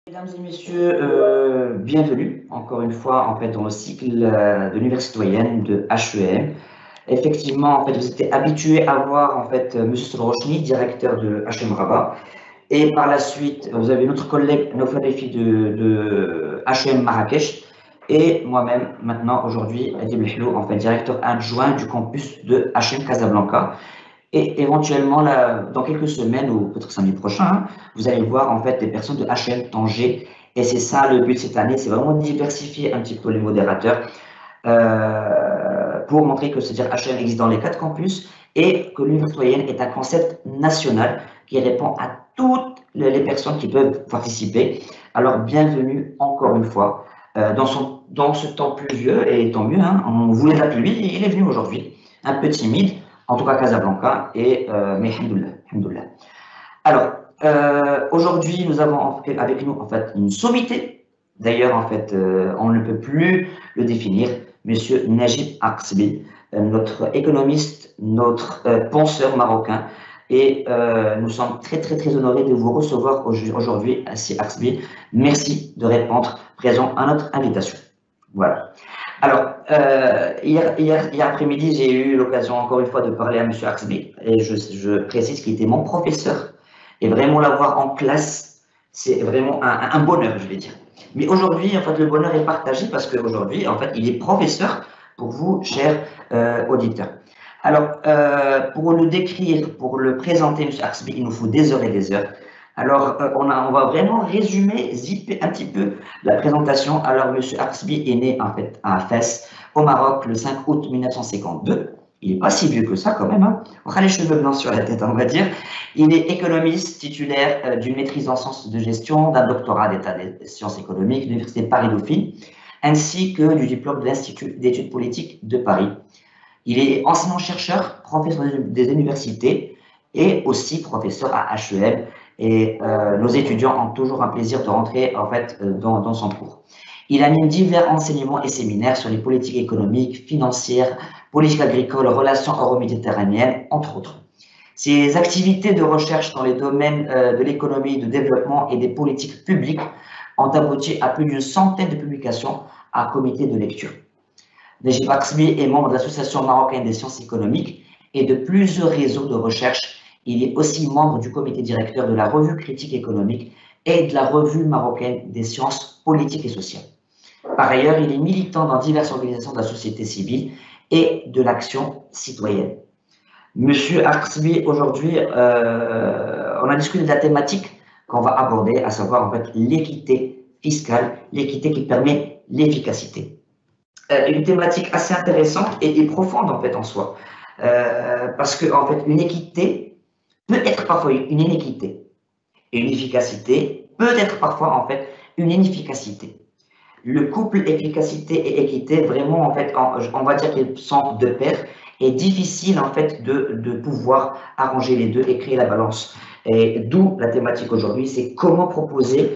Mesdames et messieurs, bienvenue encore une fois en fait dans le cycle de l'Université citoyenne de HEM. Effectivement, en fait, vous étiez habitués à voir en fait Monsieur Solrochny, directeur de HEM Rabat, et par la suite vous avez notre collègue Naufal Refi de HEM Marrakech, et moi-même maintenant aujourd'hui Adib Hello, en fait directeur adjoint du campus de HEM Casablanca. Et éventuellement, là, dans quelques semaines ou peut-être samedi prochain, hein, vous allez voir en fait des personnes de HM Tanger. Et c'est ça le but cette année, c'est vraiment diversifier un petit peu les modérateurs pour montrer que c'est-à-dire HM existe dans les 4 campus et que l'Université citoyenne est un concept national qui répond à toutes les personnes qui peuvent participer. Alors, bienvenue encore une fois dans ce temps pluvieux, et tant mieux, hein, on voulait de la pluie, et il est venu aujourd'hui, un peu timide, en tout cas Casablanca, mais alhamdoulilah. Alors, aujourd'hui, nous avons avec nous en fait une sommité. D'ailleurs, en fait, on ne peut plus le définir. Monsieur Najib Aksbi, notre économiste, notre penseur marocain. Et nous sommes très, très, très honorés de vous recevoir aujourd'hui, Assi Aksbi. Merci de répondre présent à notre invitation. Voilà. Alors, hier après-midi, j'ai eu l'occasion encore une fois de parler à M. Aksbi, et je précise qu'il était mon professeur. Et vraiment l'avoir en classe, c'est vraiment un bonheur, je vais dire. Mais aujourd'hui, en fait, le bonheur est partagé parce qu'aujourd'hui, en fait, il est professeur pour vous, chers auditeurs. Alors, pour le décrire, pour le présenter, M. Aksbi, il nous faut des heures et des heures. Alors, on va vraiment résumer, zipper un petit peu la présentation. Alors, M. Aksbi est né en fait à Fès, au Maroc, le 5 août 1952. Il n'est pas si vieux que ça quand même, hein. On a les cheveux blancs sur la tête, on va dire. Il est économiste titulaire d'une maîtrise en sciences de gestion, d'un doctorat d'état des sciences économiques de l'Université Paris-Dauphine, ainsi que du diplôme de l'Institut d'études politiques de Paris. Il est enseignant-chercheur, professeur des universités et aussi professeur à HEM. Et nos étudiants ont toujours un plaisir de rentrer en fait dans son cours. Il anime divers enseignements et séminaires sur les politiques économiques, financières, politiques agricoles, relations euro-méditerranéennes, entre autres. Ses activités de recherche dans les domaines de l'économie, du développement et des politiques publiques ont abouti à plus d'une centaine de publications à comité de lecture. Najib Aksbi est membre de l'Association marocaine des sciences économiques et de plusieurs réseaux de recherche. Il est aussi membre du comité directeur de la revue critique économique et de la revue marocaine des sciences politiques et sociales. Par ailleurs, il est militant dans diverses organisations de la société civile et de l'action citoyenne. Monsieur Aksbi, aujourd'hui, on a discuté de la thématique qu'on va aborder, à savoir en fait l'équité fiscale, l'équité qui permet l'efficacité. Une thématique assez intéressante et profonde en fait en soi, parce que en fait une équité peut être parfois une inéquité et une efficacité peut être parfois en fait une inefficacité. Le couple efficacité et équité, vraiment en fait, on va dire qu'ils sont de pair, et difficile en fait de pouvoir arranger les deux et créer la balance. Et d'où la thématique aujourd'hui, c'est comment proposer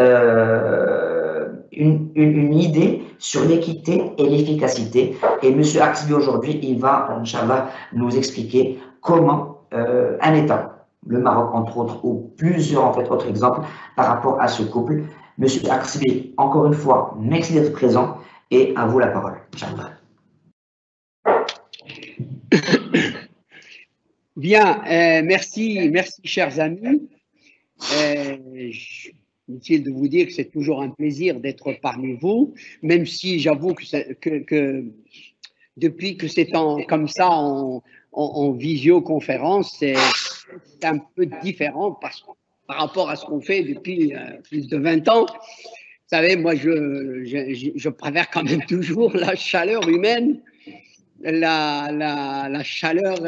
une idée sur l'équité et l'efficacité. Et M. Aksbi aujourd'hui, il va, Inch'Allah, nous expliquer comment un État, le Maroc entre autres, ou plusieurs en fait autres exemples par rapport à ce couple. M. Aksbi, encore une fois, merci d'être présent et à vous la parole. Inch'Allah. Bien, merci chers amis. Inutile de vous dire que c'est toujours un plaisir d'être parmi vous, même si j'avoue que depuis que c'est comme ça en visioconférence, c'est un peu différent par rapport à ce qu'on fait depuis plus de 20 ans. Vous savez, moi, je préfère quand même toujours la chaleur humaine, la chaleur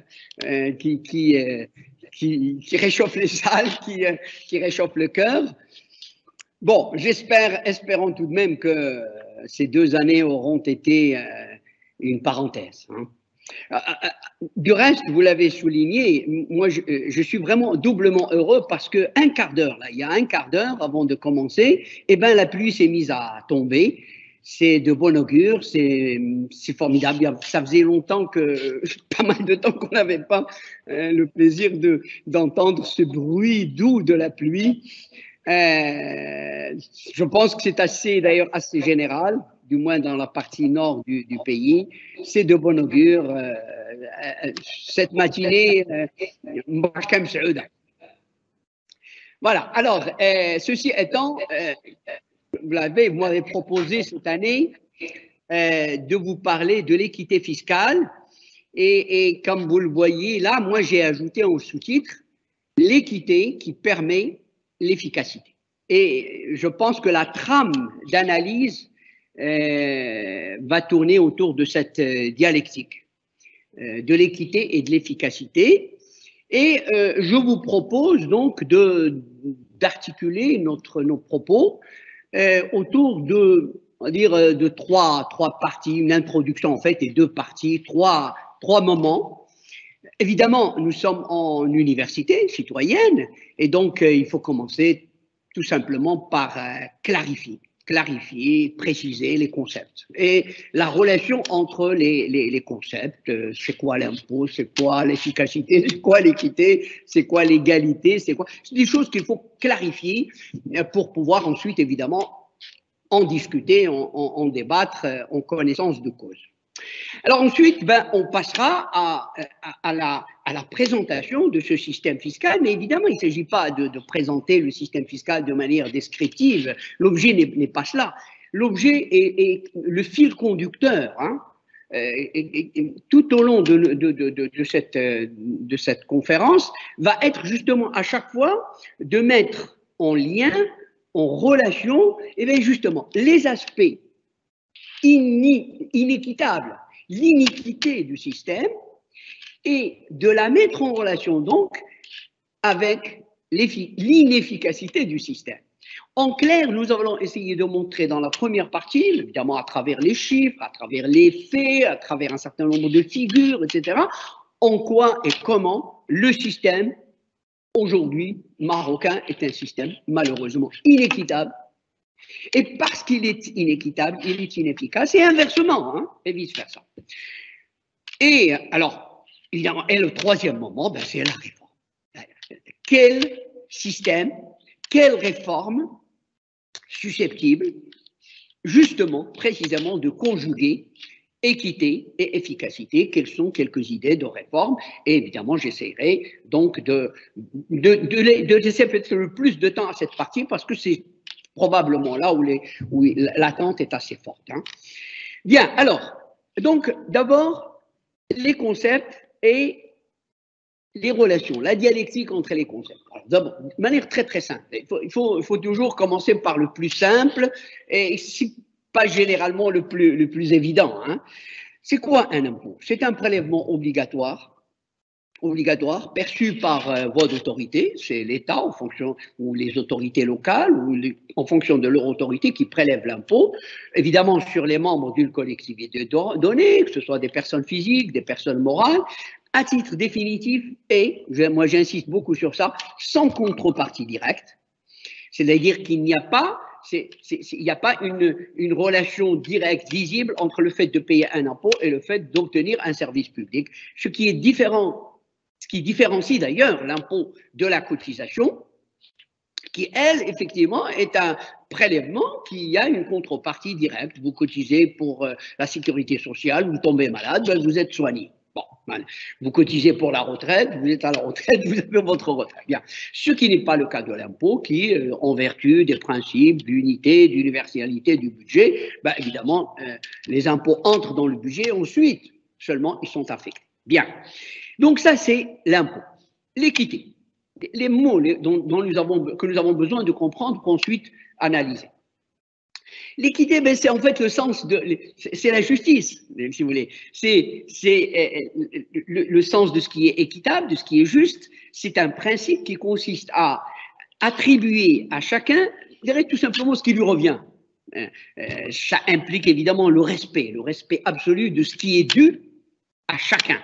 qui réchauffe les salles, qui réchauffe le cœur. Bon, espérons tout de même que ces 2 années auront été une parenthèse. Hein. Du reste, vous l'avez souligné, moi je suis vraiment doublement heureux parce que il y a un quart d'heure avant de commencer, eh ben, la pluie s'est mise à tomber. C'est de bon augure, c'est formidable. Ça faisait longtemps pas mal de temps qu'on n'avait pas le plaisir d'entendre ce bruit doux de la pluie. Je pense que c'est d'ailleurs assez général, du moins dans la partie nord du pays. C'est de bon augure. Cette matinée, voilà. Alors, ceci étant, vous m'avez proposé cette année de vous parler de l'équité fiscale. Et comme vous le voyez là, moi j'ai ajouté en sous-titre l'équité qui permet l'efficacité. Et je pense que la trame d'analyse va tourner autour de cette dialectique de l'équité et de l'efficacité. Et je vous propose donc d'articuler nos propos autour on va dire, de trois parties, une introduction en fait, et deux parties, trois moments. Évidemment, nous sommes en université citoyenne, et donc il faut commencer tout simplement par clarifier, préciser les concepts. Et la relation entre les concepts, c'est quoi l'impôt, c'est quoi l'efficacité, c'est quoi l'équité, c'est quoi l'égalité, c'est des choses qu'il faut clarifier pour pouvoir ensuite, évidemment, en discuter, en débattre, en connaissance de cause. Alors ensuite, on passera à la présentation de ce système fiscal, mais évidemment, il ne s'agit pas de présenter le système fiscal de manière descriptive. L'objet n'est pas cela. L'objet est le fil conducteur. Hein, tout au long de cette conférence, va être justement à chaque fois de mettre en lien, en relation, et bien justement, les aspects inéquitables, l'iniquité du système, et de la mettre en relation donc avec l'inefficacité du système. En clair, nous allons essayer de montrer dans la première partie, évidemment à travers les chiffres, à travers les faits, à travers un certain nombre de figures, etc., en quoi et comment le système aujourd'hui marocain est un système malheureusement inéquitable. Et parce qu'il est inéquitable, il est inefficace, et inversement, hein, et vice-versa. Et alors, évidemment, et le troisième moment, c'est la réforme. Quel système, quelle réforme susceptible, justement, précisément, de conjuguer équité et efficacité? Quelles sont quelques idées de réforme? Et évidemment, j'essaierai donc de laisser peut-être le plus de temps à cette partie, parce que c'est probablement là où l'attente est assez forte. Hein. Bien, alors, donc d'abord, les concepts et les relations, la dialectique entre les concepts. D'abord, de manière très très simple, il faut toujours commencer par le plus simple, et si pas généralement le plus évident. Hein. C'est quoi un impôt? C'est un prélèvement obligatoire perçu par voie d'autorité, c'est l'État en fonction, ou les autorités locales, ou en fonction de leur autorité qui prélève l'impôt, évidemment sur les membres d'une collectivité donnée, que ce soit des personnes physiques, des personnes morales, à titre définitif et, moi j'insiste beaucoup sur ça, sans contrepartie directe, c'est-à-dire qu'il n'y a pas une relation directe, visible entre le fait de payer un impôt et le fait d'obtenir un service public, ce qui est différent. Ce qui différencie d'ailleurs l'impôt de la cotisation, qui, elle, effectivement, est un prélèvement qui a une contrepartie directe. Vous cotisez pour la sécurité sociale, vous tombez malade, vous êtes soigné. Bon, vous cotisez pour la retraite, vous êtes à la retraite, vous avez votre retraite. Bien. Ce qui n'est pas le cas de l'impôt, qui, en vertu des principes d'unité, d'universalité du budget, évidemment, les impôts entrent dans le budget, ensuite, seulement, ils sont affectés. Bien. Donc ça, c'est l'impôt. L'équité, les mots que nous avons besoin de comprendre pour ensuite analyser. L'équité, c'est en fait le sens c'est la justice, si vous voulez. C'est le sens de ce qui est équitable, de ce qui est juste. C'est un principe qui consiste à attribuer à chacun, je dirais tout simplement ce qui lui revient. Ça implique évidemment le respect absolu de ce qui est dû à chacun.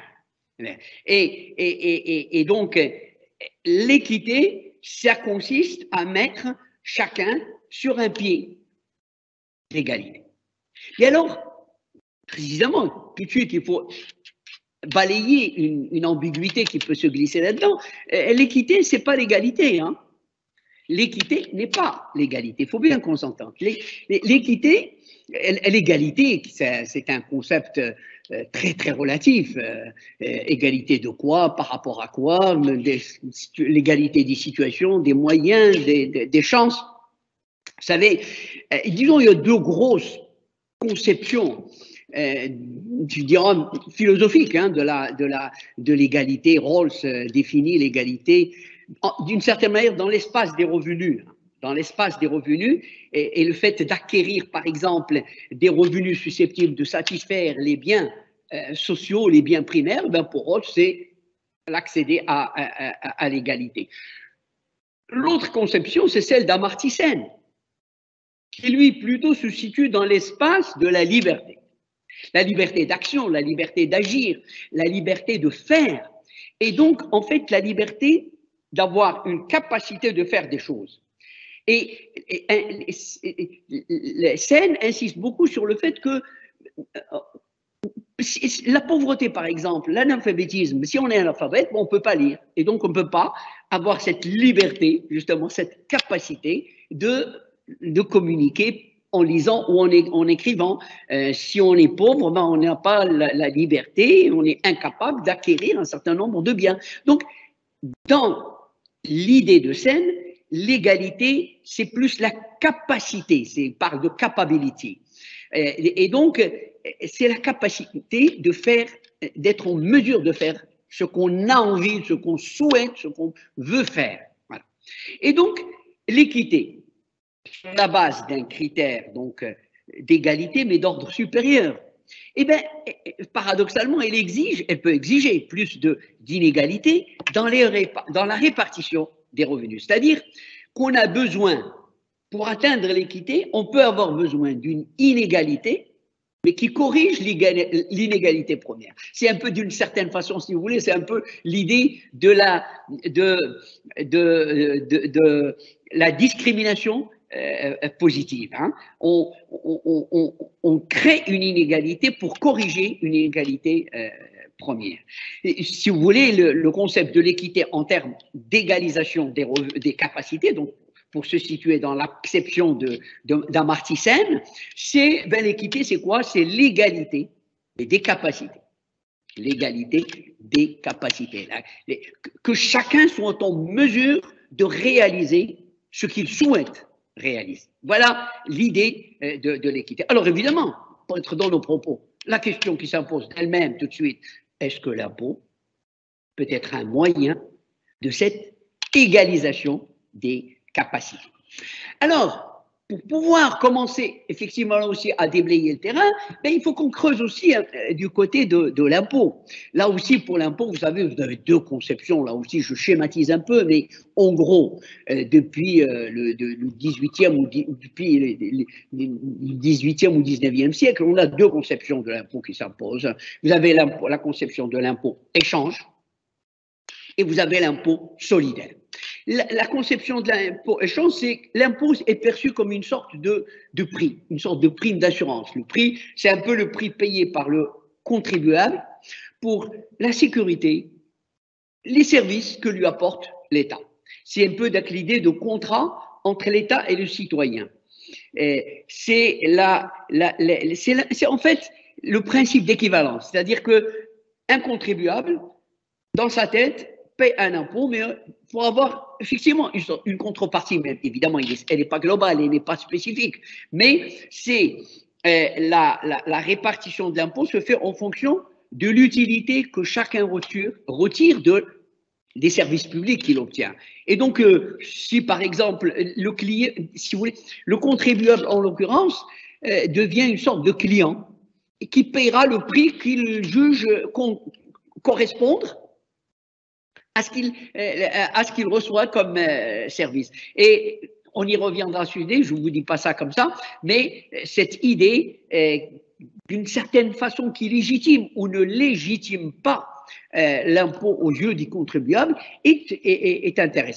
Et donc, l'équité, ça consiste à mettre chacun sur un pied d'égalité. Et alors, précisément, tout de suite, il faut balayer une ambiguïté qui peut se glisser là-dedans. L'équité, c'est pas l'égalité. Hein. l'équité n'est pas l'égalité. Il faut bien qu'on s'entende. L'équité, l'égalité, c'est un concept très très relatif. Égalité de quoi, par rapport à quoi, l'égalité des situations, des moyens, des chances. Vous savez, disons, il y a deux grosses conceptions, je dirais philosophiques, hein, de l'égalité. Rawls définit l'égalité d'une certaine manière dans l'espace des revenus. Dans l'espace des revenus, et le fait d'acquérir, par exemple, des revenus susceptibles de satisfaire les biens sociaux, les biens primaires, ben pour Rawls, c'est l'accéder à l'égalité. L'autre conception, c'est celle d'Amartya Sen, qui lui plutôt se situe dans l'espace de la liberté. La liberté d'action, la liberté d'agir, la liberté de faire, et donc en fait la liberté d'avoir une capacité de faire des choses. Et Sen insiste beaucoup sur le fait que la pauvreté, par exemple, l'analphabétisme, si on est analphabète, on ne peut pas lire, et donc on ne peut pas avoir cette liberté, justement cette capacité de communiquer en lisant ou en écrivant. Si on est pauvre, ben on n'a pas la liberté, on est incapable d'acquérir un certain nombre de biens. Donc, dans l'idée de Sen, l'égalité, c'est plus la capacité, il parle de capability. Et donc, c'est la capacité de faire, d'être en mesure de faire ce qu'on a envie, ce qu'on souhaite, ce qu'on veut faire. Voilà. Et donc, l'équité, sur la base d'un critère donc d'égalité, mais d'ordre supérieur, eh bien, paradoxalement, elle peut exiger plus d'inégalité dans la répartition des revenus. C'est-à-dire qu'on a besoin, pour atteindre l'équité, on peut avoir besoin d'une inégalité, mais qui corrige l'inégalité première. C'est un peu d'une certaine façon, si vous voulez, c'est un peu l'idée de la discrimination positive. Hein. On crée une inégalité pour corriger une inégalité première. Et, si vous voulez, le concept de l'équité en termes d'égalisation des capacités, donc pour se situer dans l'acception d'Amartya Sen, c'est l'équité, c'est quoi? C'est l'égalité des capacités. L'égalité des capacités. Que chacun soit en mesure de réaliser ce qu'il souhaite réaliser. Voilà l'idée de l'équité. Alors évidemment, pour être dans nos propos, la question qui s'impose d'elle-même tout de suite, est-ce que l'impôt peut être un moyen de cette égalisation des capacités? Alors, pour pouvoir commencer effectivement là aussi à déblayer le terrain, ben, il faut qu'on creuse aussi du côté de l'impôt. Là aussi, pour l'impôt, vous savez, vous avez deux conceptions. Là aussi, je schématise un peu, mais en gros, depuis le 18e ou depuis le 18e ou 19e siècle, on a deux conceptions de l'impôt qui s'imposent. Vous avez la conception de l'impôt échange et vous avez l'impôt solidaire. La conception de l'impôt échange, c'est que l'impôt est perçu comme une sorte de prix, une sorte de prime d'assurance. Le prix, c'est un peu le prix payé par le contribuable pour la sécurité, les services que lui apporte l'État. C'est un peu l'idée de contrat entre l'État et le citoyen. C'est en fait le principe d'équivalence, c'est-à-dire qu'un contribuable, dans sa tête, paie un impôt, mais pour avoir effectivement une contrepartie, mais évidemment, elle n'est pas globale, elle n'est pas spécifique, mais c'est la répartition de l'impôt se fait en fonction de l'utilité que chacun retire des services publics qu'il obtient. Et donc, si par exemple, le client, si vous voulez, le contribuable en l'occurrence, devient une sorte de client qui paiera le prix qu'il juge correspondre à ce qu'il reçoit comme service. Et on y reviendra sur l'idée, je ne vous dis pas ça comme ça, mais cette idée, d'une certaine façon, qui légitime ou ne légitime pas l'impôt aux yeux du contribuable, est intéressante.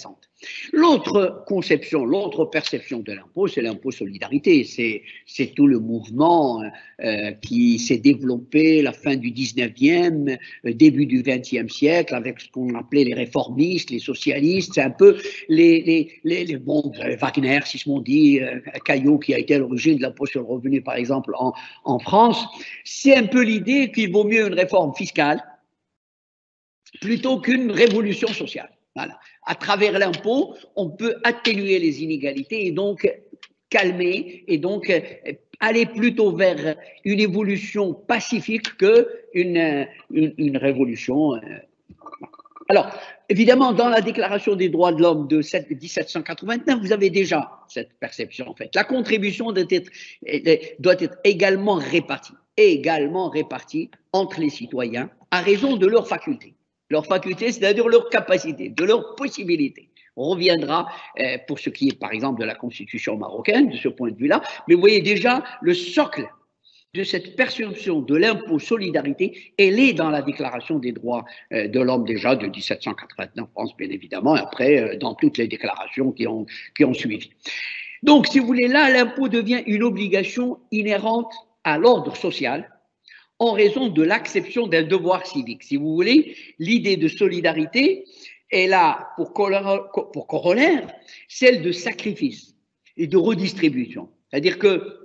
L'autre conception, l'autre perception de l'impôt, c'est l'impôt solidarité. C'est tout le mouvement qui s'est développé à la fin du 19e, début du 20e siècle, avec ce qu'on appelait les réformistes, les socialistes. C'est un peu bon, Wagner, Sismondi, Caillot, qui a été à l'origine de l'impôt sur le revenu, par exemple, en France. C'est un peu l'idée qu'il vaut mieux une réforme fiscale plutôt qu'une révolution sociale. Voilà. À travers l'impôt, on peut atténuer les inégalités et donc calmer et donc aller plutôt vers une évolution pacifique qu'une révolution. Alors, évidemment, dans la Déclaration des droits de l'homme de 1789, vous avez déjà cette perception, en fait. La contribution doit être également répartie entre les citoyens à raison de leurs facultés. Leurs facultés, c'est-à-dire leurs capacités, de leurs possibilités. On reviendra pour ce qui est, par exemple, de la Constitution marocaine, de ce point de vue-là. Mais vous voyez déjà le socle de cette perception de l'impôt solidarité, elle est dans la Déclaration des droits de l'homme déjà de 1789 en France, bien évidemment, et après dans toutes les déclarations qui ont suivi. Donc, si vous voulez, là, l'impôt devient une obligation inhérente à l'ordre social, en raison de l'acception d'un devoir civique. Si vous voulez, l'idée de solidarité est là pour corollaire celle de sacrifice et de redistribution. C'est-à-dire que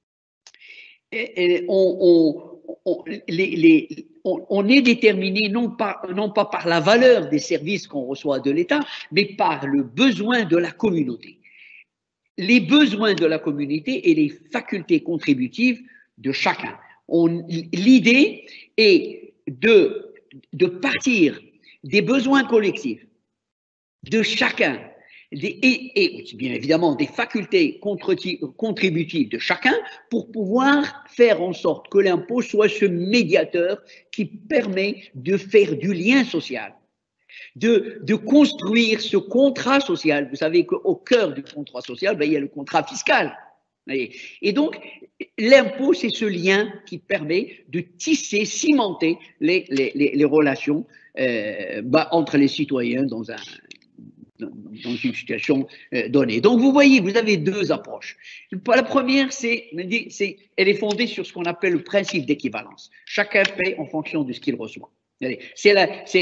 on est déterminé non pas par la valeur des services qu'on reçoit de l'État, mais par le besoin de la communauté. Les besoins de la communauté et les facultés contributives de chacun. L'idée est de partir des besoins collectifs de chacun et bien évidemment des facultés contributives de chacun pour pouvoir faire en sorte que l'impôt soit ce médiateur qui permet de faire du lien social, de construire ce contrat social. Vous savez qu'au cœur du contrat social, il y a le contrat fiscal. Et donc, l'impôt, c'est ce lien qui permet de tisser, cimenter les relations entre les citoyens dans une situation donnée. Donc, vous voyez, vous avez deux approches. La première, elle est fondée sur ce qu'on appelle le principe d'équivalence. Chacun paie en fonction de ce qu'il reçoit. C'est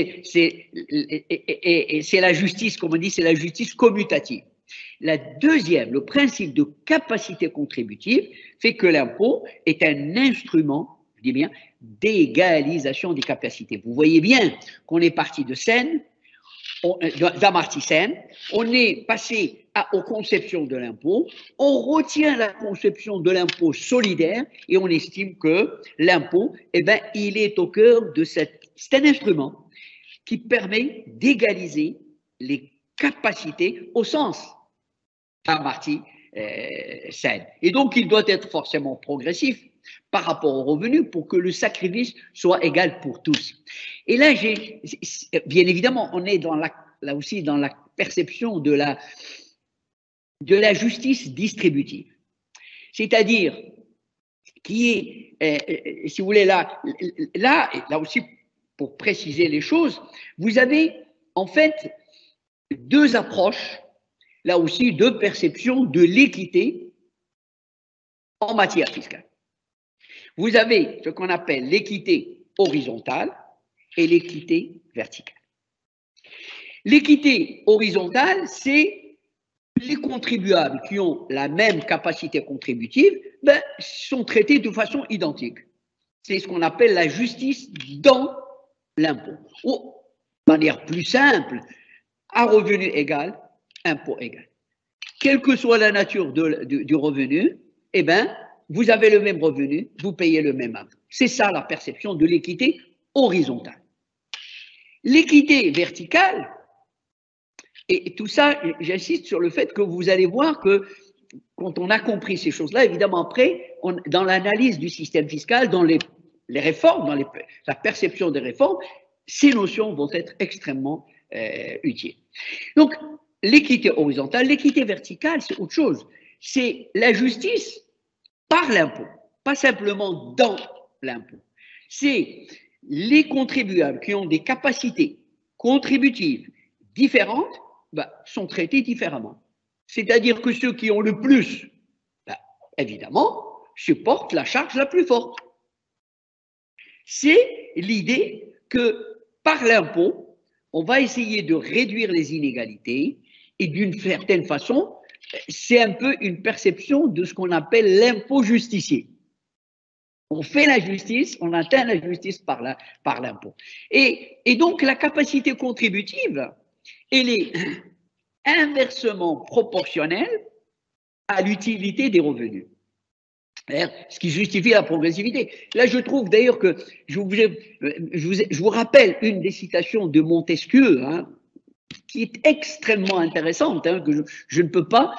la justice, comme on dit, c'est la justice commutative. La deuxième, le principe de capacité contributive, fait que l'impôt est un instrument, je dis bien, d'égalisation des capacités. Vous voyez bien qu'on est parti de Seine, d'Amartya Sen, on est passé aux conceptions de l'impôt, on retient la conception de l'impôt solidaire et on estime que l'impôt, il est au cœur de c'est un instrument qui permet d'égaliser les capacités au sens d'Amartya Sen. Et donc, il doit être forcément progressif par rapport aux revenus pour que le sacrifice soit égal pour tous. Et là, bien évidemment, on est là aussi dans la perception de la justice distributive. C'est-à-dire qui est, si vous voulez, là aussi, pour préciser les choses, vous avez en fait deux approches, là aussi, deux perceptions de l'équité en matière fiscale. Vous avez ce qu'on appelle l'équité horizontale et l'équité verticale. L'équité horizontale, c'est les contribuables qui ont la même capacité contributive sont traités de façon identique. C'est ce qu'on appelle la justice dans l'impôt. Ou, de manière plus simple, à revenu égal, impôt égal. Quelle que soit la nature du revenu, vous avez le même revenu, vous payez le même impôt. C'est ça la perception de l'équité horizontale. L'équité verticale, et tout ça, j'insiste sur le fait que vous allez voir que quand on a compris ces choses-là, évidemment après, dans l'analyse du système fiscal, dans les réformes, dans la perception des réformes, ces notions vont être extrêmement utiles. Donc, l'équité horizontale, l'équité verticale, c'est autre chose. C'est la justice par l'impôt, pas simplement dans l'impôt. C'est les contribuables qui ont des capacités contributives différentes sont traités différemment. C'est-à-dire que ceux qui ont le plus, évidemment, supportent la charge la plus forte. C'est l'idée que par l'impôt, on va essayer de réduire les inégalités et d'une certaine façon, c'est un peu une perception de ce qu'on appelle l'impôt justicier. On fait la justice, on atteint la justice par l'impôt. Et donc la capacité contributive, elle est inversement proportionnelle à l'utilité des revenus. Ce qui justifie la progressivité. Là, je trouve d'ailleurs que je vous rappelle une des citations de Montesquieu, hein, qui est extrêmement intéressante, hein, que je ne peux pas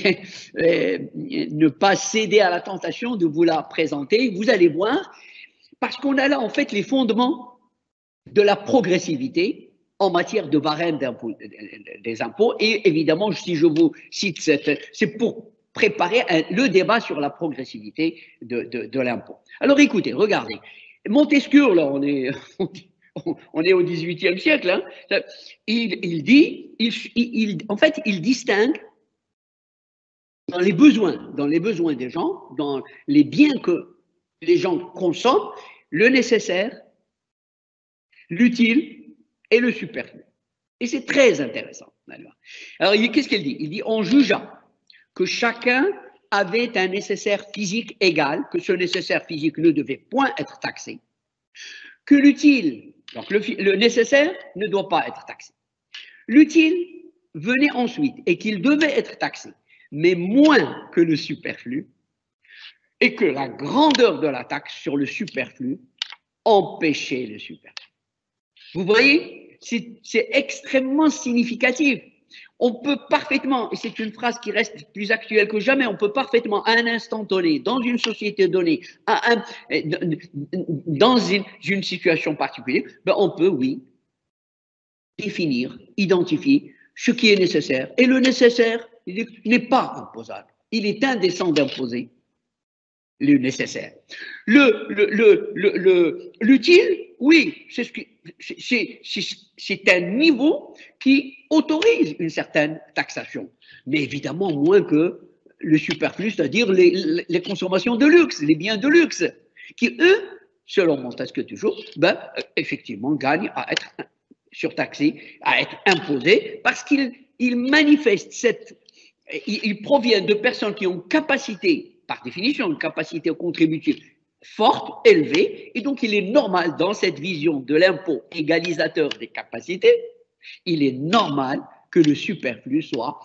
ne pas céder à la tentation de vous la présenter. Vous allez voir, parce qu'on a là en fait les fondements de la progressivité en matière de barème des impôts. Et évidemment, si je vous cite c'est pour préparer le débat sur la progressivité de l'impôt. Alors écoutez, regardez, Montesquieu, là on est au XVIIIe siècle, hein, il dit, en fait, il distingue dans les besoins des gens, dans les biens que les gens consomment, le nécessaire, l'utile et le superflu. Et c'est très intéressant. Alors, qu'est-ce qu'il dit? Il dit, on jugea que chacun avait un nécessaire physique égal, que ce nécessaire physique ne devait point être taxé, que l'utile, donc le nécessaire, ne doit pas être taxé. L'utile venait ensuite et qu'il devait être taxé, mais moins que le superflu, et que la grandeur de la taxe sur le superflu empêchait le superflu. Vous voyez, c'est extrêmement significatif. On peut parfaitement, et c'est une phrase qui reste plus actuelle que jamais, on peut parfaitement à un instant donné, dans une société donnée, dans une situation particulière, on peut, oui, définir, identifier ce qui est nécessaire. Et le nécessaire, il n'est pas imposable. Il est indécent d'imposer le nécessaire. L'utile, oui, c'est un niveau qui autorise une certaine taxation, mais évidemment moins que le superflu, c'est-à-dire les consommations de luxe, les biens de luxe, qui eux, selon Montesquieu toujours, effectivement gagnent à être surtaxés, à être imposés, parce qu'ils manifestent ils proviennent de personnes qui ont capacité, par définition, une capacité contributive forte, élevée, et donc il est normal dans cette vision de l'impôt égalisateur des capacités, il est normal que le superflu soit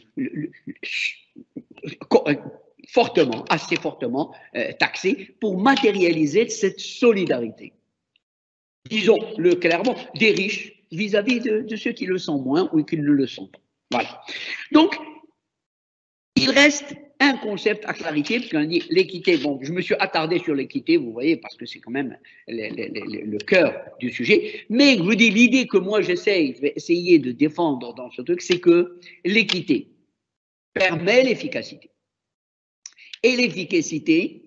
assez fortement taxé pour matérialiser cette solidarité. Disons-le clairement, des riches vis-à-vis de ceux qui le sont moins ou qui ne le sont pas. Voilà. Donc, il reste un concept à clarifier, puisqu'on dit l'équité. Bon, je me suis attardé sur l'équité, vous voyez, parce que c'est quand même le cœur du sujet. Mais je vous dis, l'idée que moi je vais essayer de défendre dans ce truc, c'est que l'équité permet l'efficacité. Et l'efficacité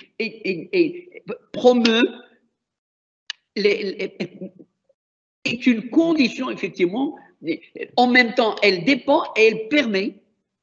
promeut, est une condition, effectivement, en même temps, elle dépend et elle permet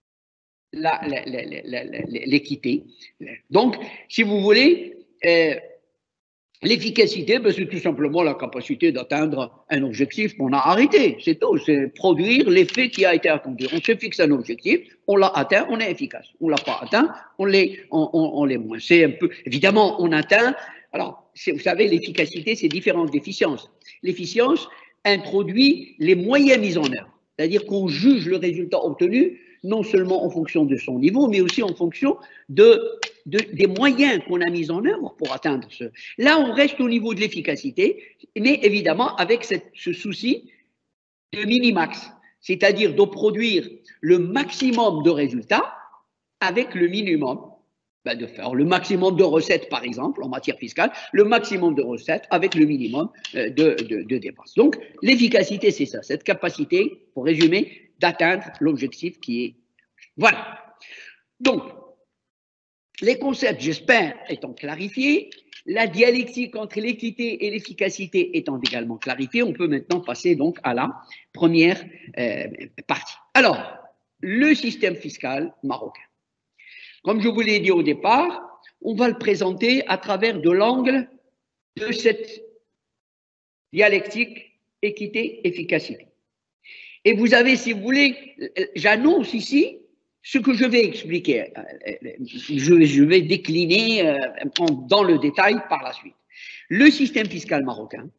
l'équité. Donc, si vous voulez, l'efficacité, c'est tout simplement la capacité d'atteindre un objectif qu'on a arrêté. C'est tout, c'est produire l'effet qui a été attendu. On se fixe un objectif, on l'a atteint, on est efficace. On ne l'a pas atteint, on l'est moins. C'est un peu, évidemment, on atteint. Alors, vous savez, l'efficacité, c'est différent d'efficience. L'efficience introduit les moyens mis en œuvre. C'est-à-dire qu'on juge le résultat obtenu non seulement en fonction de son niveau, mais aussi en fonction des moyens qu'on a mis en œuvre pour atteindre ce. Là, on reste au niveau de l'efficacité, mais évidemment avec ce souci de minimax, c'est-à-dire de produire le maximum de résultats avec le minimum, de faire le maximum de recettes, par exemple, en matière fiscale, le maximum de recettes avec le minimum de dépenses. Donc, l'efficacité, c'est ça, cette capacité, pour résumer, d'atteindre l'objectif qui est. Voilà. Donc, les concepts, j'espère, étant clarifiés, La dialectique entre l'équité et l'efficacité étant également clarifiée, on peut maintenant passer donc à la première partie. Alors, le système fiscal marocain. Comme je vous l'ai dit au départ, on va le présenter à travers de l'angle de cette dialectique équité-efficacité. Et vous avez, si vous voulez, j'annonce ici ce que je vais expliquer. Je vais décliner dans le détail par la suite. Le système fiscal marocain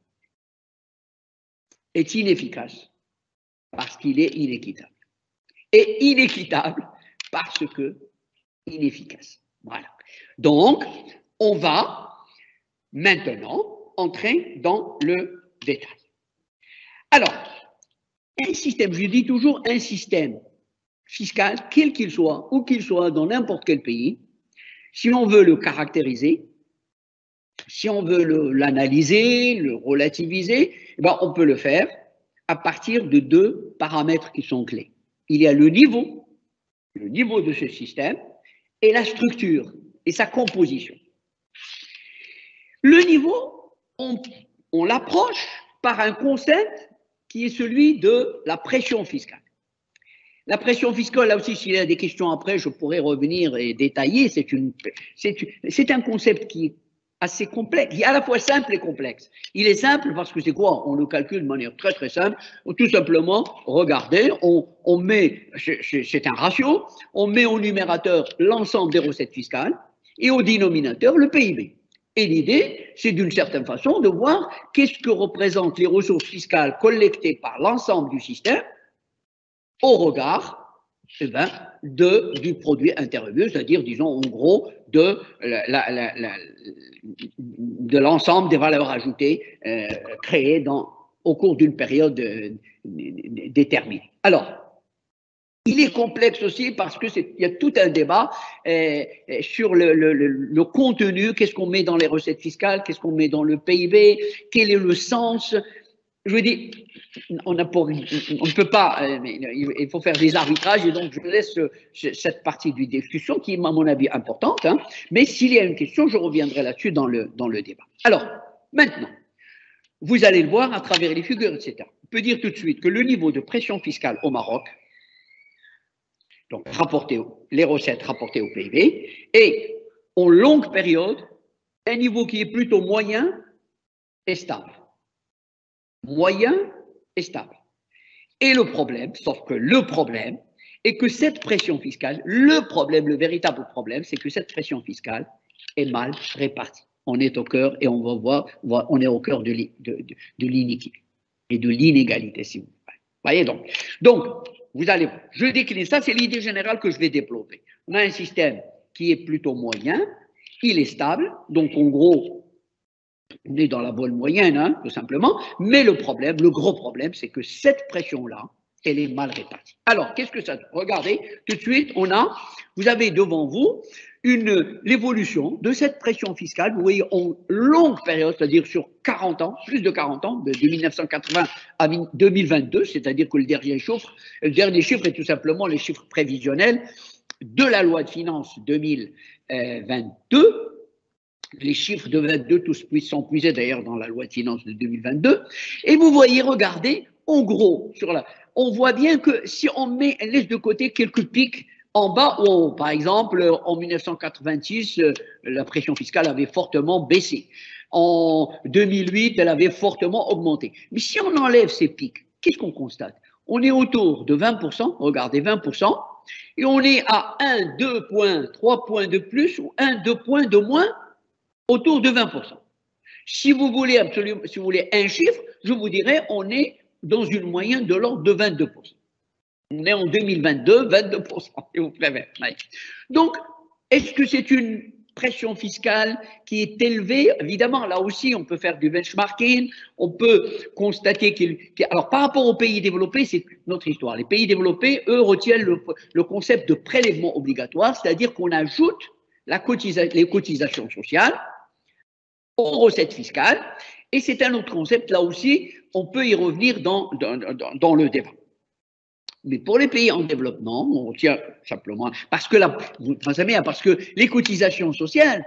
est inefficace parce qu'il est inéquitable. Et inéquitable parce que inefficace. Voilà. Donc, on va maintenant entrer dans le détail. Alors, un système, je dis toujours un système fiscal, quel qu'il soit, où qu'il soit, dans n'importe quel pays, si on veut le caractériser, si on veut l'analyser, le relativiser, eh ben on peut le faire à partir de deux paramètres qui sont clés. Il y a le niveau de ce système, et la structure et sa composition. Le niveau, on l'approche par un concept qui est celui de la pression fiscale. La pression fiscale, là aussi, s'il y a des questions après, je pourrais revenir et détailler. C'est un concept qui est assez complexe. Il est à la fois simple et complexe. Il est simple parce que c'est quoi? On le calcule de manière très très simple. Tout simplement, regardez, on met, c'est un ratio, on met au numérateur l'ensemble des recettes fiscales et au dénominateur le PIB. Et l'idée, c'est d'une certaine façon de voir qu'est-ce que représentent les ressources fiscales collectées par l'ensemble du système au regard du produit intervenu, c'est-à-dire, disons, en gros, de l'ensemble des valeurs ajoutées créées au cours d'une période déterminée. Alors, il est complexe aussi parce qu'il y a tout un débat sur le contenu, qu'est-ce qu'on met dans les recettes fiscales, qu'est-ce qu'on met dans le PIB, quel est le sens. Je veux dire, on ne peut pas, il faut faire des arbitrages et donc je laisse cette partie de discussion qui est à mon avis importante, hein, mais s'il y a une question, je reviendrai là-dessus dans le débat. Alors, maintenant, vous allez le voir à travers les figures, etc. On peut dire tout de suite que le niveau de pression fiscale au Maroc, donc les recettes rapportées au PIB, est en longue période un niveau qui est plutôt moyen et stable. Moyen et stable. Et le problème, sauf que le problème, est que cette pression fiscale, le véritable problème, c'est que cette pression fiscale est mal répartie. On est au cœur, et on va voir, on est au cœur de l'iniquité et de l'inégalité, si vous voyez. Donc, vous allez voir, je décline ça, c'est l'idée générale que je vais développer. On a un système qui est plutôt moyen, il est stable, donc en gros, on est dans la bonne moyenne, hein, tout simplement, mais le gros problème, c'est que cette pression-là, elle est mal répartie. Alors, qu'est-ce que ça dit? Regardez, tout de suite, vous avez devant vous l'évolution de cette pression fiscale, vous voyez, en longue période, c'est-à-dire sur 40 ans, plus de 40 ans, de 1980 à 2022, c'est-à-dire que le dernier chiffre est tout simplement les chiffres prévisionnels de la loi de finances 2022. Les chiffres de 22 tous sont puisés d'ailleurs dans la loi de finances de 2022. Et vous voyez, regardez, en gros, on voit bien que si on laisse de côté quelques pics en bas ou en haut, par exemple, en 1986, la pression fiscale avait fortement baissé. En 2008, elle avait fortement augmenté. Mais si on enlève ces pics, qu'est-ce qu'on constate? On est autour de 20%, regardez, 20%, et on est à 1, 2 points, 3 points de plus ou 1, 2 points de moins autour de 20%. Si vous voulez un chiffre, je vous dirais, on est dans une moyenne de l'ordre de 22%. On est en 2022, 22%, si vous préférez. Donc, est-ce que c'est une pression fiscale qui est élevée? Évidemment, là aussi, on peut faire du benchmarking, on peut constater alors, par rapport aux pays développés, c'est notre histoire. Les pays développés, eux, retiennent le concept de prélèvement obligatoire, c'est-à-dire qu'on ajoute les cotisations sociales aux recettes fiscales, et c'est un autre concept, là aussi, on peut y revenir dans le débat. Mais pour les pays en développement, on retient simplement, parce que les cotisations sociales,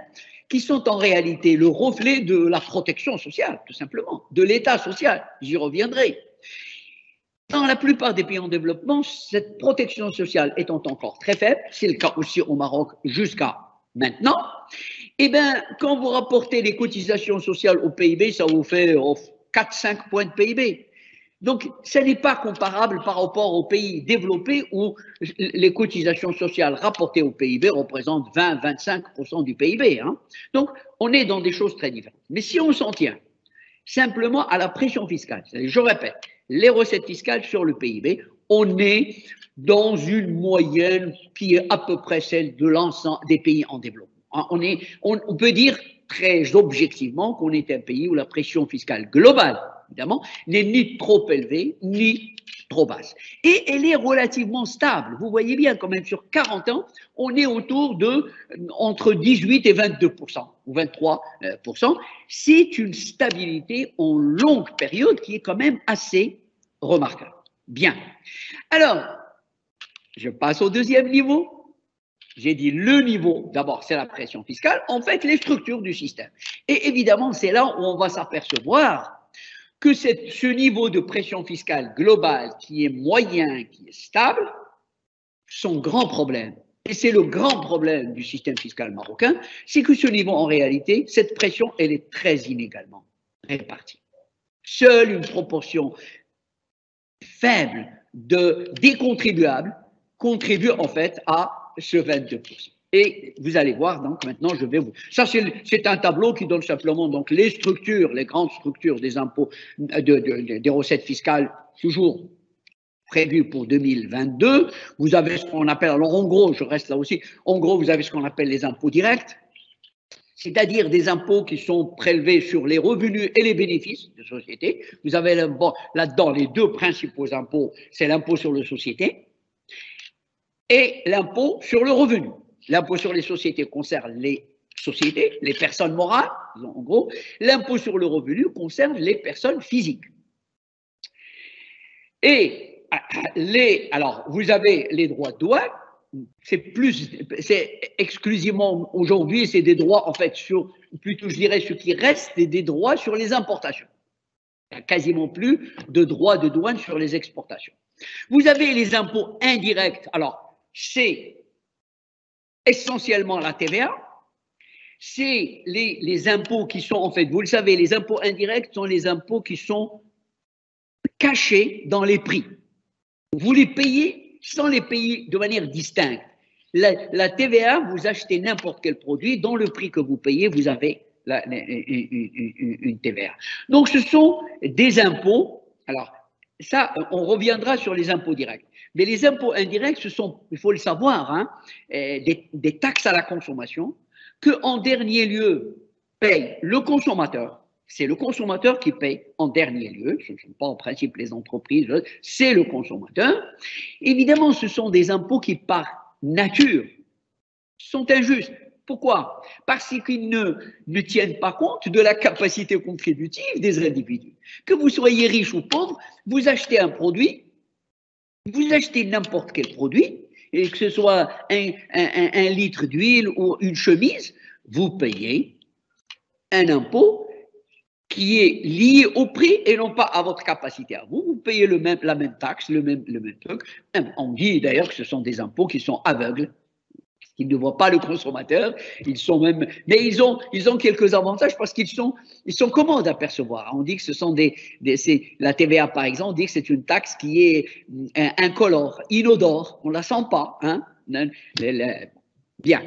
qui sont en réalité le reflet de la protection sociale, tout simplement, de l'État social. J'y reviendrai. Dans la plupart des pays en développement, cette protection sociale étant encore très faible, c'est le cas aussi au Maroc jusqu'à maintenant, eh bien, quand vous rapportez les cotisations sociales au PIB, ça vous fait 4-5 points de PIB. Donc, ce n'est pas comparable par rapport aux pays développés où les cotisations sociales rapportées au PIB représentent 20-25% du PIB. Hein. Donc, on est dans des choses très différentes. Mais si on s'en tient simplement à la pression fiscale, je répète, les recettes fiscales sur le PIB, on est dans une moyenne qui est à peu près celle de l'ensemble des pays en développement. On peut dire très objectivement qu'on est un pays où la pression fiscale globale, évidemment, n'est ni trop élevée, ni trop basse. Et elle est relativement stable. Vous voyez bien, quand même, sur 40 ans, on est autour de entre 18 et 22%, ou 23%. C'est une stabilité en longue période qui est quand même assez remarquable. Bien. Alors, je passe au deuxième niveau. J'ai dit le niveau, d'abord, c'est la pression fiscale, en fait, les structures du système. Et évidemment, c'est là où on va s'apercevoir que ce niveau de pression fiscale globale qui est moyen, qui est stable, son grand problème, et c'est le grand problème du système fiscal marocain, c'est que ce niveau, en réalité, cette pression, elle est très inégalement répartie. Seule une proportion faible des contribuables contribue en fait à ce 22%. Et vous allez voir, donc maintenant je vais vous... Ça c'est un tableau qui donne simplement donc les structures, les grandes structures des impôts, des recettes fiscales, toujours prévues pour 2022. Vous avez ce qu'on appelle, alors en gros, je reste là aussi, en gros vous avez ce qu'on appelle les impôts directs, c'est-à-dire des impôts qui sont prélevés sur les revenus et les bénéfices de société. Vous avez là-dedans les deux principaux impôts, c'est l'impôt sur les sociétés et l'impôt sur le revenu. L'impôt sur les sociétés concerne les sociétés, les personnes morales, en gros. L'impôt sur le revenu concerne les personnes physiques. Et alors, vous avez les droits de douane, c'est exclusivement aujourd'hui, c'est des droits en fait plutôt je dirais ce qui reste, c'est des droits sur les importations. Il n'y a quasiment plus de droits de douane sur les exportations. Vous avez les impôts indirects, alors c'est essentiellement la TVA, c'est les impôts qui sont en fait, vous le savez, les impôts indirects sont les impôts qui sont cachés dans les prix. Vous les payez sans les payer de manière distincte. La TVA, vous achetez n'importe quel produit, dans le prix que vous payez, vous avez une TVA. Donc, ce sont des impôts. Alors, ça, on reviendra sur les impôts directs. Mais les impôts indirects, ce sont, il faut le savoir, hein, des taxes à la consommation que, en dernier lieu, paye le consommateur. C'est le consommateur qui paye en dernier lieu, ce ne sont pas en principe les entreprises, c'est le consommateur. Évidemment, ce sont des impôts qui, par nature, sont injustes. Pourquoi? Parce qu'ils ne tiennent pas compte de la capacité contributive des individus. Que vous soyez riche ou pauvre, vous achetez un produit, vous achetez n'importe quel produit, et que ce soit un litre d'huile ou une chemise, vous payez un impôt qui est lié au prix et non pas à votre capacité à vous. Vous payez la même taxe, le même truc. On dit d'ailleurs que ce sont des impôts qui sont aveugles, qui ne voient pas le consommateur. Ils sont même, mais ils ont quelques avantages parce qu'ils sont commodes à percevoir. On dit que ce sont la TVA par exemple, on dit que c'est une taxe qui est incolore, inodore. On la sent pas, hein. Bien.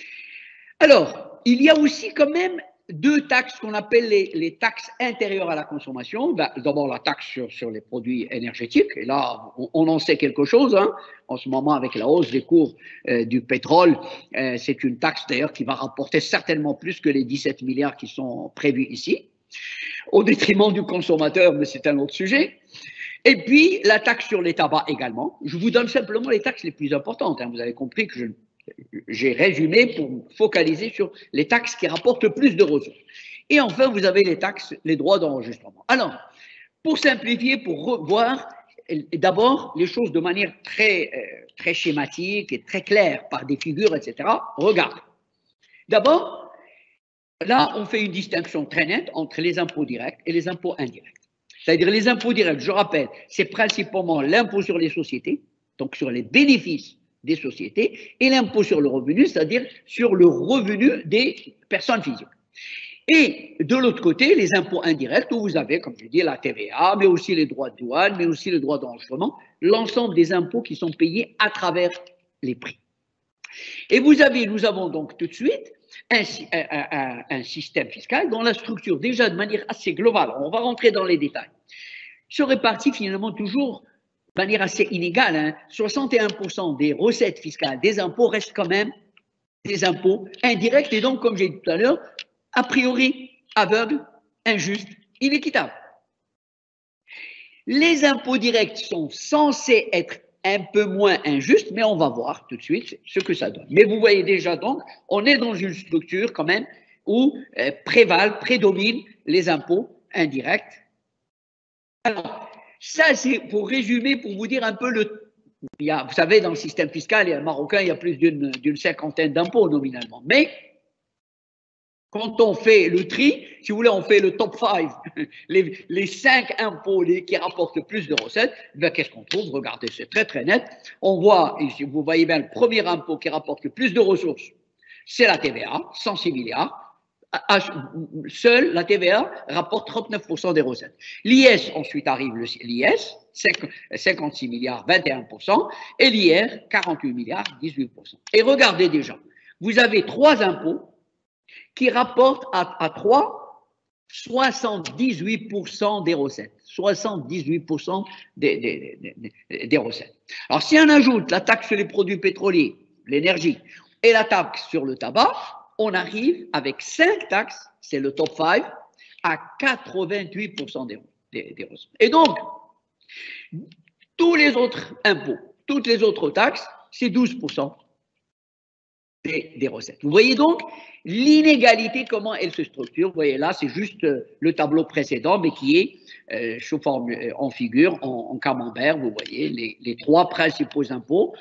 Alors, il y a aussi quand même deux taxes qu'on appelle les taxes intérieures à la consommation. D'abord, la taxe sur les produits énergétiques. Et là, on en sait quelque chose. Hein. En ce moment, avec la hausse des cours du pétrole, c'est une taxe d'ailleurs qui va rapporter certainement plus que les 17 milliards qui sont prévus ici, au détriment du consommateur, mais c'est un autre sujet. Et puis, la taxe sur les tabacs également. Je vous donne simplement les taxes les plus importantes. Hein. Vous avez compris que j'ai résumé pour me focaliser sur les taxes qui rapportent le plus de ressources. Et enfin, vous avez les taxes, les droits d'enregistrement. Alors, pour simplifier, pour revoir d'abord les choses de manière très schématique et très claire, par des figures, etc., regarde. D'abord, là, on fait une distinction très nette entre les impôts directs et les impôts indirects. C'est-à-dire les impôts directs, je rappelle, c'est principalement l'impôt sur les sociétés, donc sur les bénéfices des sociétés, et l'impôt sur le revenu, c'est-à-dire sur le revenu des personnes physiques. Et de l'autre côté, les impôts indirects, où vous avez, comme je dis, la TVA, mais aussi les droits de douane, mais aussi le droit d'enregistrement, l'ensemble des impôts qui sont payés à travers les prix. Et nous avons donc tout de suite un système fiscal dont la structure, déjà de manière assez globale, on va rentrer dans les détails, se répartit finalement toujours de manière assez inégale. Hein. 61% des recettes fiscales, des impôts, restent quand même des impôts indirects et donc, comme j'ai dit tout à l'heure, a priori aveugles, injustes, inéquitables. Les impôts directs sont censés être un peu moins injustes, mais on va voir tout de suite ce que ça donne. Mais vous voyez déjà donc, on est dans une structure quand même où prédominent les impôts indirects. Alors, ça c'est pour résumer, pour vous dire un peu vous savez, dans le système fiscal marocain, il y a plus d'une cinquantaine d'impôts nominalement. Mais quand on fait le tri, si vous voulez, on fait le top 5, les 5 impôts qui rapportent le plus de recettes, ben, qu'est-ce qu'on trouve? Regardez, c'est très très net. On voit, ici, vous voyez bien, le premier impôt qui rapporte le plus de ressources, c'est la TVA, 106 milliards. Seule la TVA rapporte 39% des recettes. L'IS, ensuite arrive l'IS, 56 milliards, 21%, et l'IR, 48 milliards, 18%. Et regardez déjà, vous avez 3 impôts qui rapportent à 3 78% des recettes. 78% des recettes. Alors, si on ajoute la taxe sur les produits pétroliers, l'énergie, et la taxe sur le tabac, on arrive avec 5 taxes, c'est le top 5, à 88% des recettes. Et donc, tous les autres impôts, toutes les autres taxes, c'est 12% des recettes. Vous voyez donc l'inégalité, comment elle se structure. Vous voyez là, c'est juste le tableau précédent, mais qui est en figure, en camembert, vous voyez, les 3 principaux impôts,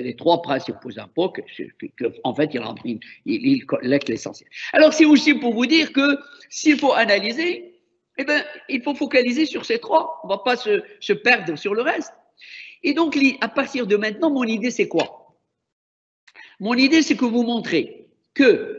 en fait, il collecte l'essentiel. Alors, c'est aussi pour vous dire que s'il faut analyser, eh bien, il faut focaliser sur ces 3. On ne va pas se perdre sur le reste. Et donc, à partir de maintenant, mon idée, c'est quoi? Mon idée, c'est que vous montrez que,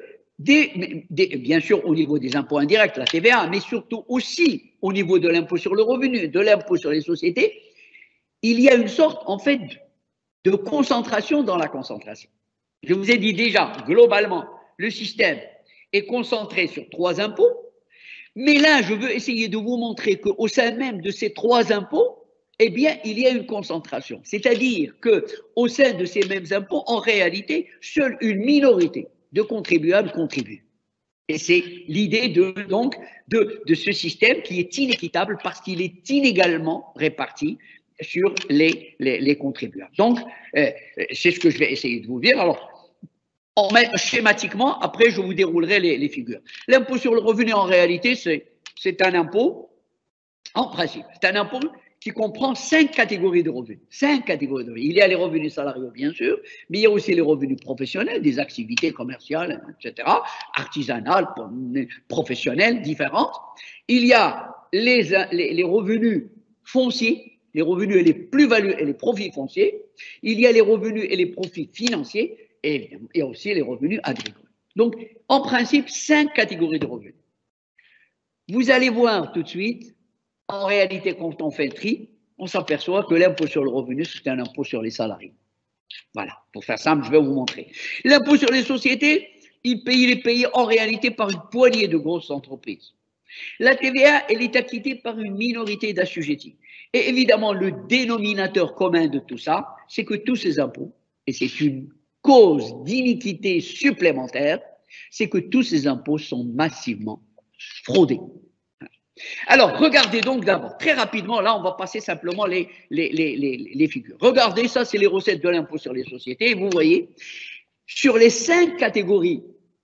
bien sûr, au niveau des impôts indirects, la TVA, mais surtout aussi au niveau de l'impôt sur le revenu, de l'impôt sur les sociétés, il y a une sorte, en fait, de concentration dans la concentration. Je vous ai dit déjà, globalement, le système est concentré sur 3 impôts, mais là, je veux essayer de vous montrer qu'au sein même de ces 3 impôts, eh bien, il y a une concentration. C'est-à-dire qu'au sein de ces mêmes impôts, en réalité, seule une minorité de contribuables contribuent. Et c'est l'idée de ce système qui est inéquitable parce qu'il est inégalement réparti sur les contribuables. Donc, c'est ce que je vais essayer de vous dire. Alors, schématiquement, après, je vous déroulerai les figures. L'impôt sur le revenu, en réalité, c'est un impôt, en principe, c'est un impôt qui comprend 5 catégories de revenus. 5 catégories de revenus. Il y a les revenus salariaux, bien sûr, mais il y a aussi les revenus professionnels, des activités commerciales, etc., artisanales, professionnelles, différentes. Il y a les revenus fonciers, les revenus et les plus-values et les profits fonciers. Il y a les revenus et les profits financiers, et il y a aussi les revenus agricoles. Donc, en principe, 5 catégories de revenus. Vous allez voir tout de suite. En réalité, quand on fait le tri, on s'aperçoit que l'impôt sur le revenu, c'est un impôt sur les salariés. Voilà, pour faire simple, je vais vous montrer. L'impôt sur les sociétés, il est payé en réalité par une poignée de grosses entreprises. La TVA, elle est acquittée par une minorité d'assujettis. Et évidemment, le dénominateur commun de tout ça, c'est que tous ces impôts, et c'est une cause d'iniquité supplémentaire, c'est que tous ces impôts sont massivement fraudés. Alors, regardez donc d'abord, très rapidement, là, on va passer simplement les figures. Regardez, ça, c'est les recettes de l'impôt sur les sociétés. Et vous voyez, sur les 5 catégories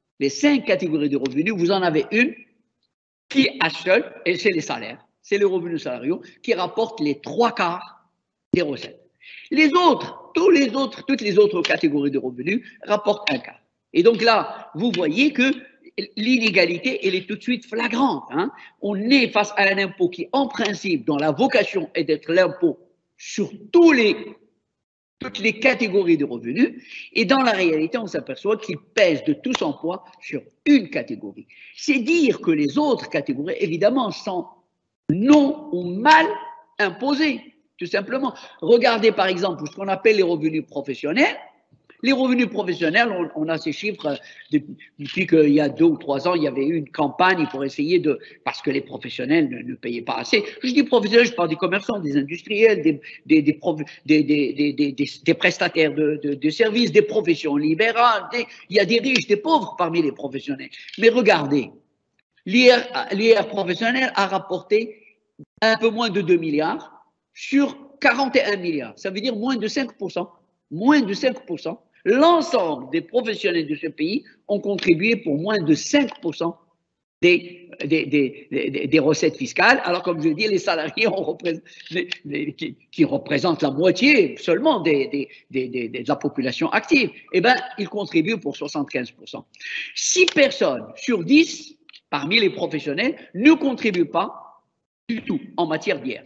de revenus, vous en avez une qui a seule, et c'est les salaires, c'est les revenus salariaux, qui rapportent les 3/4 des recettes. Toutes les autres catégories de revenus rapportent 1/4. Et donc là, vous voyez que l'inégalité, elle est tout de suite flagrante. Hein. On est face à un impôt qui, en principe, dont la vocation est d'être l'impôt sur toutes les catégories de revenus, et dans la réalité, on s'aperçoit qu'il pèse de tout son poids sur une catégorie. C'est dire que les autres catégories, évidemment, sont non ou mal imposées, tout simplement. Regardez par exemple ce qu'on appelle les revenus professionnels. Les revenus professionnels, on a ces chiffres depuis qu'il y a 2 ou 3 ans, il y avait eu une campagne pour essayer de, parce que les professionnels ne payaient pas assez. Je dis professionnels, je parle des commerçants, des industriels, des prestataires de services, des professions libérales. Il y a des riches, des pauvres parmi les professionnels. Mais regardez, l'IR professionnel a rapporté un peu moins de 2 milliards sur 41 milliards. Ça veut dire moins de 5%. Moins de 5%. L'ensemble des professionnels de ce pays ont contribué pour moins de 5% des recettes fiscales. Alors, comme je dis, les salariés qui représentent la moitié seulement de la population active, eh bien, ils contribuent pour 75%. 6 personnes sur 10 parmi les professionnels ne contribuent pas du tout en matière d'IR.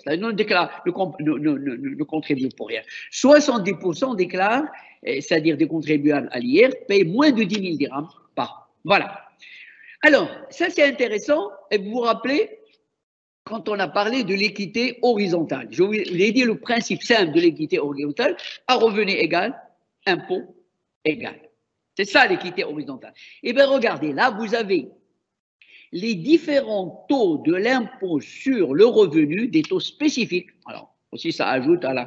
Ne contribuent pour rien. 70% déclarent, c'est-à-dire des contribuables à l'IR, payent moins de 10 000 dirhams par an. Voilà. Alors, ça c'est intéressant, et vous vous rappelez, quand on a parlé de l'équité horizontale, je vous ai dit le principe simple de l'équité horizontale, à revenu égal, impôt égal. C'est ça l'équité horizontale. Eh bien, regardez, là, vous avez les différents taux de l'impôt sur le revenu, des taux spécifiques. Alors, aussi, ça ajoute à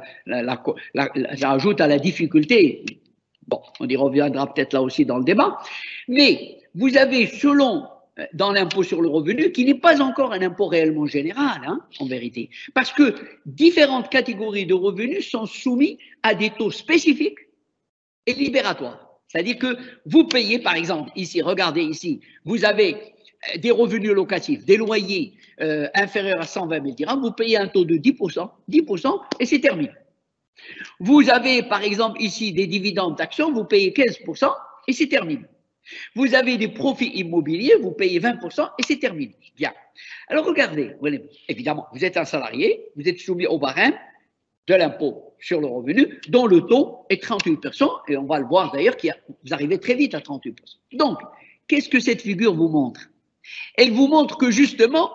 la difficulté. Bon, on y reviendra peut-être là aussi dans le débat. Mais vous avez, dans l'impôt sur le revenu, qui n'est pas encore un impôt réellement général, hein, en vérité, parce que différentes catégories de revenus sont soumises à des taux spécifiques et libératoires. C'est-à-dire que vous payez, par exemple, ici, regardez ici, vous avez des revenus locatifs, des loyers inférieurs à 120 000 dirhams, vous payez un taux de 10%, et c'est terminé. Vous avez, par exemple, ici, des dividendes d'actions, vous payez 15%, et c'est terminé. Vous avez des profits immobiliers, vous payez 20%, et c'est terminé. Bien. Alors, regardez, évidemment, vous êtes un salarié, vous êtes soumis au barème de l'impôt sur le revenu, dont le taux est 38%, et on va le voir d'ailleurs, vous arrivez très vite à 38%. Donc, qu'est-ce que cette figure vous montre? Elle vous montre que justement,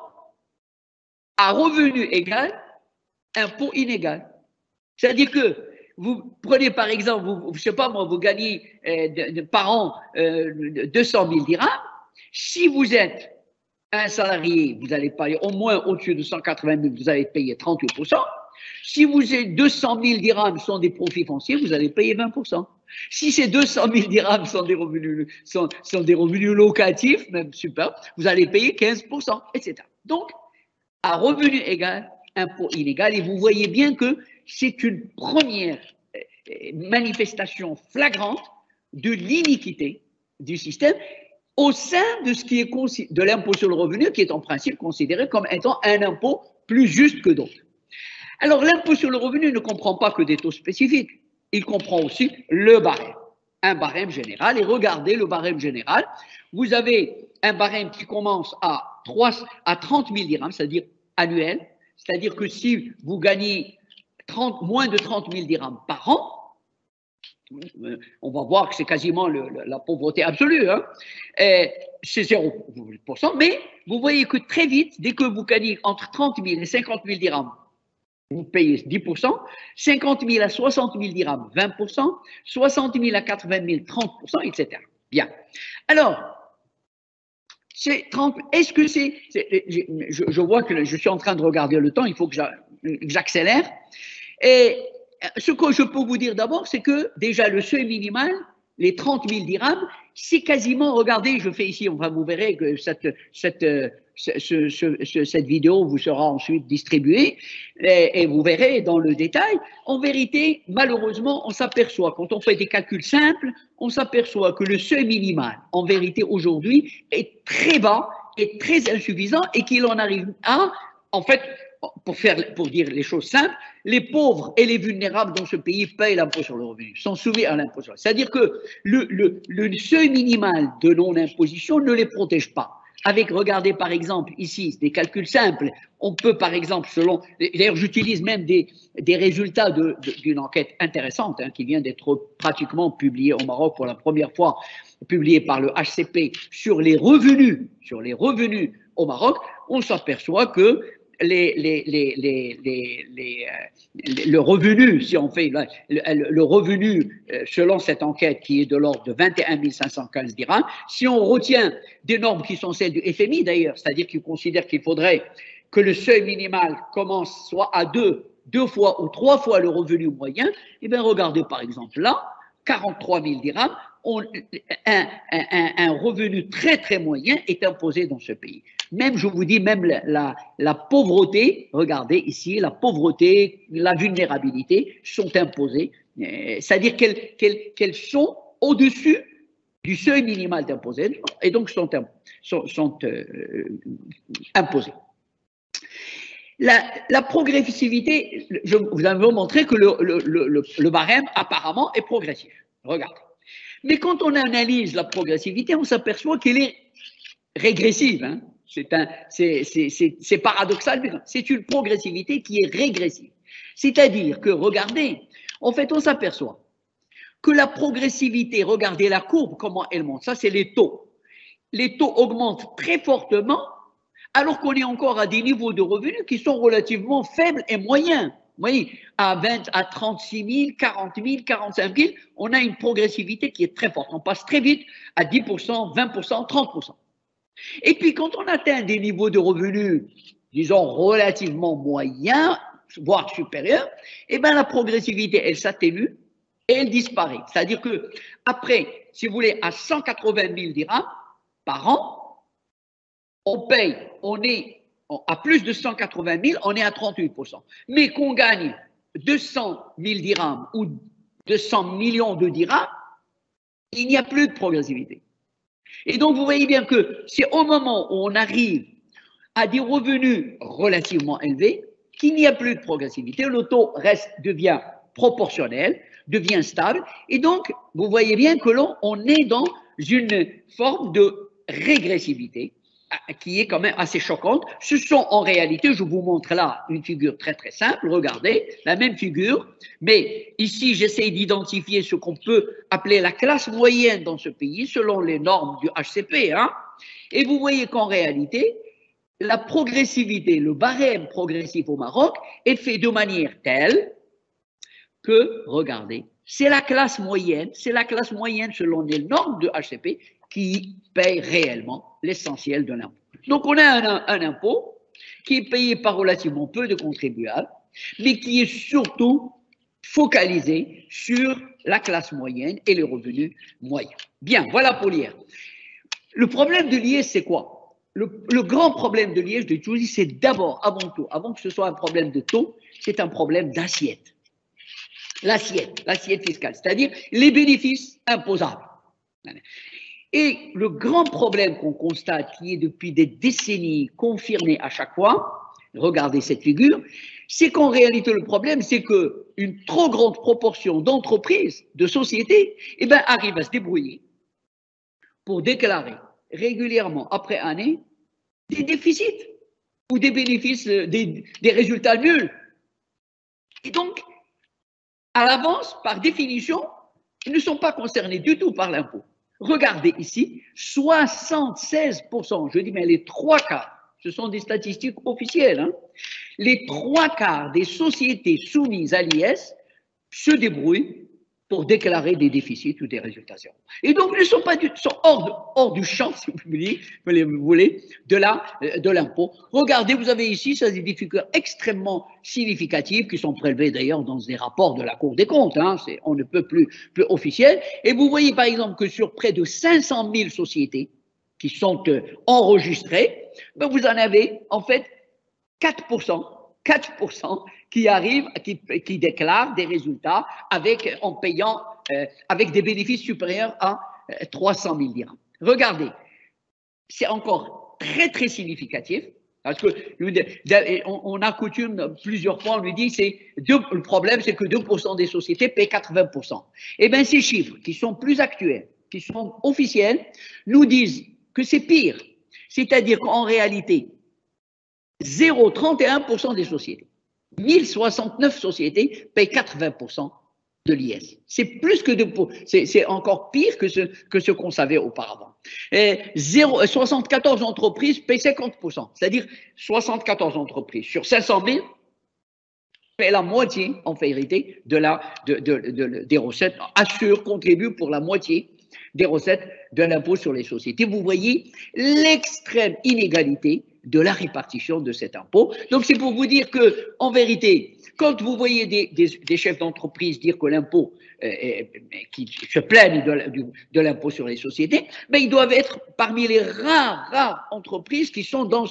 à revenu égal, impôt inégal. C'est-à-dire que vous prenez par exemple, je ne sais pas moi, vous gagnez par an 200 000 dirhams. Si vous êtes un salarié, vous allez payer au moins au-dessus de 180 000, vous allez payer 38%. Si vous êtes 200 000 dirhams sont des profits fonciers, vous allez payer 20%. Si ces 200 000 dirhams sont des revenus locatifs, même super, vous allez payer 15%, etc. Donc, à revenu égal, impôt inégal, et vous voyez bien que c'est une première manifestation flagrante de l'iniquité du système au sein de ce qui est de l'impôt sur le revenu, qui est en principe considéré comme étant un impôt plus juste que d'autres. Alors, l'impôt sur le revenu ne comprend pas que des taux spécifiques. Il comprend aussi le barème, un barème général. Et regardez le barème général. Vous avez un barème qui commence à 30 000 dirhams, c'est-à-dire annuel. C'est-à-dire que si vous gagnez moins de 30 000 dirhams par an, on va voir que c'est quasiment la pauvreté absolue, hein. C'est 0%, mais vous voyez que très vite, dès que vous gagnez entre 30 000 et 50 000 dirhams, vous payez 10%, 50 000 à 60 000 dirhams, 20%, 60 000 à 80 000, 30%, etc. Bien. Alors, est-ce que je vois que je suis en train de regarder le temps, il faut que j'accélère. Et ce que je peux vous dire d'abord, c'est que déjà le seuil minimal, les 30 000 dirhams, c'est quasiment, regardez, je fais ici, enfin vous verrez que cette vidéo vous sera ensuite distribuée et vous verrez dans le détail. En vérité, malheureusement, on s'aperçoit, quand on fait des calculs simples, on s'aperçoit que le seuil minimal, en vérité, aujourd'hui, est très bas, est très insuffisant et qu'il en arrive à, en fait, pour dire les choses simples, les pauvres et les vulnérables dans ce pays payent l'impôt sur le revenu, sont soumis à l'impôt sur le revenu. C'est-à-dire que le seuil minimal de non-imposition ne les protège pas. Avec, regardez par exemple ici, des calculs simples, on peut par exemple, d'ailleurs j'utilise même des résultats d'une enquête intéressante qui vient d'être pratiquement publiée au Maroc pour la première fois, publiée par le HCP sur les revenus au Maroc. On s'aperçoit que le revenu, si on fait le revenu selon cette enquête qui est de l'ordre de 21 515 dirhams, si on retient des normes qui sont celles du FMI d'ailleurs, c'est-à-dire qu'il considère qu'il faudrait que le seuil minimal commence soit à deux fois ou 3 fois le revenu moyen, et bien regardez par exemple là, 43 000 dirhams, un revenu très très moyen est imposé dans ce pays. Même, je vous dis, même la pauvreté, regardez ici, la pauvreté, la vulnérabilité sont imposées, c'est-à-dire qu'elles sont au-dessus du seuil minimal d'imposition et donc sont imposées. La progressivité, je vous avais montré que le barème apparemment est progressif. Regardez. Mais quand on analyse la progressivité, on s'aperçoit qu'elle est régressive. Hein. C'est paradoxal, mais c'est une progressivité qui est régressive. C'est-à-dire que, regardez, en fait, on s'aperçoit que la progressivité, regardez la courbe, comment elle monte, ça c'est les taux. Les taux augmentent très fortement alors qu'on est encore à des niveaux de revenus qui sont relativement faibles et moyens. Vous voyez, à 36 000, 40 000, 45 000, on a une progressivité qui est très forte. On passe très vite à 10%, 20%, 30%. Et puis, quand on atteint des niveaux de revenus, disons, relativement moyens, voire supérieurs, eh bien, la progressivité, elle s'atténue et elle disparaît. C'est-à-dire que, après, si vous voulez, à 180 000 dirhams par an, on est à plus de 180 000, on est à 38%. Mais qu'on gagne 200 000 dirhams ou 200 millions de dirhams, il n'y a plus de progressivité. Et donc, vous voyez bien que c'est au moment où on arrive à des revenus relativement élevés qu'il n'y a plus de progressivité. Le taux devient proportionnel, devient stable. Et donc, vous voyez bien que on est dans une forme de régressivité qui est quand même assez choquante. Ce sont en réalité, je vous montre là une figure très très simple, regardez, la même figure, mais ici j'essaie d'identifier ce qu'on peut appeler la classe moyenne dans ce pays selon les normes du HCP, hein, et vous voyez qu'en réalité, la progressivité, le barème progressif au Maroc est fait de manière telle que, regardez, c'est la classe moyenne selon les normes de HCP qui paye réellement l'essentiel de l'impôt. Donc, on a un impôt qui est payé par relativement peu de contribuables, mais qui est surtout focalisé sur la classe moyenne et les revenus moyens. Bien, voilà pour l'IR. Le problème de l'IR, c'est quoi? Le grand problème de l'IR, je vous dis, c'est d'abord, avant tout, avant que ce soit un problème de taux, c'est un problème d'assiette. L'assiette fiscale, c'est-à-dire les bénéfices imposables. Et le grand problème qu'on constate, qui est depuis des décennies confirmé à chaque fois, regardez cette figure, c'est qu'en réalité le problème, c'est qu'une trop grande proportion d'entreprises, de sociétés, eh ben, arrivent à se débrouiller pour déclarer régulièrement, après année, des déficits ou des bénéfices, des résultats nuls. Et donc, à l'avance, par définition, ils ne sont pas concernés du tout par l'impôt. Regardez ici, 76%, je dis mais les 3/4, ce sont des statistiques officielles, hein, les 3/4 des sociétés soumises à l'IS se débrouillent pour déclarer des déficits ou des résultats zéro. Et donc, ils sont hors du champ, si vous voulez, de l'impôt. Regardez, vous avez ici, ça, des figures extrêmement significatives qui sont prélevées d'ailleurs dans des rapports de la Cour des comptes, hein, on ne peut plus officiel. Et vous voyez par exemple que sur près de 500 000 sociétés qui sont enregistrées, ben vous en avez en fait 4% qui arrivent, qui déclarent des résultats en payant, avec des bénéfices supérieurs à 300 000 dirhams. Regardez, c'est encore très très significatif. Parce que on a coutume, plusieurs fois, on lui dit, le problème, c'est que 2% des sociétés paient 80%. Eh bien, ces chiffres qui sont plus actuels, qui sont officiels, nous disent que c'est pire. C'est-à-dire qu'en réalité, 0,31% des sociétés, 1069 sociétés payent 80% de l'IS. C'est plus que c'est encore pire que ce qu'on savait auparavant. 74 entreprises payent 50%, c'est-à-dire 74 entreprises sur 500 000 paient la moitié, en vérité, des recettes, contribuent pour la moitié des recettes de l'impôt sur les sociétés. Vous voyez l'extrême inégalité de la répartition de cet impôt. Donc, c'est pour vous dire que, en vérité, quand vous voyez des chefs d'entreprise dire que l'impôt, qui se plaignent de l'impôt sur les sociétés, mais ils doivent être parmi les rares entreprises qui sont dans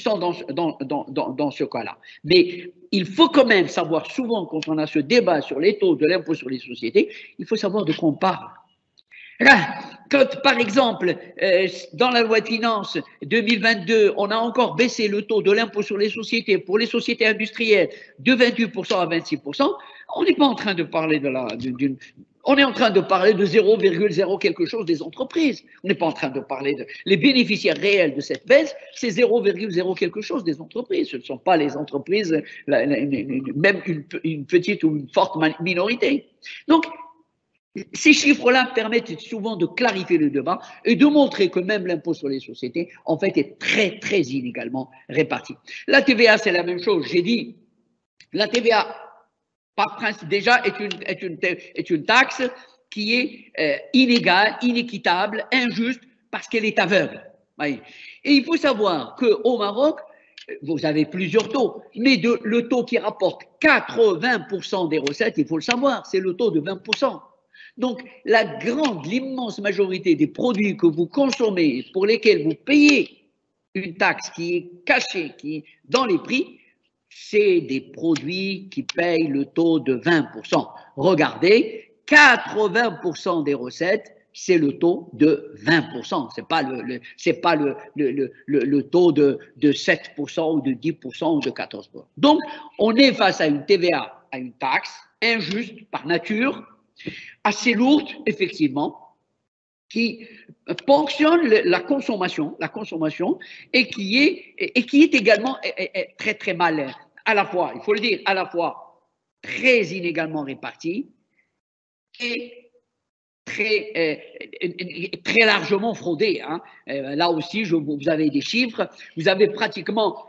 ce cas-là. Mais il faut quand même savoir, souvent, quand on a ce débat sur les taux de l'impôt sur les sociétés, il faut savoir de quoi on parle. Là, quand, par exemple, dans la loi de finances 2022, on a encore baissé le taux de l'impôt sur les sociétés pour les sociétés industrielles de 28% à 26%, on n'est pas en train de parler on est en train de parler de 0,0 quelque chose des entreprises. On n'est pas en train de parler les bénéficiaires réels de cette baisse, c'est 0,0 quelque chose des entreprises. Ce ne sont pas les entreprises, même une petite ou une forte minorité. Donc, ces chiffres-là permettent souvent de clarifier le débat et de montrer que même l'impôt sur les sociétés, en fait, est très, très inégalement réparti. La TVA, c'est la même chose. J'ai dit, la TVA, par principe, déjà, est une taxe qui est inégale, inéquitable, injuste, parce qu'elle est aveugle. Et il faut savoir qu'au Maroc, vous avez plusieurs taux, mais le taux qui rapporte 80% des recettes, il faut le savoir, c'est le taux de 20%. Donc, l'immense majorité des produits que vous consommez, pour lesquels vous payez une taxe qui est cachée, qui est dans les prix, c'est des produits qui payent le taux de 20%. Regardez, 80% des recettes, c'est le taux de 20%. C'est pas le taux de 7% ou de 10% ou de 14%. Donc, on est face à une TVA, à une taxe injuste par nature, assez lourde, effectivement, qui ponctionne la consommation et qui est également très, très mal, à la fois, il faut le dire, à la fois très inégalement répartie et très largement fraudée. Hein. Là aussi, vous avez des chiffres, vous avez pratiquement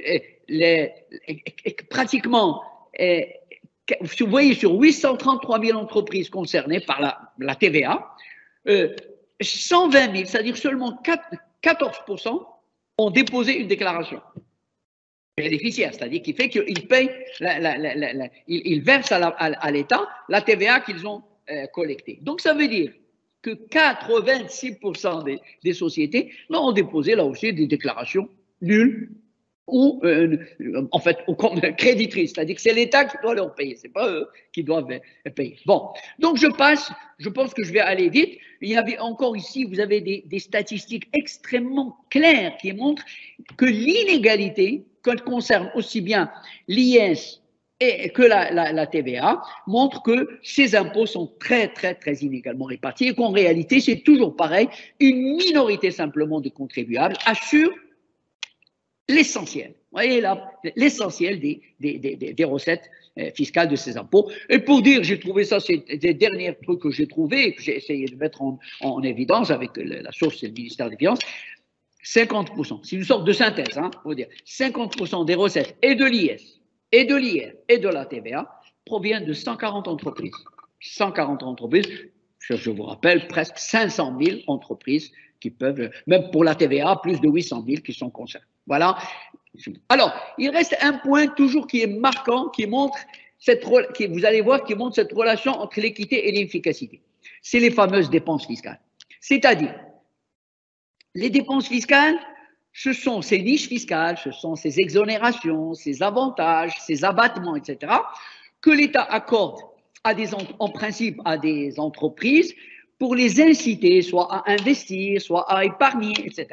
vous voyez, sur 833 000 entreprises concernées par la TVA, 120 000, c'est-à-dire seulement 14% ont déposé une déclaration bénéficiaire, c'est-à-dire qui fait qu'ils payent, ils versent à l'État la TVA qu'ils ont collectée. Donc ça veut dire que 86% des sociétés ont déposé là aussi des déclarations nulles, ou en fait comme créditrices, c'est-à-dire que c'est l'État qui doit leur payer, c'est pas eux qui doivent payer. Bon, donc je pense que je vais aller vite. Il y avait encore ici, vous avez des statistiques extrêmement claires qui montrent que l'inégalité, quand concerne aussi bien l'IS que la TVA, montre que ces impôts sont très, très, très inégalement répartis et qu'en réalité, c'est toujours pareil, une minorité simplement de contribuables assure l'essentiel. Vous voyez là, l'essentiel des recettes fiscales de ces impôts. Et pour dire, j'ai trouvé ça, c'est des derniers trucs que j'ai trouvés et que j'ai essayé de mettre en évidence avec la source, c'est le ministère des Finances. 50%, c'est une sorte de synthèse, hein, on va dire. 50% des recettes et de l'IS, et de l'IR, et de la TVA proviennent de 140 entreprises. 140 entreprises, je vous rappelle, presque 500 000 entreprises qui peuvent, même pour la TVA, plus de 800 000 qui sont concernées. Voilà. Alors, il reste un point toujours qui est marquant, qui montre vous allez voir, qui montre cette relation entre l'équité et l'efficacité. C'est les fameuses dépenses fiscales. C'est-à-dire, les dépenses fiscales, ce sont ces niches fiscales, ce sont ces exonérations, ces avantages, ces abattements, etc., que l'État accorde en principe à des entreprises pour les inciter soit à investir, soit à épargner, etc.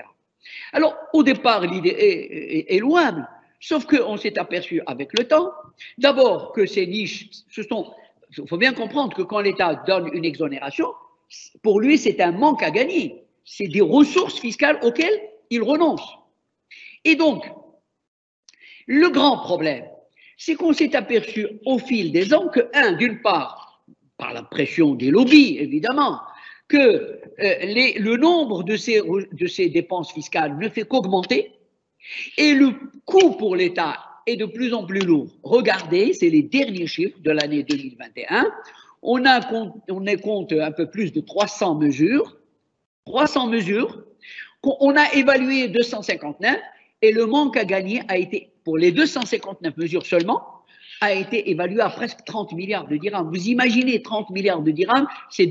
Alors, au départ, l'idée est louable, sauf qu'on s'est aperçu avec le temps, d'abord que ces niches, il faut bien comprendre que quand l'État donne une exonération, pour lui, c'est un manque à gagner. C'est des ressources fiscales auxquelles il renonce. Et donc, le grand problème, c'est qu'on s'est aperçu au fil des ans que, d'une part, par la pression des lobbies, évidemment, que le nombre de ces dépenses fiscales ne fait qu'augmenter et le coût pour l'État est de plus en plus lourd. Regardez, c'est les derniers chiffres de l'année 2021. On compte un peu plus de 300 mesures. 300 mesures. On a évalué 259 et le manque à gagner a été, pour les 259 mesures seulement, a été évalué à presque 30 milliards de dirhams. Vous imaginez 30 milliards de dirhams, c'est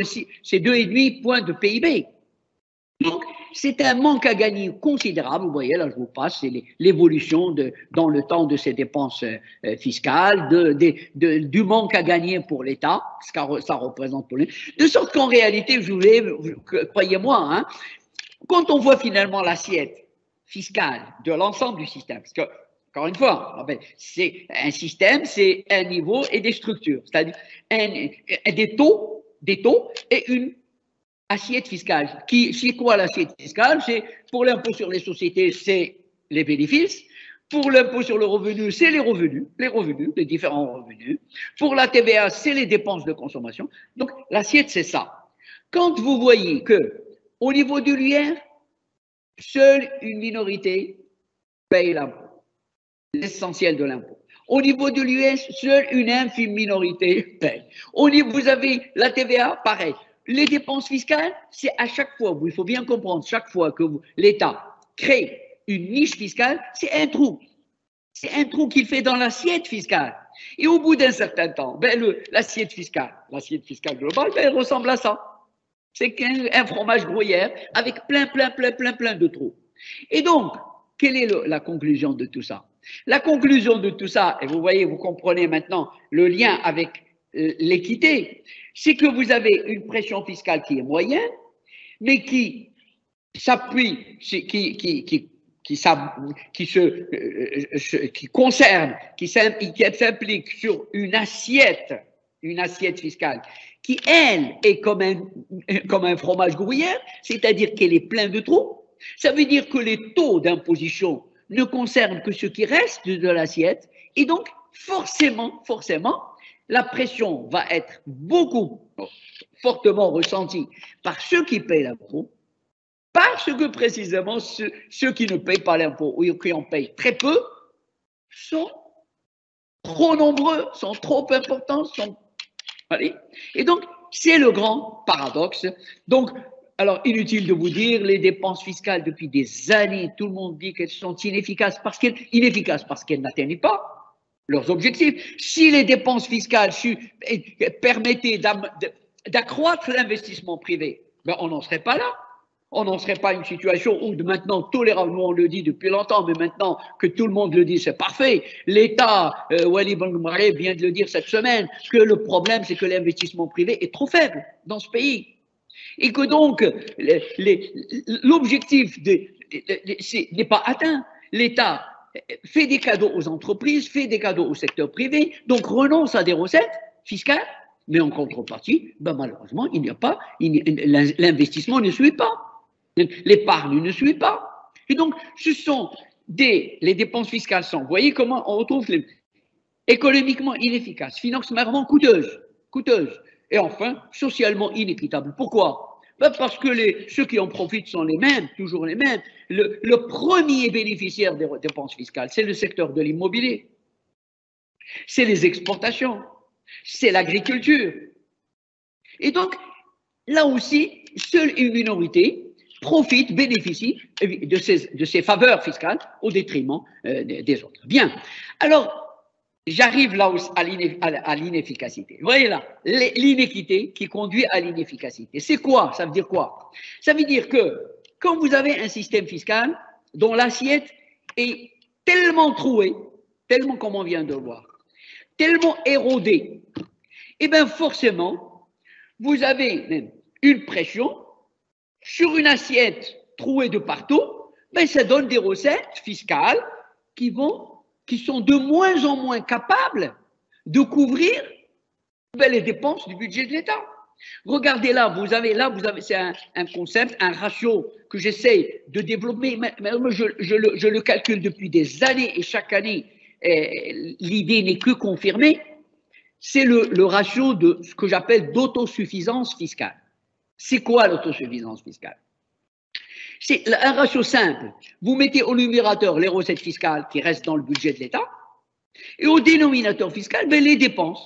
2,5 points de PIB. Donc, c'est un manque à gagner considérable. Vous voyez, là, je vous passe, c'est l'évolution dans le temps de ces dépenses fiscales, du manque à gagner pour l'État, ce que ça représente pour l'État. De sorte qu'en réalité, croyez-moi, hein, quand on voit finalement l'assiette fiscale de l'ensemble du système, parce que, encore une fois, c'est un système, c'est un niveau et des structures, c'est-à-dire des taux et une assiette fiscale. C'est quoi l'assiette fiscale? C'est pour l'impôt sur les sociétés, c'est les bénéfices. Pour l'impôt sur le revenu, c'est les revenus, les différents revenus. Pour la TVA, c'est les dépenses de consommation. Donc, l'assiette, c'est ça. Quand vous voyez que, au niveau de l'UR, seule une minorité paye l'impôt, l'essentiel de l'impôt. Au niveau de l'US, seule une infime minorité paye. Vous avez la TVA, pareil. Les dépenses fiscales, c'est à chaque fois, il faut bien comprendre, chaque fois que l'État crée une niche fiscale, c'est un trou. C'est un trou qu'il fait dans l'assiette fiscale. Et au bout d'un certain temps, l'assiette fiscale globale, elle ressemble à ça. C'est un fromage gruyère avec plein de trous. Et donc, quelle est la conclusion de tout ça? La conclusion de tout ça, et vous voyez, vous comprenez maintenant le lien avec l'équité, c'est que vous avez une pression fiscale qui est moyenne, mais qui s'appuie, qui s'implique sur une assiette fiscale qui, elle, est comme un fromage gruyère, c'est-à-dire qu'elle est pleine de trous. Ça veut dire que les taux d'imposition ne concernent que ce qui reste de l'assiette, et donc, forcément, la pression va être fortement ressentie par ceux qui payent l'impôt, parce que précisément ceux qui ne payent pas l'impôt ou qui en payent très peu sont trop nombreux, sont trop importants, et donc c'est le grand paradoxe. Donc, alors inutile de vous dire, les dépenses fiscales depuis des années, tout le monde dit qu'elles sont inefficaces parce qu'elles n'atteignent pas leurs objectifs. Si les dépenses fiscales permettaient d'accroître l'investissement privé, on n'en serait pas là. On n'en serait pas à une situation où maintenant tolérable, nous on le dit depuis longtemps, mais maintenant que tout le monde le dit, c'est parfait. L'État, Wali Bangmare vient de le dire cette semaine, que le problème c'est que l'investissement privé est trop faible dans ce pays. Et que donc l'objectif n'est pas atteint. L'État fait des cadeaux aux entreprises, fait des cadeaux au secteur privé, donc renonce à des recettes fiscales, mais en contrepartie, malheureusement, il n'y a pas, l'investissement ne suit pas. L'épargne ne suit pas. Et donc, ce sont les dépenses fiscales sont, vous voyez comment on retrouve économiquement inefficaces, financièrement coûteuses, et enfin, socialement inéquitables. Pourquoi? Parce que ceux qui en profitent sont les mêmes, toujours les mêmes. Le premier bénéficiaire des dépenses fiscales, c'est le secteur de l'immobilier, c'est les exportations, c'est l'agriculture. Et donc, là aussi, seule une minorité bénéficie de ces faveurs fiscales au détriment des autres. Bien. Alors, j'arrive là à l'inefficacité. Vous voyez là, l'inéquité qui conduit à l'inefficacité. C'est quoi? Ça veut dire quoi? Ça veut dire que quand vous avez un système fiscal dont l'assiette est tellement trouée, tellement comme on vient de le voir, tellement érodée, et bien forcément, vous avez une pression sur une assiette trouée de partout, ben, ça donne des recettes fiscales qui sont de moins en moins capables de couvrir les dépenses du budget de l'État. Regardez là, c'est un concept, un ratio que j'essaie de développer, mais je le calcule depuis des années et chaque année, l'idée n'est que confirmée, c'est le ratio de ce que j'appelle d'autosuffisance fiscale. C'est quoi l'autosuffisance fiscale? C'est un ratio simple. Vous mettez au numérateur les recettes fiscales qui restent dans le budget de l'État et au dénominateur fiscal, ben, les dépenses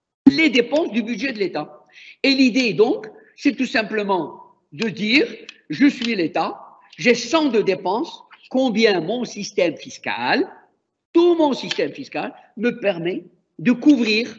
du budget de l'État. Et l'idée, donc, c'est tout simplement de dire, je suis l'État, j'ai 100 de dépenses, combien mon système fiscal, tout mon système fiscal, me permet de couvrir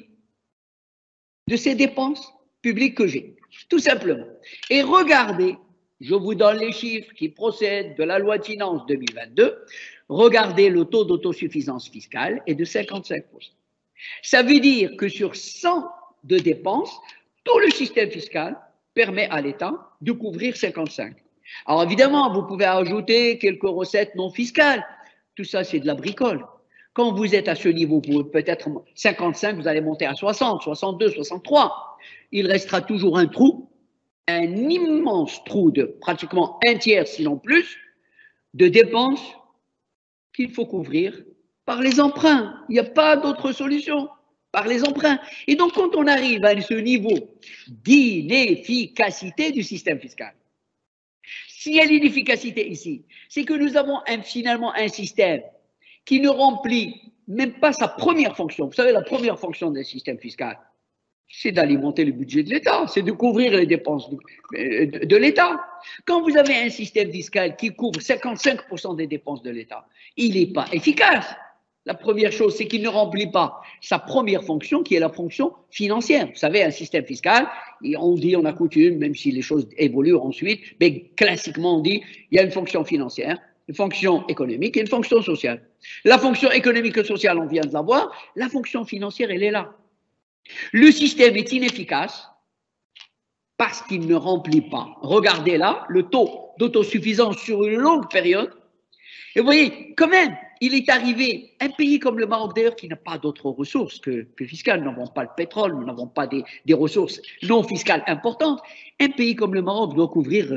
de ces dépenses publiques que j'ai, tout simplement. Et regardez, je vous donne les chiffres qui procèdent de la loi de finances 2022, regardez le taux d'autosuffisance fiscale est de 55%. Ça veut dire que sur 100 de dépenses, tout le système fiscal permet à l'État de couvrir 55. Alors évidemment, vous pouvez ajouter quelques recettes non fiscales. Tout ça, c'est de la bricole. Quand vous êtes à ce niveau, peut-être 55, vous allez monter à 60, 62, 63. Il restera toujours un trou, un immense trou de pratiquement un tiers, sinon plus, de dépenses qu'il faut couvrir par les emprunts. Il n'y a pas d'autre solution. Par les emprunts. Et donc, quand on arrive à ce niveau d'inefficacité du système fiscal, s'il y a l'inefficacité ici, c'est que nous avons finalement un système qui ne remplit même pas sa première fonction. Vous savez, la première fonction d'un système fiscal, c'est d'alimenter le budget de l'État, c'est de couvrir les dépenses de l'État. Quand vous avez un système fiscal qui couvre 55% des dépenses de l'État, il n'est pas efficace. La première chose, c'est qu'il ne remplit pas sa première fonction, qui est la fonction financière. Vous savez, un système fiscal, et on a coutume, même si les choses évoluent ensuite, mais classiquement, on dit, il y a une fonction financière, une fonction économique et une fonction sociale. La fonction économique et sociale, on vient de la voir. La fonction financière, elle est là. Le système est inefficace parce qu'il ne remplit pas. Regardez là, le taux d'autosuffisance sur une longue période. Et vous voyez, quand même, il est arrivé, un pays comme le Maroc d'ailleurs, qui n'a pas d'autres ressources que fiscales, nous n'avons pas le pétrole, nous n'avons pas des ressources non fiscales importantes, un pays comme le Maroc doit couvrir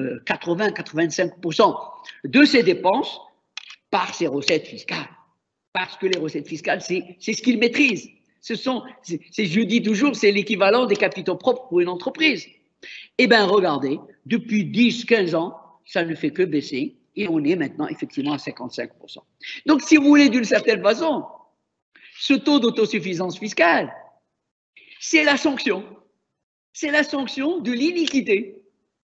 80-85% de ses dépenses par ses recettes fiscales. Parce que les recettes fiscales, c'est ce qu'il maîtrise. Je dis toujours, c'est l'équivalent des capitaux propres pour une entreprise. Eh bien, regardez, depuis 10-15 ans, ça ne fait que baisser. Et on est maintenant effectivement à 55%. Donc, si vous voulez, d'une certaine façon, ce taux d'autosuffisance fiscale, c'est la sanction. C'est la sanction de l'iniquité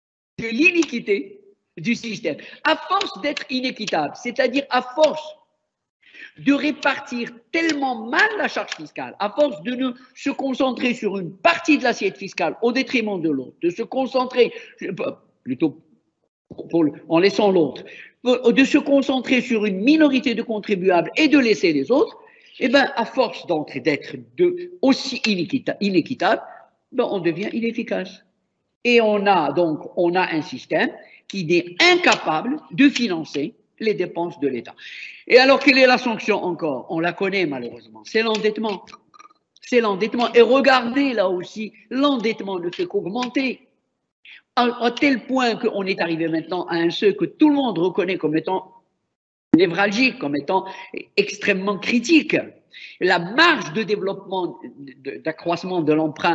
du système. À force d'être inéquitable, c'est-à-dire à force de répartir tellement mal la charge fiscale, à force de ne se concentrer sur une partie de l'assiette fiscale au détriment de l'autre, de se concentrer plutôt en laissant l'autre, de se concentrer sur une minorité de contribuables et de laisser les autres, eh bien, à force d'être aussi inéquitable, ben, on devient inefficace. Et on a un système qui est incapable de financer les dépenses de l'État. Et alors, quelle est la sanction encore? On la connaît malheureusement, c'est l'endettement. C'est l'endettement. Et regardez là aussi, l'endettement ne fait qu'augmenter. À tel point qu'on est arrivé maintenant à un seuil que tout le monde reconnaît comme étant névralgique, comme étant extrêmement critique. La marge de développement, d'accroissement de l'emprunt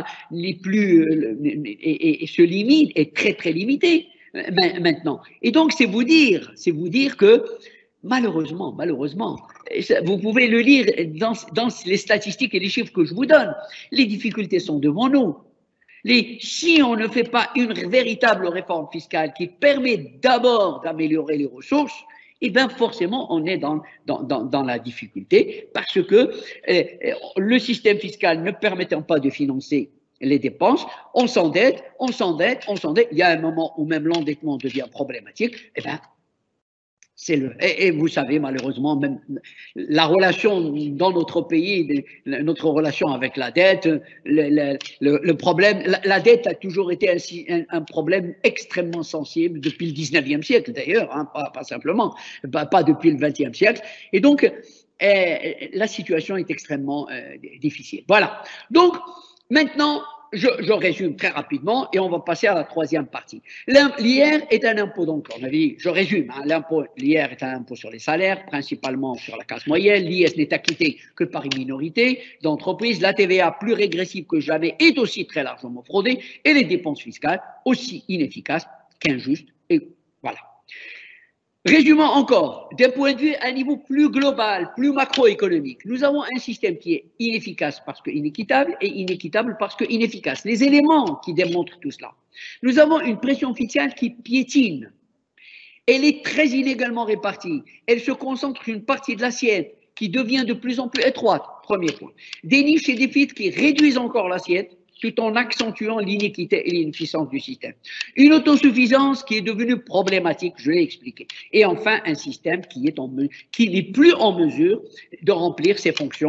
se limite, est très très limitée maintenant. Et donc c'est vous dire que malheureusement, vous pouvez le lire dans les statistiques et les chiffres que je vous donne, les difficultés sont devant nous. Si on ne fait pas une véritable réforme fiscale qui permet d'abord d'améliorer les ressources, eh bien forcément on est dans la difficulté parce que le système fiscal ne permettant pas de financer les dépenses, on s'endette. Il y a un moment où même l'endettement devient problématique. Eh bien, Et vous savez, malheureusement, même la relation dans notre pays, notre relation avec la dette, le problème, la dette a toujours été un problème extrêmement sensible depuis le 19e siècle, d'ailleurs, hein, pas simplement, pas depuis le 20e siècle. Et donc, la situation est extrêmement difficile. Voilà. Donc, maintenant, je résume très rapidement et on va passer à la troisième partie. L'IR est un impôt, donc on a dit, je résume, hein, l'IR est un impôt sur les salaires, principalement sur la classe moyenne. L'IS n'est acquitté que par une minorité d'entreprises. La TVA, plus régressive que jamais, est aussi très largement fraudée et les dépenses fiscales aussi inefficaces qu'injustes. Et voilà. Résumons encore, d'un point de vue à un niveau plus global, plus macroéconomique, nous avons un système qui est inefficace parce que inéquitable et inéquitable parce que inefficace. Les éléments qui démontrent tout cela. Nous avons une pression fiscale qui piétine. Elle est très inégalement répartie. Elle se concentre sur une partie de l'assiette qui devient de plus en plus étroite. Premier point. Des niches et des fuites qui réduisent encore l'assiette tout en accentuant l'inéquité et l'inefficience du système. Une autosuffisance qui est devenue problématique, je l'ai expliqué. Et enfin, un système qui n'est plus en mesure de remplir ses fonctions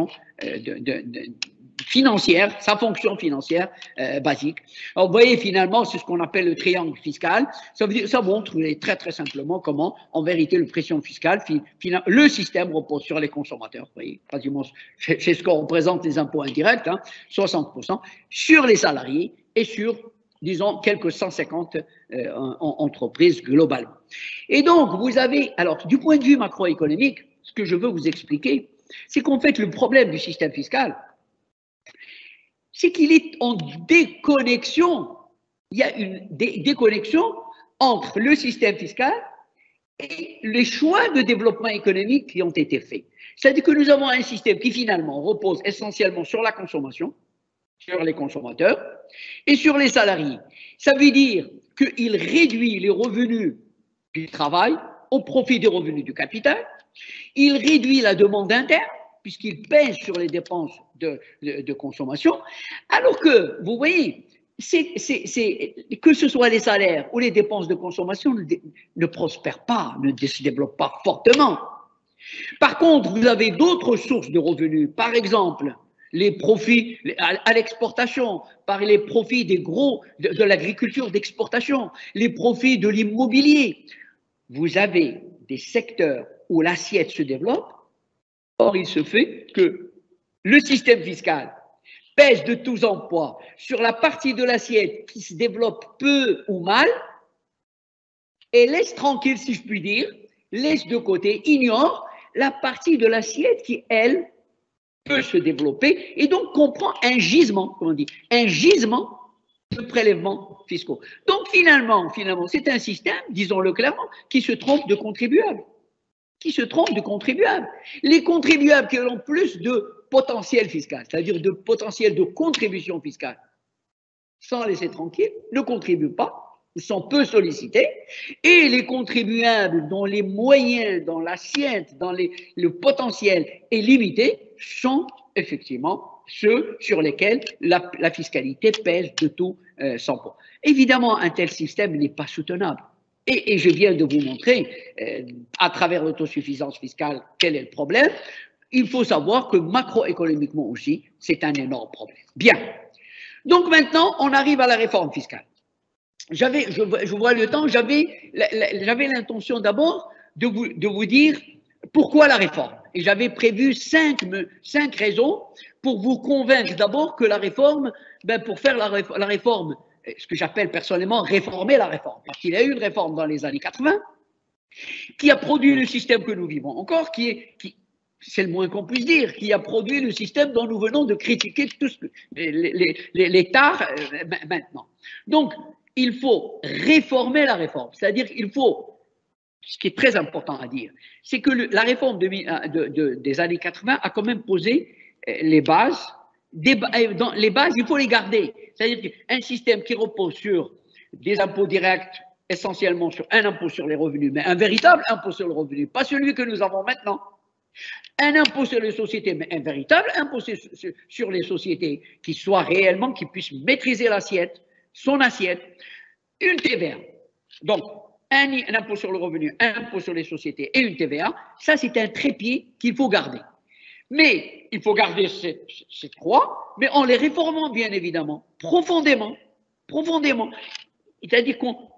financière, sa fonction financière basique. Alors, vous voyez, finalement, c'est ce qu'on appelle le triangle fiscal. Ça montre très, très simplement comment, en vérité, le pression fiscale, le système repose sur les consommateurs. Vous voyez, quasiment, c'est ce qu'on représente les impôts indirects, hein, 60%, sur les salariés et sur, disons, quelques 150 entreprises globalement. Et donc, vous avez, alors, du point de vue macroéconomique, ce que je veux vous expliquer, c'est qu'en fait, le problème du système fiscal, c'est qu'il est en déconnexion. Il y a une déconnexion entre le système fiscal et les choix de développement économique qui ont été faits. C'est-à-dire que nous avons un système qui finalement repose essentiellement sur la consommation, sur les consommateurs et sur les salariés. Ça veut dire qu'il réduit les revenus du travail au profit des revenus du capital, il réduit la demande interne, puisqu'il pèse sur les dépenses de consommation, alors que, vous voyez, que ce soit les salaires ou les dépenses de consommation ne prospèrent pas, ne se développent pas fortement. Par contre, vous avez d'autres sources de revenus, par exemple, les profits à l'exportation, par les profits de l'agriculture d'exportation, les profits de l'immobilier. Vous avez des secteurs où l'assiette se développe. Or, il se fait que le système fiscal pèse de tous emplois sur la partie de l'assiette qui se développe peu ou mal et laisse tranquille, si je puis dire, laisse de côté, ignore la partie de l'assiette qui, elle, peut se développer et donc comprend un gisement, comme on dit, un gisement de prélèvements fiscaux. Donc, finalement, c'est un système, disons-le clairement, qui se trompe de contribuables. Les contribuables qui ont plus de potentiel fiscal, c'est-à-dire de potentiel de contribution fiscale, sans laisser tranquille, ne contribuent pas, ou sont peu sollicités, et les contribuables dont les moyens, dans l'assiette, le potentiel est limité, sont effectivement ceux sur lesquels la fiscalité pèse de tout son poids. Évidemment, un tel système n'est pas soutenable. Et je viens de vous montrer, à travers l'autosuffisance fiscale, quel est le problème. Il faut savoir que macroéconomiquement aussi, c'est un énorme problème. Bien. Donc maintenant, on arrive à la réforme fiscale. Je vois le temps, j'avais l'intention d'abord de vous dire pourquoi la réforme. Et j'avais prévu cinq raisons pour vous convaincre d'abord que la réforme, pour faire la réforme, ce que j'appelle personnellement réformer la réforme, parce qu'il y a eu une réforme dans les années 80 qui a produit le système que nous vivons encore, c'est le moins qu'on puisse dire, qui a produit le système dont nous venons de critiquer tous les tares maintenant. Donc, il faut réformer la réforme, c'est-à-dire qu'il faut, ce qui est très important à dire, c'est que la réforme des années 80 a quand même posé les bases. Dans les bases, il faut les garder. C'est-à-dire qu'un système qui repose sur des impôts directs, essentiellement sur un impôt sur les revenus, mais un véritable impôt sur le revenu, pas celui que nous avons maintenant. Un impôt sur les sociétés, mais un véritable impôt sur les sociétés qui soit réellement, qui puisse maîtriser l'assiette, son assiette, une TVA. Donc, un impôt sur le revenu, un impôt sur les sociétés et une TVA, ça c'est un trépied qu'il faut garder. Mais il faut garder ces trois, mais en les réformant bien évidemment, profondément. C'est-à-dire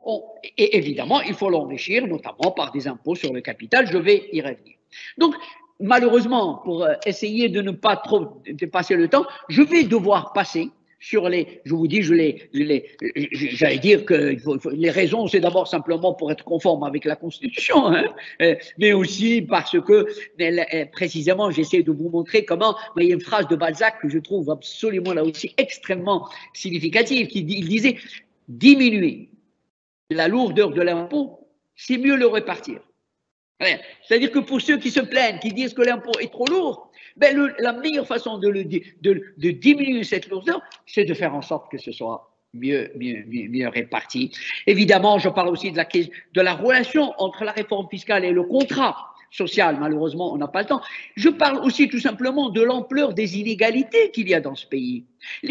et évidemment, il faut l'enrichir, notamment par des impôts sur le capital, je vais y revenir. Donc, malheureusement, pour essayer de ne pas trop dépasser le temps, je vais devoir passer sur je vous dis, j'allais dire que les raisons, c'est d'abord simplement pour être conforme avec la Constitution, hein, mais aussi parce que, précisément, j'essaie de vous montrer comment, il y a une phrase de Balzac que je trouve absolument là aussi extrêmement significative, il disait, diminuer la lourdeur de l'impôt, c'est mieux le répartir. C'est-à-dire que pour ceux qui se plaignent, qui disent que l'impôt est trop lourd, la meilleure façon de diminuer cette lourdeur, c'est de faire en sorte que ce soit mieux réparti. Évidemment, je parle aussi de la relation entre la réforme fiscale et le contrat social. Malheureusement, on n'a pas le temps. Je parle aussi tout simplement de l'ampleur des inégalités qu'il y a dans ce pays.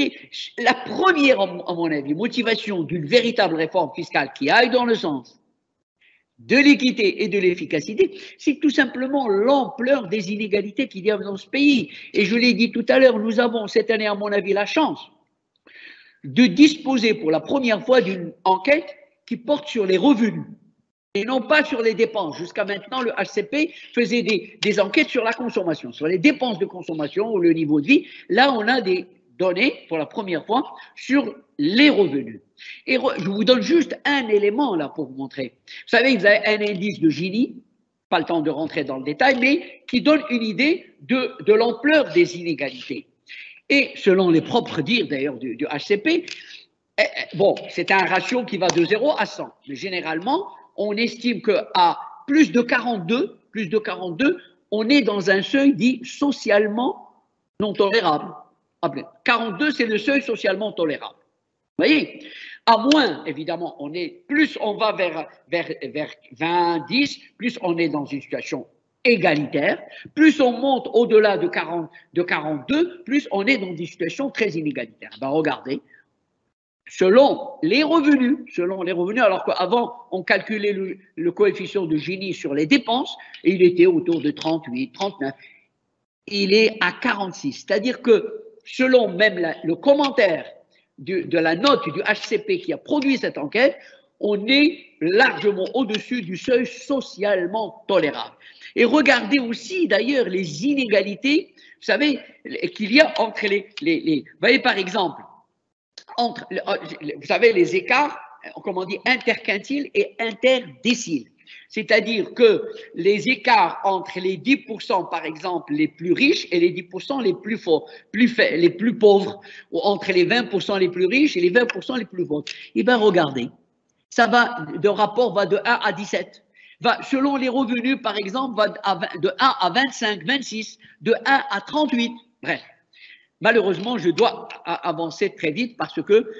La première, à mon avis, motivation d'une véritable réforme fiscale qui aille dans le sens de l'équité et de l'efficacité, c'est tout simplement l'ampleur des inégalités qu'il y a dans ce pays. Et je l'ai dit tout à l'heure, nous avons cette année, à mon avis, la chance de disposer pour la première fois d'une enquête qui porte sur les revenus et non pas sur les dépenses. Jusqu'à maintenant, le HCP faisait des enquêtes sur la consommation, sur les dépenses de consommation ou le niveau de vie. Là, on a des données, pour la première fois, sur les revenus. Et je vous donne juste un élément là pour vous montrer. Vous savez, vous avez un indice de Gini, pas le temps de rentrer dans le détail, mais qui donne une idée de l'ampleur des inégalités. Et selon les propres dires d'ailleurs du HCP, bon, c'est un ratio qui va de 0 à 100. Mais généralement, on estime qu'à plus de 42, on est dans un seuil dit socialement non tolérable. 42, c'est le seuil socialement tolérable. Vous voyez, à moins, évidemment, plus on va vers 20, 10, plus on est dans une situation égalitaire, plus on monte au-delà de 42, plus on est dans des situations très inégalitaires. Ben, regardez, selon les revenus, alors qu'avant, on calculait le coefficient de Gini sur les dépenses, et il était autour de 38, 39. Il est à 46. C'est-à-dire que, selon même le commentaire de la note du HCP qui a produit cette enquête, on est largement au-dessus du seuil socialement tolérable. Et regardez aussi, d'ailleurs, les inégalités, vous savez, qu'il y a entre vous voyez, par exemple, vous savez, les écarts, comment on dit, interquintiles et interdéciles. C'est-à-dire que les écarts entre les 10%, par exemple, les plus riches et les 10% les plus pauvres, ou entre les 20% les plus riches et les 20% les plus pauvres. Eh bien, regardez, le rapport va de 1 à 17. Selon les revenus, par exemple, va de 1 à 25, 26, de 1 à 38. Bref. Malheureusement, je dois avancer très vite parce que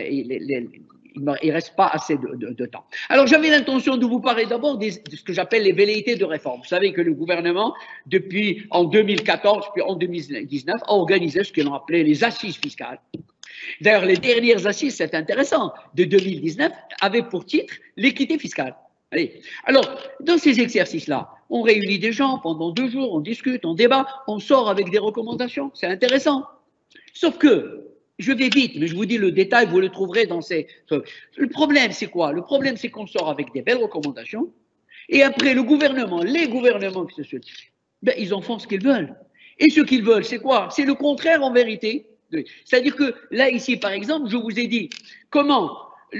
il ne reste pas assez de temps. Alors, j'avais l'intention de vous parler d'abord de ce que j'appelle les velléités de réforme. Vous savez que le gouvernement, depuis en 2014 puis en 2019, a organisé ce qu'on appelait les assises fiscales. D'ailleurs, les dernières assises, c'est intéressant, de 2019, avaient pour titre l'équité fiscale. Allez. Alors, dans ces exercices-là, on réunit des gens pendant 2 jours, on discute, on débat, on sort avec des recommandations. C'est intéressant. Sauf que, je vais vite, mais je vous dis le détail, vous le trouverez dans ces... Le problème, c'est quoi? Le problème, c'est qu'on sort avec des belles recommandations, et après, les gouvernements qui se suivent, ils en font ce qu'ils veulent. Et ce qu'ils veulent, c'est quoi? C'est le contraire en vérité. C'est-à-dire que, là, ici, par exemple, je vous ai dit comment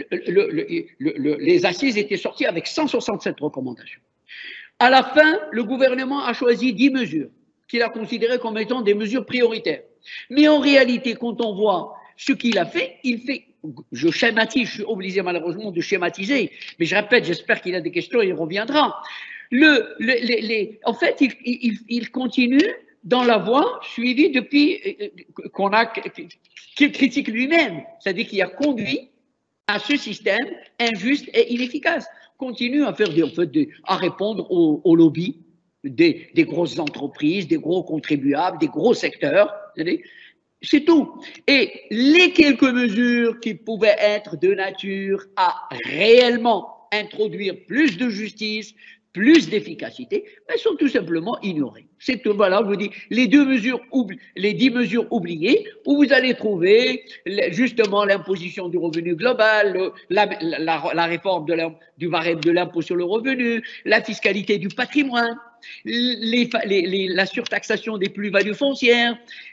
les assises étaient sorties avec 167 recommandations. À la fin, le gouvernement a choisi 10 mesures qu'il a considérées comme étant des mesures prioritaires. Mais en réalité, quand on voit ce qu'il a fait, je schématise, je suis obligé malheureusement de schématiser, mais je répète, j'espère qu'il a des questions, il reviendra. En fait, il continue dans la voie suivie depuis qu'il critique lui-même, c'est-à-dire qu'il a conduit à ce système injuste et inefficace. Continue à à répondre aux lobbies des grosses entreprises, des gros contribuables, des gros secteurs. C'est tout. Et les quelques mesures qui pouvaient être de nature à réellement introduire plus de justice, plus d'efficacité, elles sont tout simplement ignorées. C'est que, voilà, je vous dis, les 10 mesures oubliées, où vous allez trouver justement l'imposition du revenu global, la réforme du barème de l'impôt sur le revenu, la fiscalité du patrimoine, la surtaxation des plus-values foncières,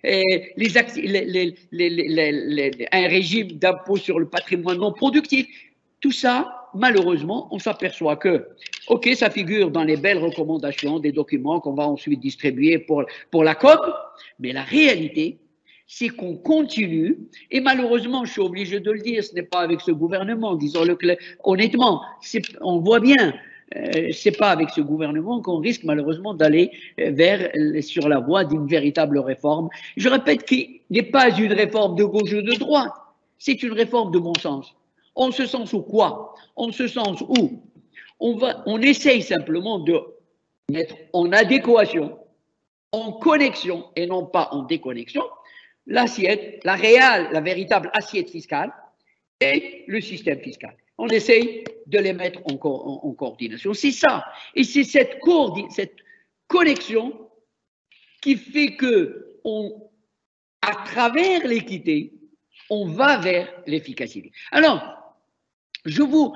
un régime d'impôt sur le patrimoine non productif. Tout ça, malheureusement, on s'aperçoit que, ok, ça figure dans les belles recommandations des documents qu'on va ensuite distribuer pour la COP, mais la réalité, c'est qu'on continue, et malheureusement, je suis obligé de le dire, ce n'est pas avec ce gouvernement, disons-le honnêtement, on voit bien, c'est pas avec ce gouvernement qu'on risque malheureusement d'aller sur la voie d'une véritable réforme. Je répète qu'il n'est pas une réforme de gauche ou de droite, c'est une réforme de bon sens. En ce sens où quoi? En ce sens où on essaye simplement de mettre en adéquation, en connexion et non pas en déconnexion, l'assiette, la véritable assiette fiscale et le système fiscal. On essaye de les mettre en coordination. C'est ça. Et c'est cette connexion qui fait que, à travers l'équité, on va vers l'efficacité. Alors, je vous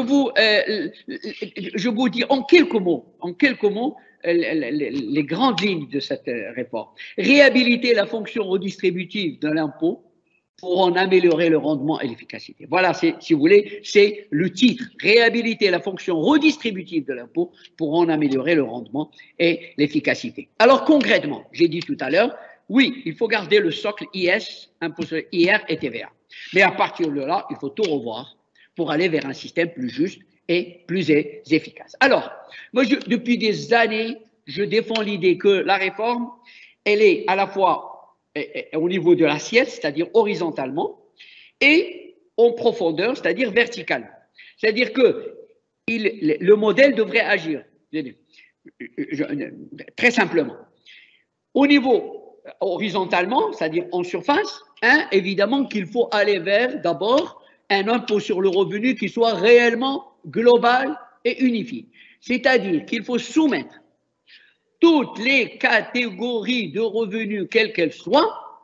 dis en quelques mots les grandes lignes de cette réforme. Réhabiliter la fonction redistributive de l'impôt pour en améliorer le rendement et l'efficacité. Voilà, si vous voulez, c'est le titre. Réhabiliter la fonction redistributive de l'impôt pour en améliorer le rendement et l'efficacité. Alors concrètement, j'ai dit tout à l'heure, oui, il faut garder le socle IS, impôt sur IR et TVA. Mais à partir de là, il faut tout revoir pour aller vers un système plus juste et plus efficace. Alors, moi, depuis des années, je défends l'idée que la réforme, elle est à la fois au niveau de l'assiette, c'est-à-dire horizontalement, et en profondeur, c'est-à-dire verticalement. C'est-à-dire que le modèle devrait agir, très simplement. Au niveau horizontalement, c'est-à-dire en surface, évidemment qu'il faut aller vers d'abord un impôt sur le revenu qui soit réellement global et unifié. C'est-à-dire qu'il faut soumettre toutes les catégories de revenus, quelles qu'elles soient,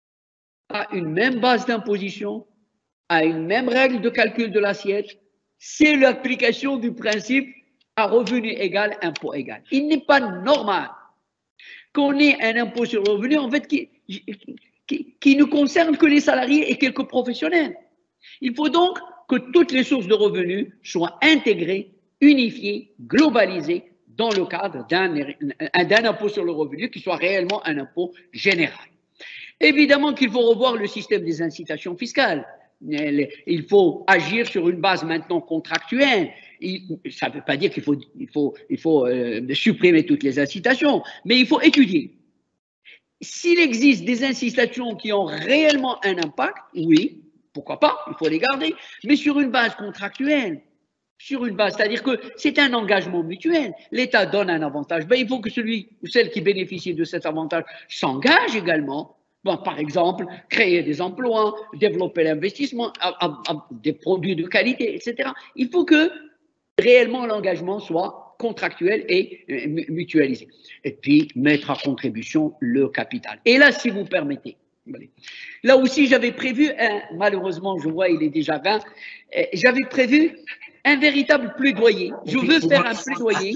à une même base d'imposition, à une même règle de calcul de l'assiette. C'est l'application du principe à revenu égal, impôt égal. Il n'est pas normal qu'on ait un impôt sur le revenu, en fait, qui ne concerne que les salariés et quelques professionnels. Il faut donc que toutes les sources de revenus soient intégrées, unifiées, globalisées dans le cadre d'un impôt sur le revenu qui soit réellement un impôt général. Évidemment qu'il faut revoir le système des incitations fiscales. Il faut agir sur une base maintenant contractuelle. Ça ne veut pas dire qu'il faut supprimer toutes les incitations, mais il faut étudier. S'il existe des incitations qui ont réellement un impact, oui, pourquoi pas, il faut les garder, mais sur une base contractuelle. Sur une base, c'est-à-dire que c'est un engagement mutuel. L'État donne un avantage, ben, il faut que celui ou celle qui bénéficie de cet avantage s'engage également. Bon, par exemple, créer des emplois, développer l'investissement, des produits de qualité, etc. Il faut que réellement l'engagement soit contractuel et mutualisé. Et puis, mettre à contribution le capital. Et là, si vous permettez, là aussi, j'avais prévu, malheureusement, je vois, il est déjà 20, j'avais prévu un véritable plaidoyer. Je veux faire un plaidoyer.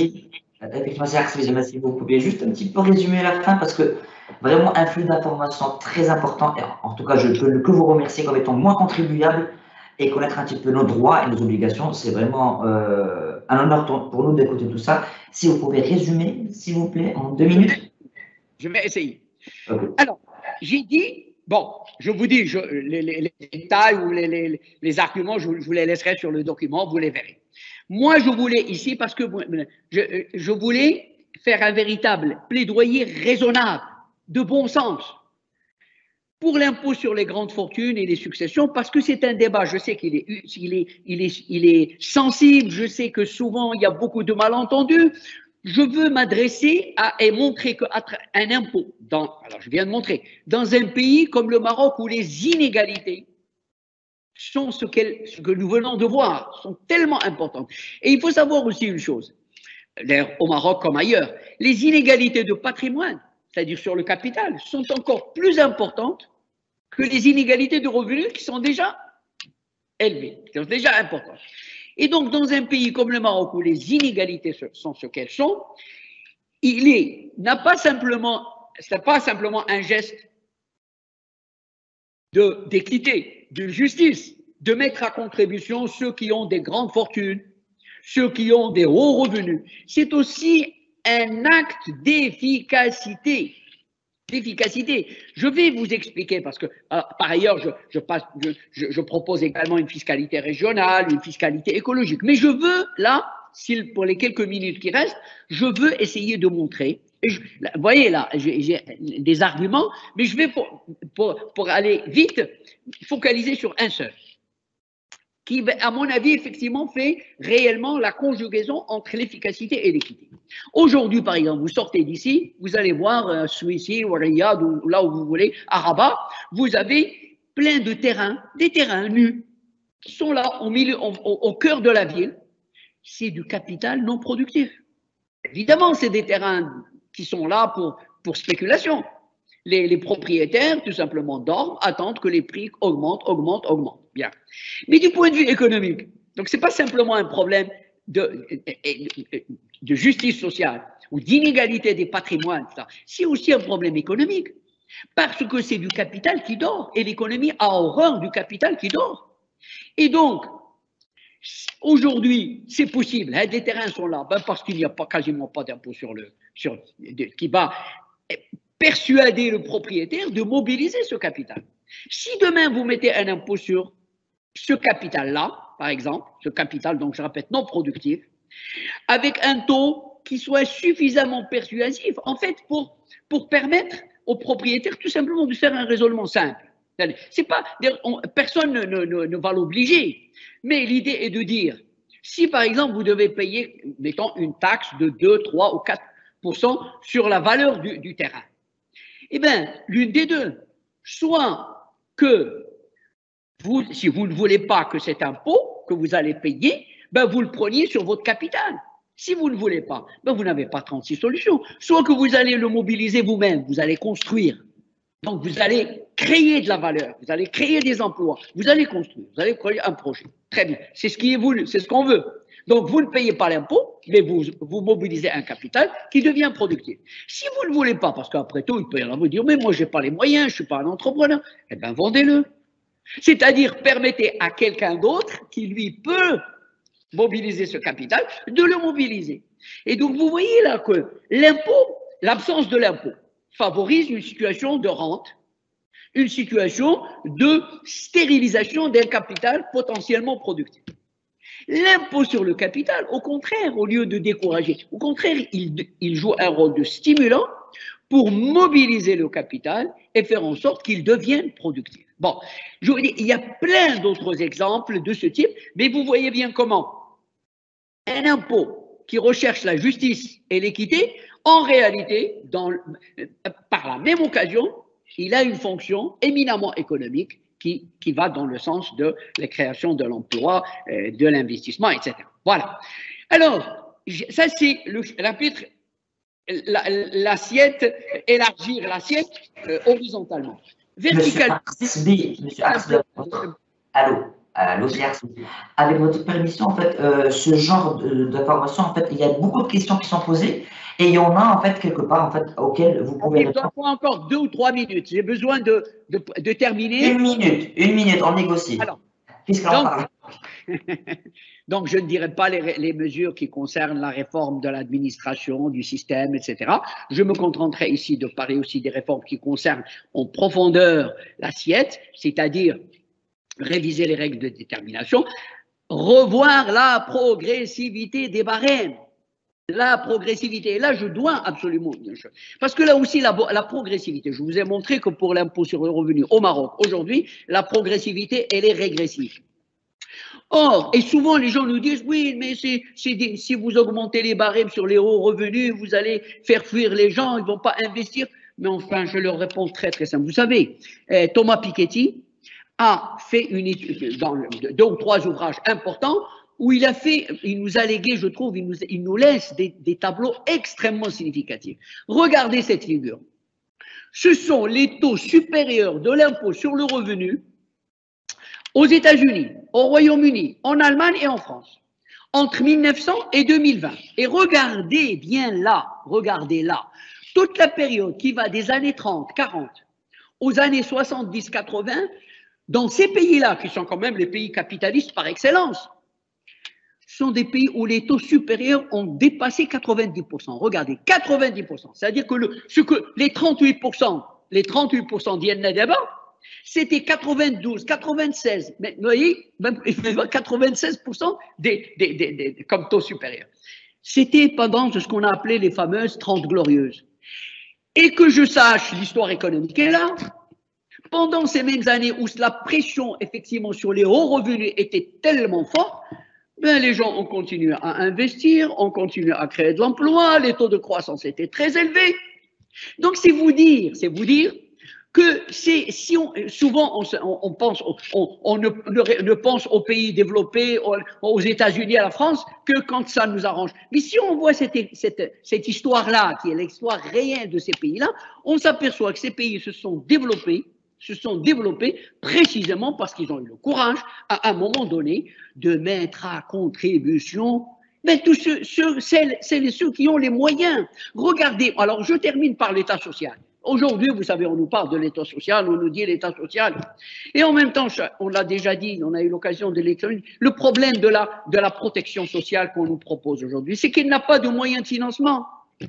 Excusez-moi, si vous pouvez juste un petit peu résumer la fin, parce que vraiment un flux d'informations très important. Et en tout cas, je ne peux que vous remercier comme étant moins contribuable et connaître un petit peu nos droits et nos obligations. C'est vraiment un honneur pour nous d'écouter tout ça. Si vous pouvez résumer, s'il vous plaît, en 2 minutes. Je vais essayer. Okay. Alors, j'ai dit, bon, je vous dis, les détails ou les arguments, je vous les laisserai sur le document, vous les verrez. Moi, je voulais ici, parce que je voulais faire un véritable plaidoyer raisonnable, de bon sens, pour l'impôt sur les grandes fortunes et les successions, parce que c'est un débat, je sais qu'il est sensible, je sais que souvent il y a beaucoup de malentendus. Je veux m'adresser et montrer qu'un impôt, alors je viens de montrer, dans un pays comme le Maroc où les inégalités sont ce que nous venons de voir, sont tellement importantes. Et il faut savoir aussi une chose, d'ailleurs au Maroc comme ailleurs, les inégalités de patrimoine, c'est-à-dire sur le capital, sont encore plus importantes que les inégalités de revenus qui sont déjà élevées, qui sont déjà importantes. Et donc, dans un pays comme le Maroc, où les inégalités sont ce qu'elles sont, ce n'est pas simplement un geste d'équité, de justice, de mettre à contribution ceux qui ont des grandes fortunes, ceux qui ont des hauts revenus. C'est aussi un acte d'efficacité. Je vais vous expliquer parce que, par ailleurs, je propose également une fiscalité régionale, une fiscalité écologique. Mais je veux, là, pour les quelques minutes qui restent, je veux essayer de montrer. Vous voyez là, j'ai des arguments, mais je vais, pour aller vite, focaliser sur un seul, qui, à mon avis, effectivement, fait réellement la conjugaison entre l'efficacité et l'équité. Aujourd'hui, par exemple, vous sortez d'ici, vous allez voir Suisse ou Riyad, ou là où vous voulez, à Rabat, vous avez plein de terrains, des terrains nus, qui sont là au cœur de la ville. C'est du capital non productif. Évidemment, c'est des terrains qui sont là pour spéculation. Les propriétaires, tout simplement, dorment, attendent que les prix augmentent. Bien. Mais du point de vue économique, donc ce n'est pas simplement un problème de justice sociale ou d'inégalité des patrimoines, c'est aussi un problème économique. Parce que c'est du capital qui dort et l'économie a horreur du capital qui dort. Et donc, aujourd'hui, c'est possible, hein, les terrains sont là, parce qu'il n'y a quasiment pas d'impôt qui va persuader le propriétaire de mobiliser ce capital. Si demain vous mettez un impôt sur ce capital-là, par exemple, ce capital, donc je répète, non productif, avec un taux qui soit suffisamment persuasif, en fait, pour permettre au propriétaire tout simplement de faire un raisonnement simple. C'est pas, personne ne va l'obliger, mais l'idée est de dire, si par exemple vous devez payer, mettons, une taxe de 2, 3 ou 4% sur la valeur du terrain, eh bien, l'une des deux, soit que si vous ne voulez pas que cet impôt que vous allez payer, ben vous le preniez sur votre capital. Si vous ne voulez pas, ben vous n'avez pas 36 solutions. Soit que vous allez le mobiliser vous-même, vous allez construire. Donc vous allez créer de la valeur, vous allez créer des emplois, vous allez construire, vous allez créer un projet. Très bien, c'est ce qui est voulu, c'est ce qu'on veut. Donc vous ne payez pas l'impôt, mais vous mobilisez un capital qui devient productif. Si vous ne le voulez pas, parce qu'après tout, il peut y en avoir vous dire, mais moi je n'ai pas les moyens, je ne suis pas un entrepreneur, eh bien vendez-le. C'est-à-dire, permettez à quelqu'un d'autre qui, lui, peut mobiliser ce capital, de le mobiliser. Et donc, vous voyez là que l'impôt, l'absence de l'impôt, favorise une situation de rente, une situation de stérilisation d'un capital potentiellement productif. L'impôt sur le capital, au contraire, au lieu de décourager, au contraire, il joue un rôle de stimulant pour mobiliser le capital et faire en sorte qu'il devienne productif. Bon, je vous dis, il y a plein d'autres exemples de ce type, mais vous voyez bien comment un impôt qui recherche la justice et l'équité, en réalité, par la même occasion, il a une fonction éminemment économique qui va dans le sens de la création de l'emploi, de l'investissement, etc. Voilà. Alors, ça c'est le chapitre, l'assiette, élargir l'assiette horizontalement. Verticalement. Monsieur Arsbi, allô, avec votre permission, en fait, ce genre d'information, en fait, il y a beaucoup de questions qui sont posées et il y en a, en fait, quelque part, en fait, auxquelles vous pouvez répondre. Il me encore 2 ou 3 minutes. J'ai besoin de terminer. Une minute, on négocie. Alors, donc, je ne dirai pas les mesures qui concernent la réforme de l'administration, du système, etc. Je me contenterai ici de parler aussi des réformes qui concernent en profondeur l'assiette, c'est-à-dire réviser les règles de détermination, revoir la progressivité des barèmes. La progressivité, et là je dois absolument, parce que là aussi la progressivité, je vous ai montré que pour l'impôt sur le revenu au Maroc, aujourd'hui, la progressivité, elle est régressive. Or, et souvent les gens nous disent, oui, mais si vous augmentez les barèmes sur les hauts revenus, vous allez faire fuir les gens, ils ne vont pas investir. Mais enfin, je leur réponds très très simple. Vous savez, Thomas Piketty a fait une étude, dans 2 ou 3 ouvrages importants, où il nous a légué, je trouve, il nous laisse des tableaux extrêmement significatifs. Regardez cette figure. Ce sont les taux supérieurs de l'impôt sur le revenu aux États-Unis, au Royaume-Uni, en Allemagne et en France, entre 1900 et 2020. Et regardez bien là, toute la période qui va des années 30, 40 aux années 70, 80, dans ces pays-là, qui sont quand même les pays capitalistes par excellence, sont des pays où les taux supérieurs ont dépassé 90%. Regardez, 90%. C'est-à-dire que les 38% d'Yen Nadeba, c'était 92, 96, mais vous voyez, même 96% comme taux supérieur. C'était pendant ce qu'on a appelé les fameuses 30 glorieuses. Et que je sache, l'histoire économique est là. Pendant ces mêmes années où la pression, effectivement, sur les hauts revenus était tellement forte, ben, les gens ont continué à investir, ont continué à créer de l'emploi, les taux de croissance étaient très élevés. Donc, c'est vous dire que souvent on pense, on ne pense aux pays développés, aux États-Unis, à la France, que quand ça nous arrange. Mais si on voit cette histoire-là, qui est l'histoire réelle de ces pays-là, on s'aperçoit que ces pays se sont développés précisément parce qu'ils ont eu le courage, à un moment donné, de mettre à contribution tous celles et ceux qui ont les moyens. Regardez, alors je termine par l'État social. Aujourd'hui, vous savez, on nous parle de l'État social, on nous dit l'État social. Et en même temps, on l'a déjà dit, on a eu l'occasion de l'expliquer, le problème de la protection sociale qu'on nous propose aujourd'hui, c'est qu'il n'a pas de moyens de financement.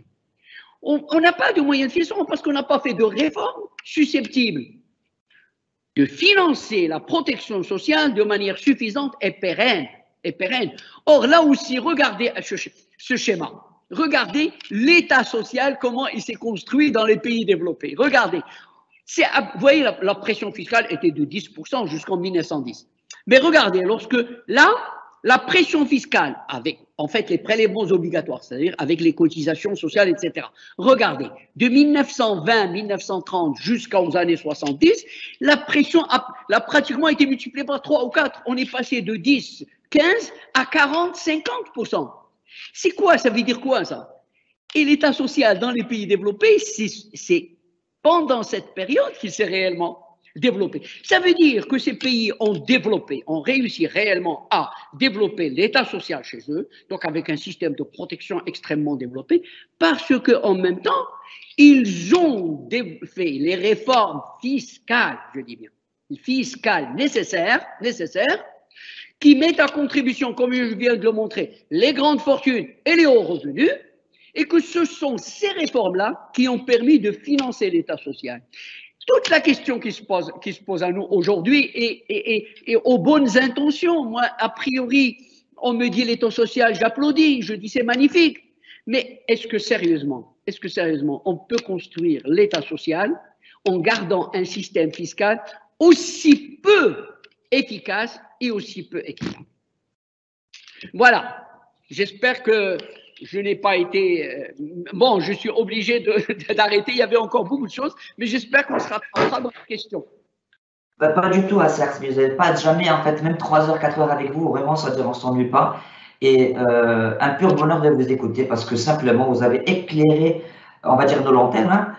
On n'a pas de moyens de financement parce qu'on n'a pas fait de réforme susceptible de financer la protection sociale de manière suffisante et pérenne. Or, là aussi, regardez ce schéma. Regardez l'État social, comment il s'est construit dans les pays développés. Regardez. Vous voyez, la pression fiscale était de 10% jusqu'en 1910. Mais regardez, lorsque là, la pression fiscale, avec en fait les prélèvements obligatoires, c'est-à-dire avec les cotisations sociales, etc. Regardez, de 1920-1930 jusqu'aux années 70, la pression a pratiquement été multipliée par 3 ou 4. On est passé de 10, 15 à 40, 50%. C'est quoi? Ça veut dire quoi, ça? Et l'État social dans les pays développés, c'est pendant cette période qu'il s'est réellement développé. Ça veut dire que ces pays ont réussi réellement à développer l'État social chez eux, donc avec un système de protection extrêmement développé, parce qu'en même temps, ils ont fait les réformes fiscales, je dis bien, fiscales nécessaires, qui mettent à contribution, comme je viens de le montrer, les grandes fortunes et les hauts revenus, et que ce sont ces réformes-là qui ont permis de financer l'État social. Toute la question qui se pose à nous aujourd'hui et aux bonnes intentions, moi, a priori, on me dit l'État social, j'applaudis, je dis c'est magnifique, mais est-ce que sérieusement, on peut construire l'État social en gardant un système fiscal aussi peu efficace et aussi peu équitable? Voilà, j'espère que je n'ai pas été… bon, je suis obligé d'arrêter, il y avait encore beaucoup de choses, mais j'espère qu'on sera dans la question. Pas du tout, Assers, vous n'avez pas jamais, en fait, même 3 heures, 4 heures avec vous, vraiment, ça ne s'ennuie pas. Et un pur bonheur de vous écouter parce que simplement, vous avez éclairé, on va dire, nos lanternes,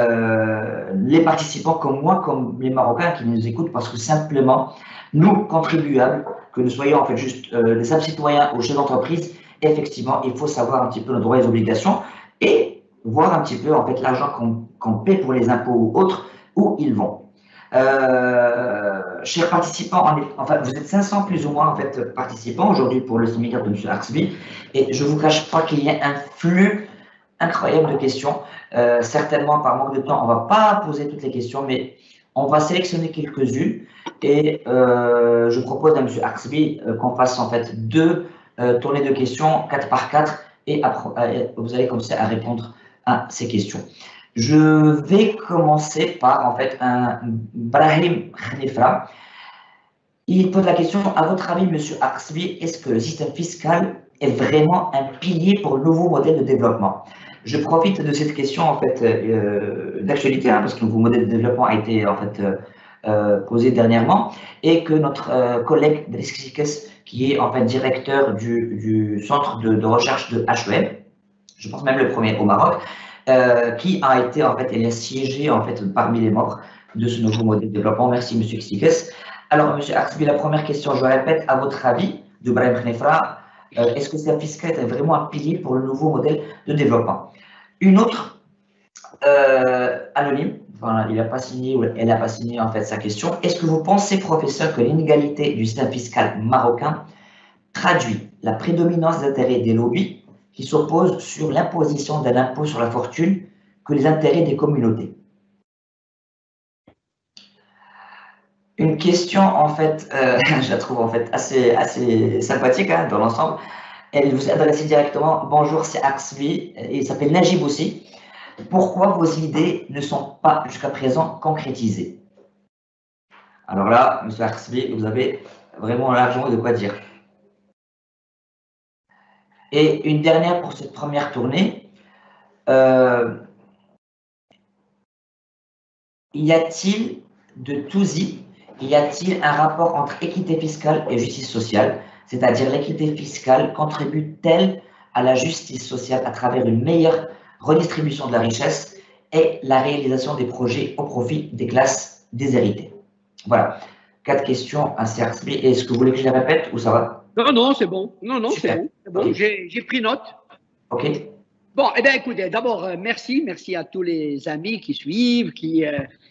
les participants comme moi, comme les Marocains qui nous écoutent, parce que simplement, nous, contribuables, que nous soyons en fait juste des simples citoyens ou chefs d'entreprise, effectivement, il faut savoir un petit peu nos droits et nobilités et voir un petit peu en fait l'argent qu'on paie pour les impôts ou autres, où ils vont. Chers participants, enfin, vous êtes 500 plus ou moins en fait participants aujourd'hui pour le séminaire de M. Arsby, et je ne vous cache pas qu'il y a un flux incroyable de questions. Certainement, par manque de temps, on ne va pas poser toutes les questions, mais on va sélectionner quelques-unes. Et je propose à M. Arsby qu'on fasse en fait 2 tournées de questions, 4 par 4, et après, vous allez commencer à répondre à ces questions. Je vais commencer par en fait un Brahim Khnifra. Il pose la question, à votre avis, M. Arsby, est-ce que le système fiscal est vraiment un pilier pour le nouveau modèle de développement? Je profite de cette question en fait d'actualité, parce que le nouveau modèle de développement a été en fait posée dernièrement, et que notre collègue Driskis, qui est en fait directeur du centre de recherche de HEM, je pense même le premier au Maroc, qui a été en fait, il a siégé en fait parmi les membres de ce nouveau modèle de développement. Merci M. Xikes. Alors M. Arsbi, la première question, je répète, à votre avis, de Brahim Khnefra, est-ce que le système fiscal est vraiment un pilier pour le nouveau modèle de développement? Une autre anonyme, voilà, il n'a pas signé ou elle n'a pas signé en fait sa question. Est-ce que vous pensez, professeur, que l'inégalité du système fiscal marocain traduit la prédominance d'intérêts des lobbies qui s'opposent sur l'imposition d'un impôt sur la fortune que les intérêts des communautés? Une question en fait, je la trouve en fait assez sympathique hein, dans l'ensemble. Elle vous adresse directement. Bonjour, c'est Arsbi, il s'appelle Najib aussi. Pourquoi vos idées ne sont pas jusqu'à présent concrétisées? Alors là, M. Arsbi, vous avez vraiment largement de quoi dire. Et une dernière pour cette première tournée. Y a-t-il de TOUSI, y a-t-il un rapport entre équité fiscale et justice sociale? C'est-à-dire l'équité fiscale contribue-t-elle à la justice sociale à travers une meilleure redistribution de la richesse et la réalisation des projets au profit des classes déshéritées? Voilà, 4 questions à CRSB. Est-ce que vous voulez que je les répète ou ça va? Non, non, c'est bon. Non, non, c'est bon. Bon. Okay. J'ai pris note. OK. Bon, eh bien, écoutez, d'abord, merci à tous les amis qui suivent, qui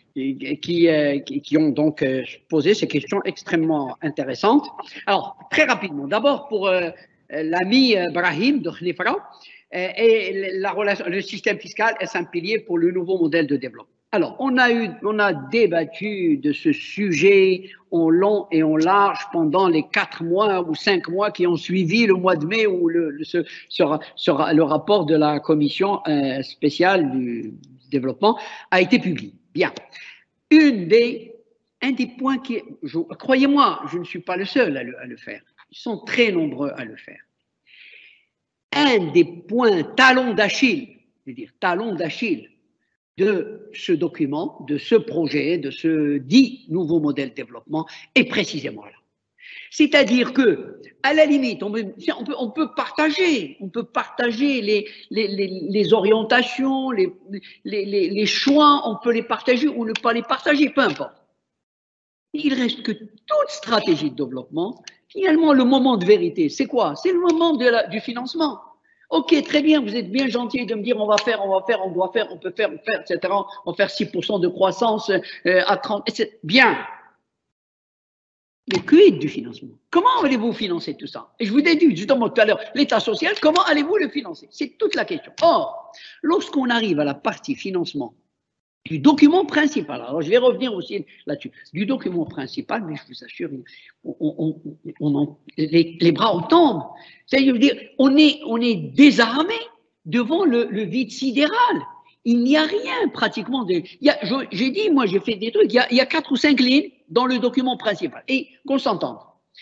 ont donc posé ces questions extrêmement intéressantes. Alors, très rapidement, d'abord pour l'ami Brahim de Khnefra, et la relation, le système fiscal est un pilier pour le nouveau modèle de développement. Alors, on a débattu de ce sujet en long et en large pendant les 4 mois ou 5 mois qui ont suivi le mois de mai où le rapport de la commission spéciale du développement a été publié. Bien. Un des points qui, croyez-moi, je ne suis pas le seul à le faire. Ils sont très nombreux à le faire. Un des points talons d'Achille, je veux dire talons d'Achille de ce document, de ce projet, de ce dit nouveau modèle de développement est précisément là. C'est-à-dire que, à la limite, on peut partager les orientations, les choix, on peut les partager ou ne pas les partager, peu importe. Il reste que toute stratégie de développement, finalement, le moment de vérité, c'est quoi? C'est le moment du financement. Ok, très bien, vous êtes bien gentil de me dire on va faire, on doit faire, on peut faire, etc. On va faire 6% de croissance à 30, etc. Bien. Mais quid du financement? Comment allez-vous financer tout ça? Et je vous ai dit justement tout à l'heure, l'État social, comment allez-vous le financer? C'est toute la question. Or, lorsqu'on arrive à la partie financement du document principal, alors je vais revenir aussi là-dessus, du document principal, mais je vous assure, les bras en tombent. C'est-à-dire, on est désarmé devant le vide sidéral. Il n'y a rien pratiquement. J'ai dit, moi j'ai fait des trucs, il y a 4 ou 5 lignes dans le document principal. Et qu'on s'entende.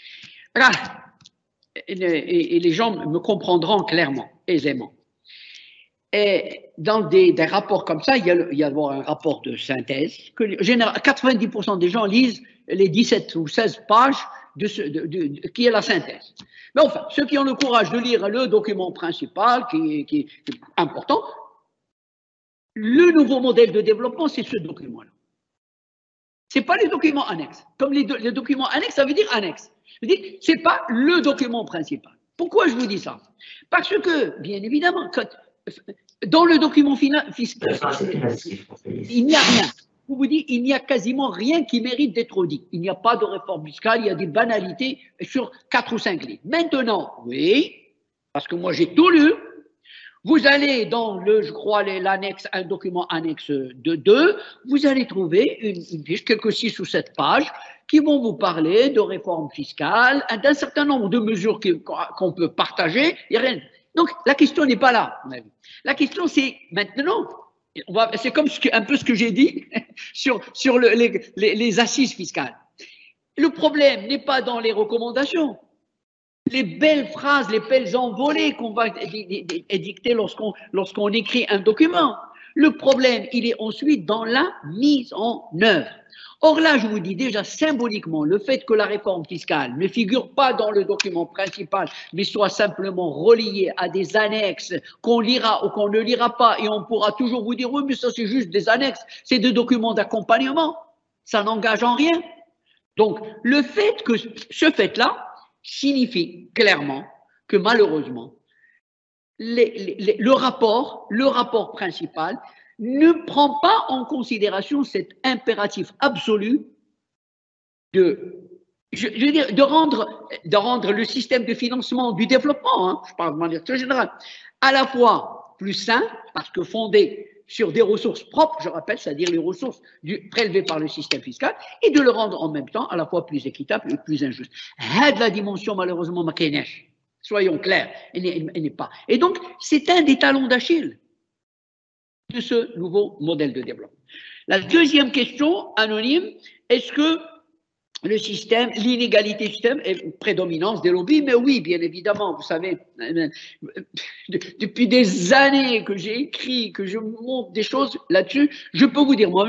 Et les gens me comprendront clairement, aisément. Et dans des rapports comme ça, il y a d'abord un rapport de synthèse. 90% des gens lisent les 17 ou 16 pages qui est la synthèse. Mais enfin, ceux qui ont le courage de lire le document principal, qui est important, le nouveau modèle de développement, c'est ce document-là. Ce n'est pas les documents annexes. Comme les documents annexes, ça veut dire annexe. Je dis, ce n'est pas le document principal. Pourquoi je vous dis ça? Parce que, bien évidemment, dans le document fiscal, il n'y a rien. Je vous dis, il n'y a quasiment rien qui mérite d'être dit. Il n'y a pas de réforme fiscale, il y a des banalités sur 4 ou 5 lignes. Maintenant, oui, parce que moi j'ai tout lu, vous allez dans je crois, l'annexe, un document annexe de 2, vous allez trouver une fiche, quelques 6 ou 7 pages, qui vont vous parler de réforme fiscale, d'un certain nombre de mesures qu'on peut partager. Il n'y a rien. Donc, la question n'est pas là, à mon avis. La question, c'est maintenant, c'est comme un peu ce que j'ai dit sur les assises fiscales. Le problème n'est pas dans les recommandations. Les belles phrases, les belles envolées qu'on va édicter lorsqu'on écrit un document. Le problème, il est ensuite dans la mise en œuvre. Or là, je vous dis déjà symboliquement, le fait que la réforme fiscale ne figure pas dans le document principal, mais soit simplement reliée à des annexes qu'on lira ou qu'on ne lira pas, et on pourra toujours vous dire, oui, mais ça c'est juste des annexes, c'est des documents d'accompagnement, ça n'engage en rien. Donc, le fait que ce fait-là signifie clairement que malheureusement, le rapport principal ne prend pas en considération cet impératif absolu de rendre le système de financement du développement, hein, je parle de manière très générale, à la fois plus sain, parce que fondé sur des ressources propres, je rappelle, c'est-à-dire les ressources prélevées par le système fiscal, et de le rendre en même temps à la fois plus équitable et plus injuste. C'est la dimension malheureusement makénèche. Soyons clairs, elle n'est pas. Et donc, c'est un des talons d'Achille de ce nouveau modèle de développement. La deuxième question, anonyme, est-ce que le système, l'inégalité du système est une prédominance des lobbies? Mais oui, bien évidemment, vous savez, depuis des années que j'ai écrit, que je montre des choses là-dessus, je peux vous dire, moi,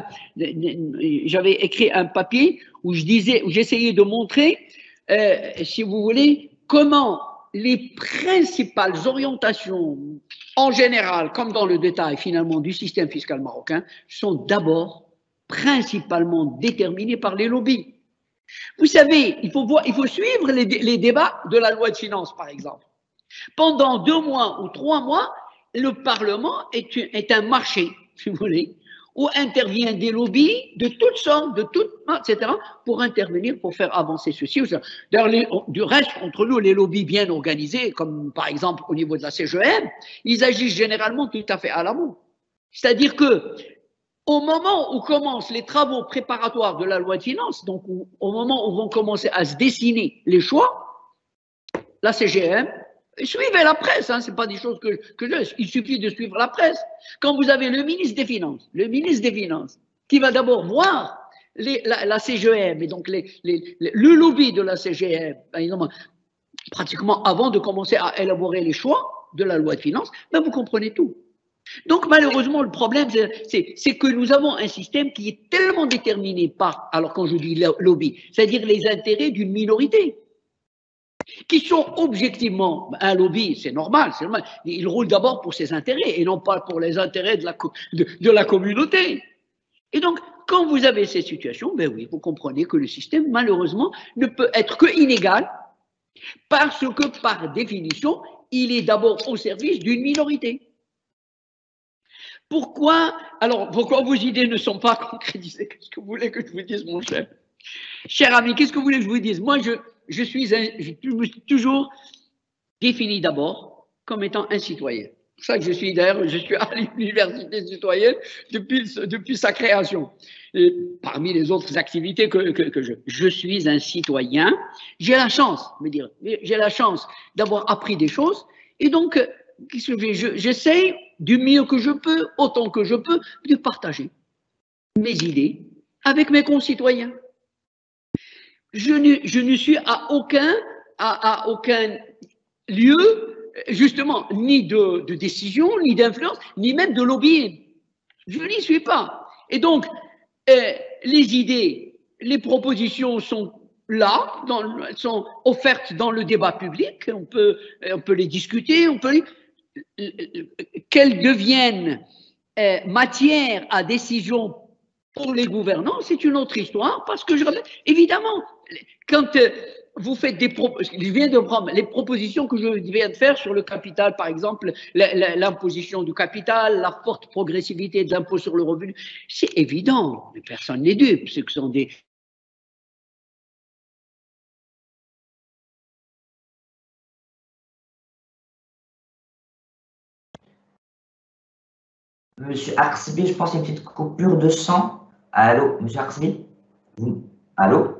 j'avais écrit un papier où j'essayais de montrer, si vous voulez, comment les principales orientations, en général, comme dans le détail finalement du système fiscal marocain, sont d'abord principalement déterminées par les lobbies. Vous savez, il faut suivre les débats de la loi de finances, par exemple. Pendant 2 mois ou 3 mois, le Parlement est un marché, si vous voulez, où interviennent des lobbies de toutes sortes, etc., pour intervenir, pour faire avancer ceci ou ça. D'ailleurs, du reste, entre nous, les lobbies bien organisés, comme par exemple au niveau de la CGM, ils agissent généralement tout à fait à l'amont. C'est-à-dire que, au moment où commencent les travaux préparatoires de la loi de finances, donc au moment où vont commencer à se dessiner les choix, la CGM, suivez la presse, hein, ce n'est pas des choses il suffit de suivre la presse. Quand vous avez le ministre des Finances, qui va d'abord voir la CGM, et donc le lobby de la CGM, pratiquement avant de commencer à élaborer les choix de la loi de finances, ben vous comprenez tout. Donc malheureusement, le problème, c'est que nous avons un système qui est tellement déterminé par, alors quand je dis lobby, c'est-à-dire les intérêts d'une minorité, qui sont objectivement, un lobby, c'est normal, il roule d'abord pour ses intérêts et non pas pour les intérêts de la communauté. Et donc, quand vous avez ces situations, ben oui, vous comprenez que le système, malheureusement, ne peut être que inégal parce que, par définition, il est d'abord au service d'une minorité. Pourquoi vos idées ne sont pas concrétisées? Qu'est-ce que vous voulez que je vous dise, mon cher? Cher ami, qu'est-ce que vous voulez que je vous dise? Moi, je me suis toujours défini d'abord comme étant un citoyen. C'est pour ça que je suis à l'université citoyenne depuis sa création. Et parmi les autres activités que je suis un citoyen, j'ai la chance d'avoir appris des choses, et donc, j'essaie du mieux que je peux, autant que je peux, de partager mes idées avec mes concitoyens. Je ne suis à aucun lieu, justement, ni de décision, ni d'influence, ni même de lobbying. Je n'y suis pas. Et donc, les idées, les propositions sont là, sont offertes dans le débat public, on peut les discuter, qu'elles deviennent matière à décision pour les gouvernants, c'est une autre histoire, parce que évidemment, quand vous faites les propositions que je viens de faire sur le capital, par exemple, l'imposition du capital, la forte progressivité de l'impôt sur le revenu, c'est évident, mais personne n'est dupe, ce sont des... Monsieur Arsbi, je pense qu'il y a une petite coupure de son. Allô, monsieur Arsbi? Allô?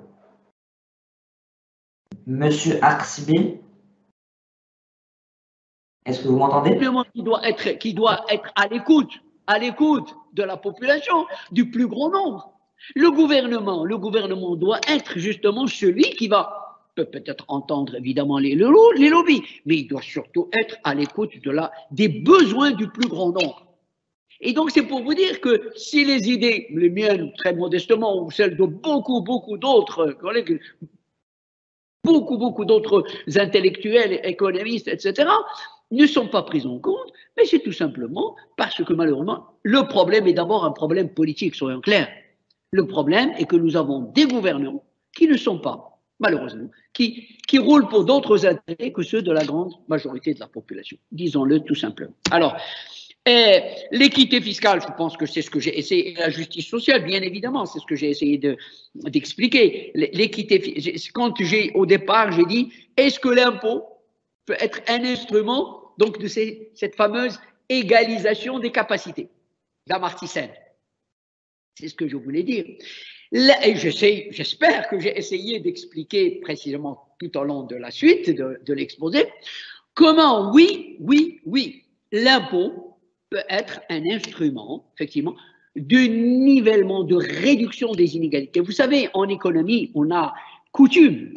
Monsieur Arsbi? Est-ce que vous m'entendez? Qui doit être à l'écoute de la population, du plus grand nombre. Le gouvernement doit être justement celui qui peut peut-être entendre évidemment les lobbies, mais il doit surtout être à l'écoute des besoins du plus grand nombre. Et donc, c'est pour vous dire que si les idées, les miennes très modestement, ou celles de beaucoup d'autres collègues, beaucoup d'autres intellectuels, économistes, etc., ne sont pas prises en compte, mais c'est tout simplement parce que malheureusement, le problème est d'abord un problème politique, soyons clairs. Le problème est que nous avons des gouvernants qui ne sont pas, malheureusement, qui roulent pour d'autres intérêts que ceux de la grande majorité de la population. Disons-le tout simplement. Alors, l'équité fiscale, je pense que c'est ce que j'ai essayé, et la justice sociale, bien évidemment, c'est ce que j'ai essayé d'expliquer. L'équité, quand au départ, j'ai dit, est-ce que l'impôt peut être un instrument donc de cette fameuse égalisation des capacités d'Amartya Sen? C'est ce que je voulais dire. Et j'espère que j'ai essayé d'expliquer précisément tout au long de la suite de l'exposé comment, oui, l'impôt peut être un instrument, effectivement, de nivellement, de réduction des inégalités. Vous savez, en économie, on a coutume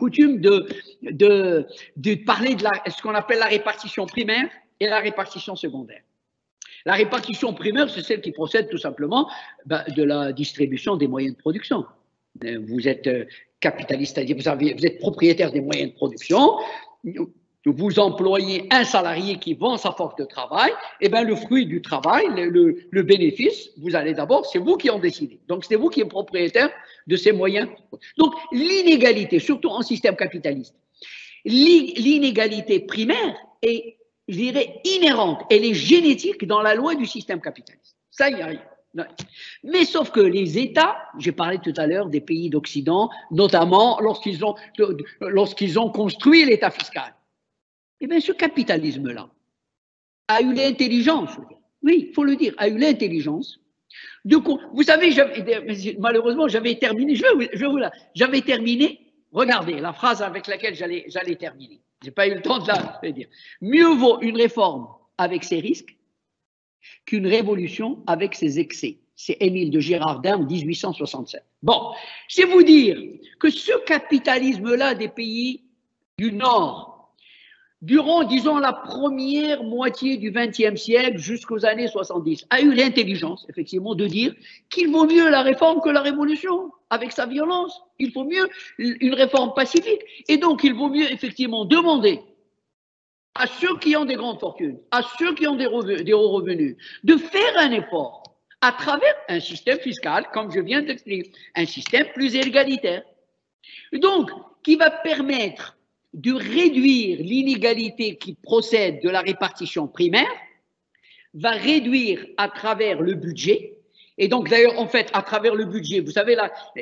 de parler de ce qu'on appelle la répartition primaire et la répartition secondaire. La répartition primaire, c'est celle qui procède tout simplement de la distribution des moyens de production. Vous êtes capitaliste, c'est-à-dire vous êtes propriétaire des moyens de production, vous employez un salarié qui vend sa force de travail, et bien le fruit du travail, le bénéfice, vous allez d'abord, c'est vous qui en décidez. Donc c'est vous qui êtes propriétaire de ces moyens. Donc l'inégalité, surtout en système capitaliste, l'inégalité primaire est, je dirais, inhérente, elle est génétique dans la loi du système capitaliste. Ça, il n'y a rien. Non. Mais sauf que les États, j'ai parlé tout à l'heure des pays d'Occident, notamment lorsqu'ils ont construit l'État fiscal, eh bien ce capitalisme-là a eu l'intelligence, oui, il faut le dire, a eu l'intelligence de... Vous savez, malheureusement, j'avais terminé, j'avais terminé, regardez la phrase avec laquelle j'allais terminer. Je n'ai pas eu le temps de la dire. Mieux vaut une réforme avec ses risques qu'une révolution avec ses excès. C'est Émile de Girardin en 1867. Bon, c'est vous dire que ce capitalisme-là des pays du Nord, durant, disons, la première moitié du XXe siècle jusqu'aux années 70, a eu l'intelligence, effectivement, de dire qu'il vaut mieux la réforme que la révolution, avec sa violence. Il faut mieux une réforme pacifique. Et donc, il vaut mieux, effectivement, demander à ceux qui ont des grandes fortunes, à ceux qui ont des hauts revenus, de faire un effort à travers un système fiscal, comme je viens d'expliquer, un système plus égalitaire. Donc, qui va permettre de réduire l'inégalité qui procède de la répartition primaire, va réduire à travers le budget, et donc d'ailleurs, en fait, à travers le budget, vous savez,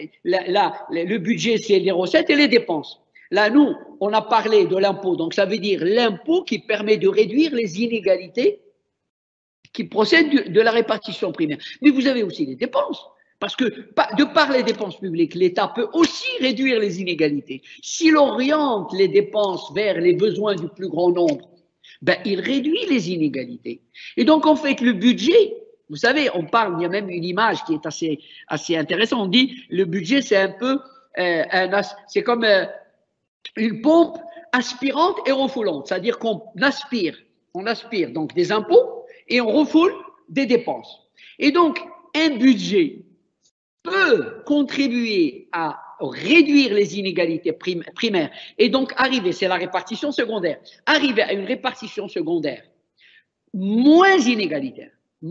le budget, c'est les recettes et les dépenses. Là, nous, on a parlé de l'impôt, donc ça veut dire l'impôt qui permet de réduire les inégalités qui procèdent de la répartition primaire. Mais vous avez aussi les dépenses, parce que de par les dépenses publiques, l'État peut aussi réduire les inégalités. S'il oriente les dépenses vers les besoins du plus grand nombre, ben, il réduit les inégalités. Et donc, en fait, le budget, vous savez, on parle, il y a même une image qui est assez intéressante, on dit le budget, c'est un peu, c'est comme une pompe aspirante et refoulante, c'est-à-dire qu'on aspire donc des impôts et on refoule des dépenses. Et donc, un budget peut contribuer à réduire les inégalités primaires et donc arriver, c'est la répartition secondaire, arriver à une répartition secondaire moins inégalitaire,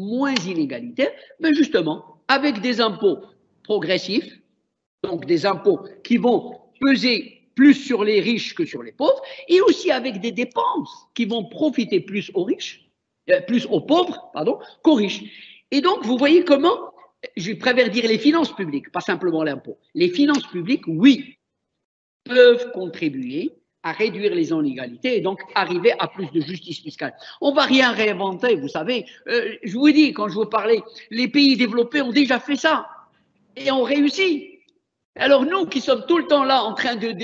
mais justement avec des impôts progressifs, donc des impôts qui vont peser plus sur les riches que sur les pauvres, et aussi avec des dépenses qui vont profiter plus aux riches, plus aux pauvres, qu'aux riches. Et donc, vous voyez comment, je préfère dire les finances publiques, pas simplement l'impôt. Les finances publiques, oui, peuvent contribuer à réduire les inégalités et donc arriver à plus de justice fiscale. On ne va rien réinventer, vous savez. Je vous dis, quand je vous parlais, les pays développés ont déjà fait ça et ont réussi. Alors nous qui sommes tout le temps là en train de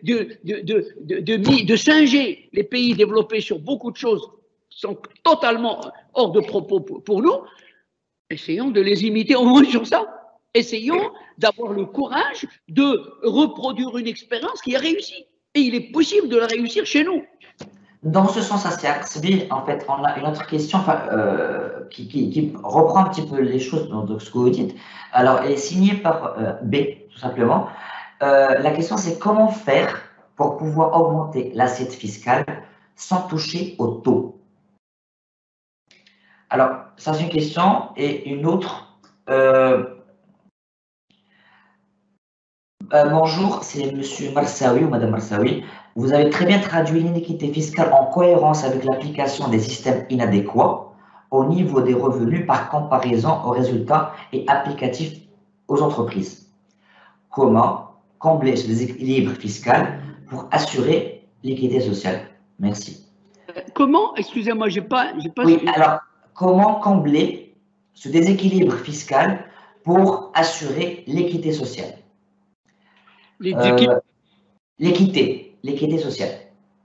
singer les pays développés sur beaucoup de choses qui sont totalement hors de propos pour nous, essayons de les imiter au moins sur ça. Essayons d'avoir le courage de reproduire une expérience qui a réussi. Et il est possible de la réussir chez nous. Dans ce sens, en fait, on a une autre question qui reprend un petit peu les choses dans ce que vous dites. Alors, elle est signée par B, tout simplement. La question, c'est comment faire pour pouvoir augmenter l'assiette fiscale sans toucher au taux? Alors, ça, c'est une question. Et une autre, bonjour, c'est Monsieur Marsaoui ou Madame Marsaoui. Vous avez très bien traduit l'iniquité fiscale en cohérence avec l'application des systèmes inadéquats au niveau des revenus par comparaison aux résultats et applicatifs aux entreprises. Comment combler ce déséquilibre fiscal pour assurer l'équité sociale? Merci. Comment? Excusez-moi, j'ai pas. Oui, alors, comment combler ce déséquilibre fiscal pour assurer l'équité sociale? L'équité sociale.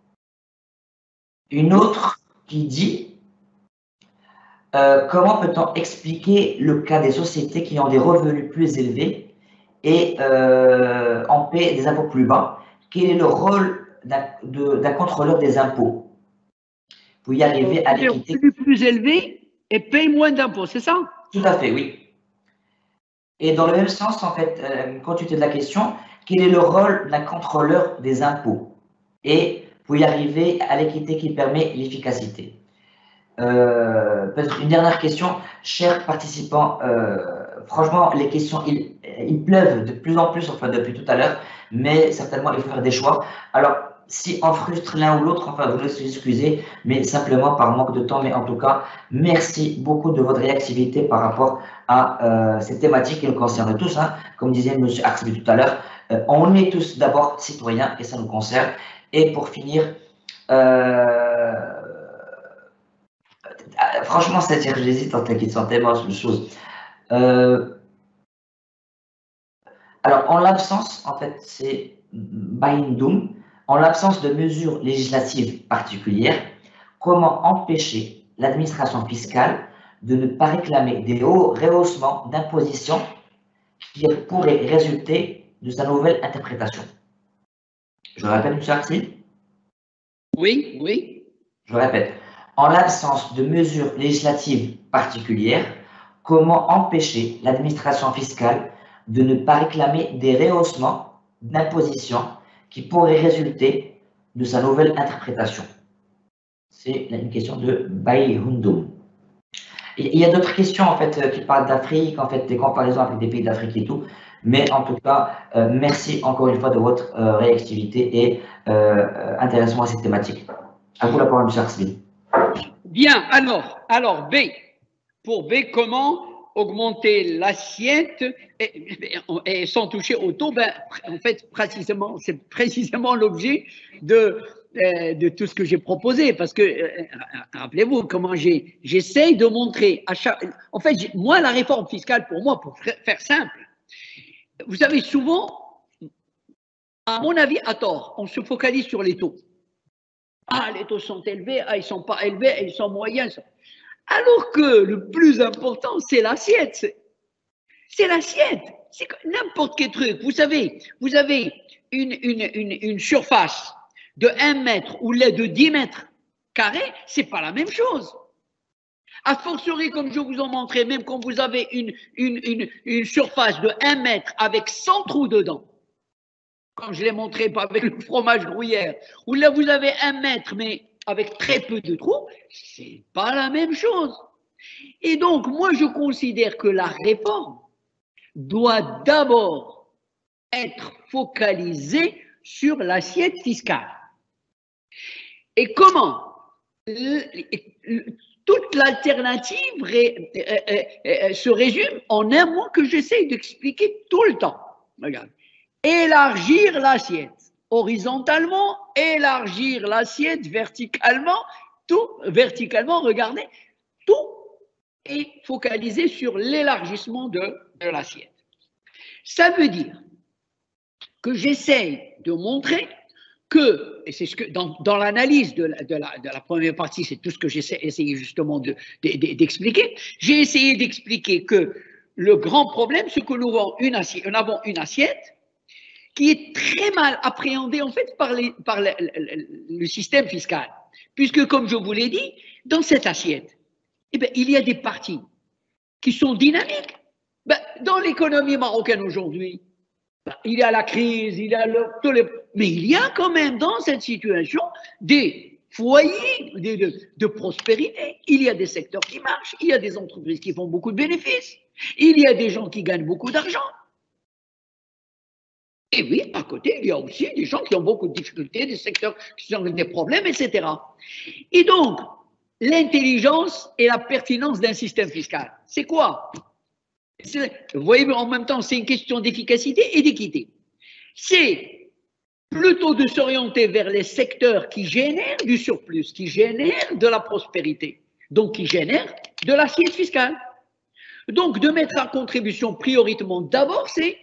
Une autre qui dit comment peut-on expliquer le cas des sociétés qui ont des revenus plus élevés et en paient des impôts plus bas? Quel est le rôle d'un contrôleur des impôts pour y arriver à l'équité? Les revenus plus élevés et payent moins d'impôts, c'est ça? Tout à fait, oui. Et dans le même sens, en fait, continuité de la question, quel est le rôle d'un contrôleur des impôts et pour y arriver à l'équité qui permet l'efficacité? Peut-être une dernière question, chers participants, franchement, les questions, ils pleuvent de plus en plus, enfin depuis tout à l'heure, mais certainement il faut faire des choix. Alors, si on frustre l'un ou l'autre, enfin, vous laissez excuser, mais simplement par manque de temps. Mais en tout cas, merci beaucoup de votre réactivité par rapport à ces thématiques qui nous concernent tous. Hein. Comme disait M. Arsbi tout à l'heure, on est tous d'abord citoyens et ça nous concerne. Et pour finir, franchement, c'est-à-dire que j'hésite entre les questions tellement de choses. Alors, en l'absence, en fait, c'est Baindoum, en l'absence de mesures législatives particulières, comment empêcher l'administration fiscale de ne pas réclamer des hauts rehaussements d'imposition qui pourraient résulter de sa nouvelle interprétation? Je répète, M. Arti? Oui, oui. Je répète. En l'absence de mesures législatives particulières, comment empêcher l'administration fiscale de ne pas réclamer des rehaussements d'imposition qui pourraient résulter de sa nouvelle interprétation? C'est une question de Bayhundoum. Il y a d'autres questions en fait qui parlent d'Afrique, en fait des comparaisons avec des pays d'Afrique et tout. Mais en tout cas, merci encore une fois de votre réactivité et intéressement à cette thématique. À vous la parole, M. Arsbi. Bien, alors B. Pour B, comment augmenter l'assiette et sans toucher au taux? Ben, en fait, c'est précisément l'objet de tout ce que j'ai proposé, parce que, rappelez-vous, comment j'essaye de montrer à chaque... En fait, moi, la réforme fiscale, pour moi, pour faire simple, vous savez, souvent, à mon avis, à tort, on se focalise sur les taux. Ah, les taux sont élevés, ah, ils ne sont pas élevés, ils sont moyens. Alors que le plus important, c'est l'assiette. C'est l'assiette. C'est n'importe quel truc. Vous savez, vous avez une surface de 1 mètre ou de 10 mètres carrés, ce n'est pas la même chose. A fortiori, comme je vous en montrais, même quand vous avez une surface de 1 mètre avec 100 trous dedans, comme je l'ai montré avec le fromage gruyère, où là vous avez 1 mètre, mais avec très peu de trous, c'est pas la même chose. Et donc, moi, je considère que la réforme doit d'abord être focalisée sur l'assiette fiscale. Et comment? Toute l'alternative se résume en un mot que j'essaie d'expliquer tout le temps. Regarde. Élargir l'assiette horizontalement, élargir l'assiette verticalement, regardez, tout est focalisé sur l'élargissement de l'assiette. Ça veut dire que j'essaie de montrer que, et c'est ce que dans l'analyse de la première partie, c'est tout ce que j'ai essayé justement d'expliquer, j'ai essayé d'expliquer que le grand problème, c'est que nous avons une assiette qui est très mal appréhendée en fait par le système fiscal. Puisque, comme je vous l'ai dit, dans cette assiette, eh bien, il y a des parties qui sont dynamiques. Ben, dans l'économie marocaine aujourd'hui, ben, il y a la crise, il y a mais il y a quand même dans cette situation des foyers de prospérité. Il y a des secteurs qui marchent, il y a des entreprises qui font beaucoup de bénéfices, il y a des gens qui gagnent beaucoup d'argent. Et oui, à côté, il y a aussi des gens qui ont beaucoup de difficultés, des secteurs qui ont des problèmes, etc. Et donc, l'intelligence et la pertinence d'un système fiscal, c'est quoi? Vous voyez, en même temps, c'est une question d'efficacité et d'équité. C'est plutôt de s'orienter vers les secteurs qui génèrent du surplus, qui génèrent de la prospérité, donc qui génèrent de l'assiette fiscale. Donc, de mettre en contribution prioritairement, d'abord, c'est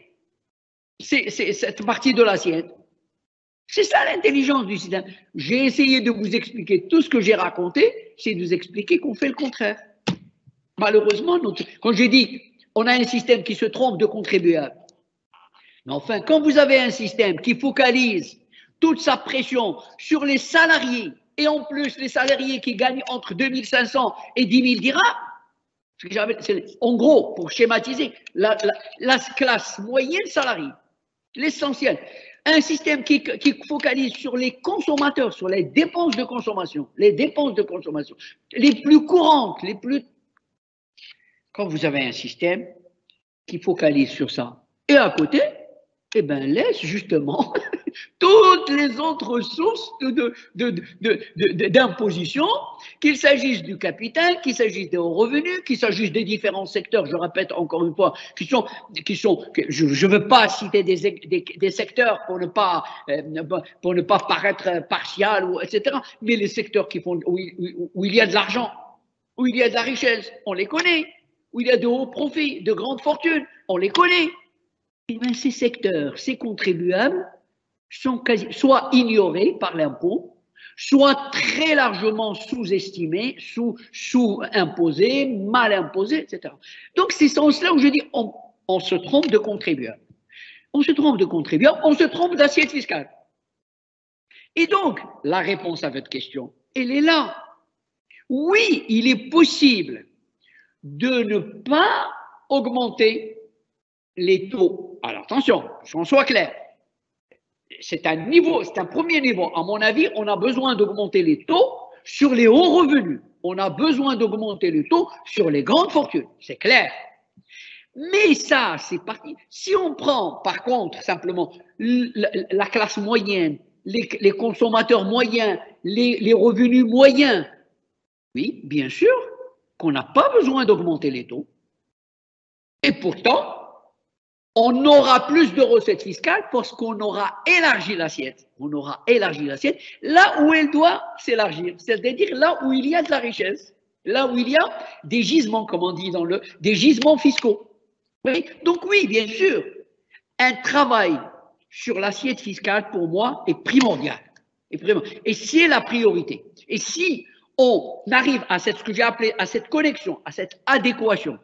cette partie de l'assiette. C'est ça l'intelligence du système. J'ai essayé de vous expliquer tout ce que j'ai raconté, c'est de vous expliquer qu'on fait le contraire. Malheureusement, quand j'ai dit on a un système qui se trompe de contribuable, mais enfin, quand vous avez un système qui focalise toute sa pression sur les salariés, et en plus les salariés qui gagnent entre 2500 et 10 000 dirhams, en gros, pour schématiser, la classe moyenne salariée, l'essentiel. Un système qui focalise sur les consommateurs, sur les dépenses de consommation, les plus courantes, les plus... Quand vous avez un système qui focalise sur ça, et à côté, eh ben, laisse justement toutes les autres sources d'imposition, qu'il s'agisse du capital, qu'il s'agisse des hauts revenus, qu'il s'agisse des différents secteurs, je répète encore une fois, je ne veux pas citer des secteurs pour ne pas paraître partial, etc., mais les secteurs où il y a de l'argent, où il y a de la richesse, on les connaît, où il y a de hauts profits, de grandes fortunes, on les connaît. Et bien, ces secteurs, ces contribuables sont soit ignorés par l'impôt, soit très largement sous-estimés, sous-imposés, mal imposés, etc. Donc, c'est dans cela où je dis on se trompe de contribuable. On se trompe de contribuable, on se trompe d'assiette fiscale. Et donc, la réponse à votre question, elle est là. Oui, il est possible de ne pas augmenter les taux. Alors attention, qu'on soit clair. C'est un premier niveau. À mon avis, on a besoin d'augmenter les taux sur les hauts revenus. On a besoin d'augmenter les taux sur les grandes fortunes. C'est clair. Mais ça, c'est parti. Si on prend, par contre, simplement la classe moyenne, les consommateurs moyens, les revenus moyens, oui, bien sûr qu'on n'a pas besoin d'augmenter les taux. Et pourtant, on aura plus de recettes fiscales parce qu'on aura élargi l'assiette. On aura élargi l'assiette là où elle doit s'élargir, c'est-à-dire là où il y a de la richesse, là où il y a des gisements, comme on dit des gisements fiscaux. Oui. Donc oui, bien sûr, un travail sur l'assiette fiscale, pour moi, est primordial. Et c'est la priorité. Et si on arrive à ce que j'ai appelé, à cette connexion, à cette adéquation,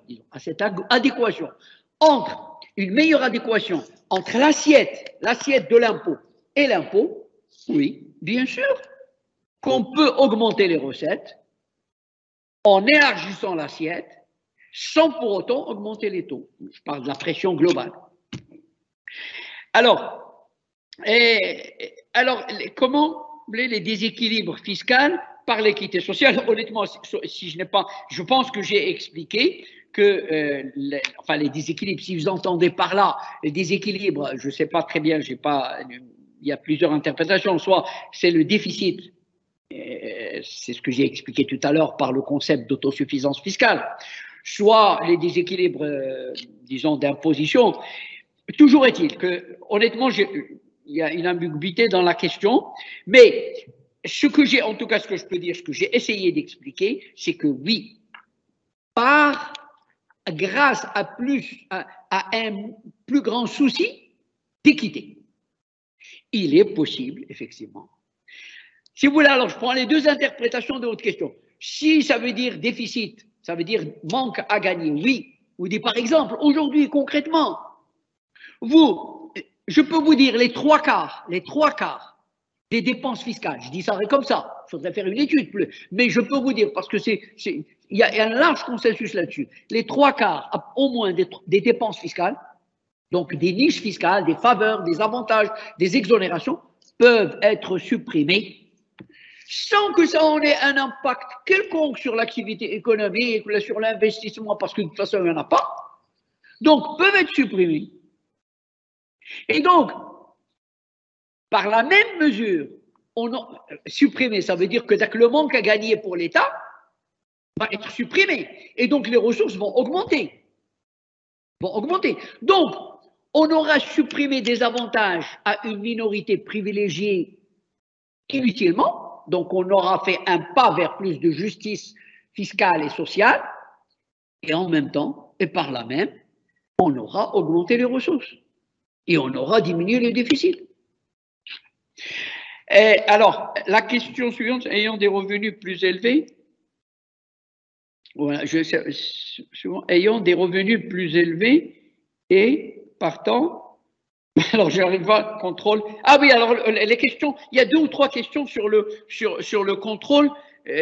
entre une meilleure adéquation entre l'assiette de l'impôt et l'impôt, oui, bien sûr, qu'on peut augmenter les recettes en élargissant l'assiette sans pour autant augmenter les taux. Je parle de la pression globale. Alors comment les déséquilibres fiscaux par l'équité sociale? Honnêtement, je pense que j'ai expliqué que les déséquilibres, si vous entendez par là les déséquilibres, je ne sais pas très bien, il y a plusieurs interprétations, soit c'est le déficit, c'est ce que j'ai expliqué tout à l'heure par le concept d'autosuffisance fiscale, soit les déséquilibres, disons, d'imposition. Toujours est-il que, honnêtement, il y a une ambiguïté dans la question, mais ce que je peux dire, ce que j'ai essayé d'expliquer, c'est que oui, grâce à un plus grand souci d'équité, il est possible, effectivement. Si vous voulez, alors je prends les deux interprétations de votre question. Si ça veut dire déficit, ça veut dire manque à gagner, oui. Vous dites par exemple, aujourd'hui, concrètement, je peux vous dire les trois quarts des dépenses fiscales. Je dis ça comme ça, il faudrait faire une étude, mais je peux vous dire, parce que il y a un large consensus là-dessus, les 3/4 au moins des dépenses fiscales, donc des niches fiscales, des faveurs, des avantages, des exonérations, peuvent être supprimés sans que ça en ait un impact quelconque sur l'activité économique, sur l'investissement, parce que de toute façon, il n'y en a pas. Donc, peuvent être supprimés. Et donc, par la même mesure, supprimer, ça veut dire que le manque à gagner pour l'État va être supprimé. Et donc, les ressources vont augmenter. Donc, on aura supprimé des avantages à une minorité privilégiée inutilement. Donc, on aura fait un pas vers plus de justice fiscale et sociale. Et en même temps, et par là même, on aura augmenté les ressources. Et on aura diminué les déficits. Et alors, la question suivante, ayant des revenus plus élevés, voilà, ayant des revenus plus élevés et partant, alors j'arrive pas contrôle. Ah oui, alors les questions, il y a 2 ou 3 questions sur le contrôle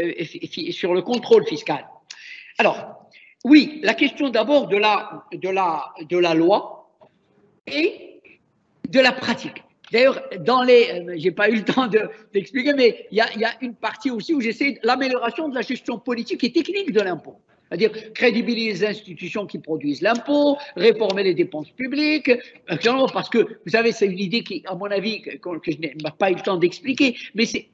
fiscal. Alors, oui, la question d'abord de la loi et de la pratique. D'ailleurs, j'ai pas eu le temps d'expliquer, mais il y a une partie aussi où j'essaie l'amélioration de la gestion politique et technique de l'impôt. C'est-à-dire crédibiliser les institutions qui produisent l'impôt, réformer les dépenses publiques, parce que, vous savez, c'est une idée qui, à mon avis, que je n'ai pas eu le temps d'expliquer, mais c'est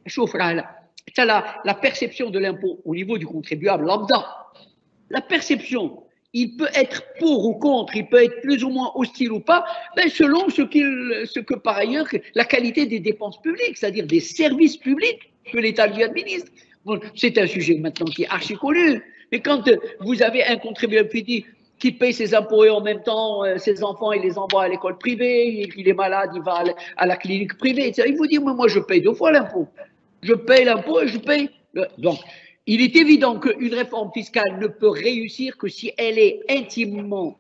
la perception de l'impôt au niveau du contribuable lambda. La perception, il peut être pour ou contre, il peut être plus ou moins hostile ou pas, selon ce que par ailleurs, la qualité des dépenses publiques, c'est-à-dire des services publics que l'État lui administre. Bon, c'est un sujet maintenant qui est archi connu. Mais quand vous avez un contribuable qui paye ses impôts et en même temps ses enfants, il les envoie à l'école privée, il est malade, il va à la clinique privée, etc. Il vous dit, moi je paye 2 fois l'impôt. Je paye l'impôt et je paye. Donc, il est évident qu'une réforme fiscale ne peut réussir que si elle est intimement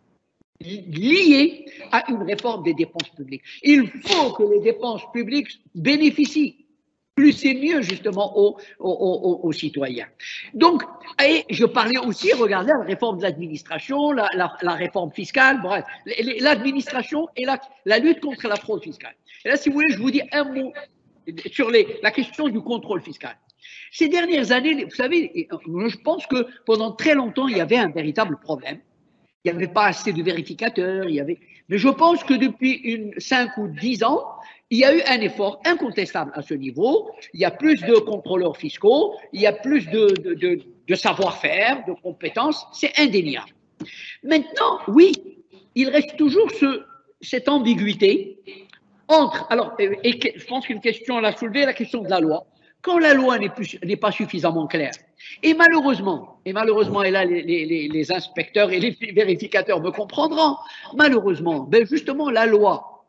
liée à une réforme des dépenses publiques. Il faut que les dépenses publiques bénéficient. Plus c'est mieux, justement, aux citoyens. Donc, et je parlais aussi, regardez, la réforme de l'administration, la réforme fiscale, bref, l'administration et la lutte contre la fraude fiscale. Et là, si vous voulez, je vous dis un mot sur la question du contrôle fiscal. Ces dernières années, vous savez, je pense que pendant très longtemps, il y avait un véritable problème. Il n'y avait pas assez de vérificateurs, mais je pense que depuis 5 ou 10 ans, il y a eu un effort incontestable à ce niveau. Il y a plus de contrôleurs fiscaux, il y a plus de savoir-faire, de compétences, c'est indéniable. Maintenant, oui, il reste toujours cette ambiguïté entre, alors, et je pense qu'une question l'a soulevé, la question de la loi. Quand la loi n'est pas suffisamment claire, et malheureusement, et là les inspecteurs et les vérificateurs me comprendront, malheureusement, justement la loi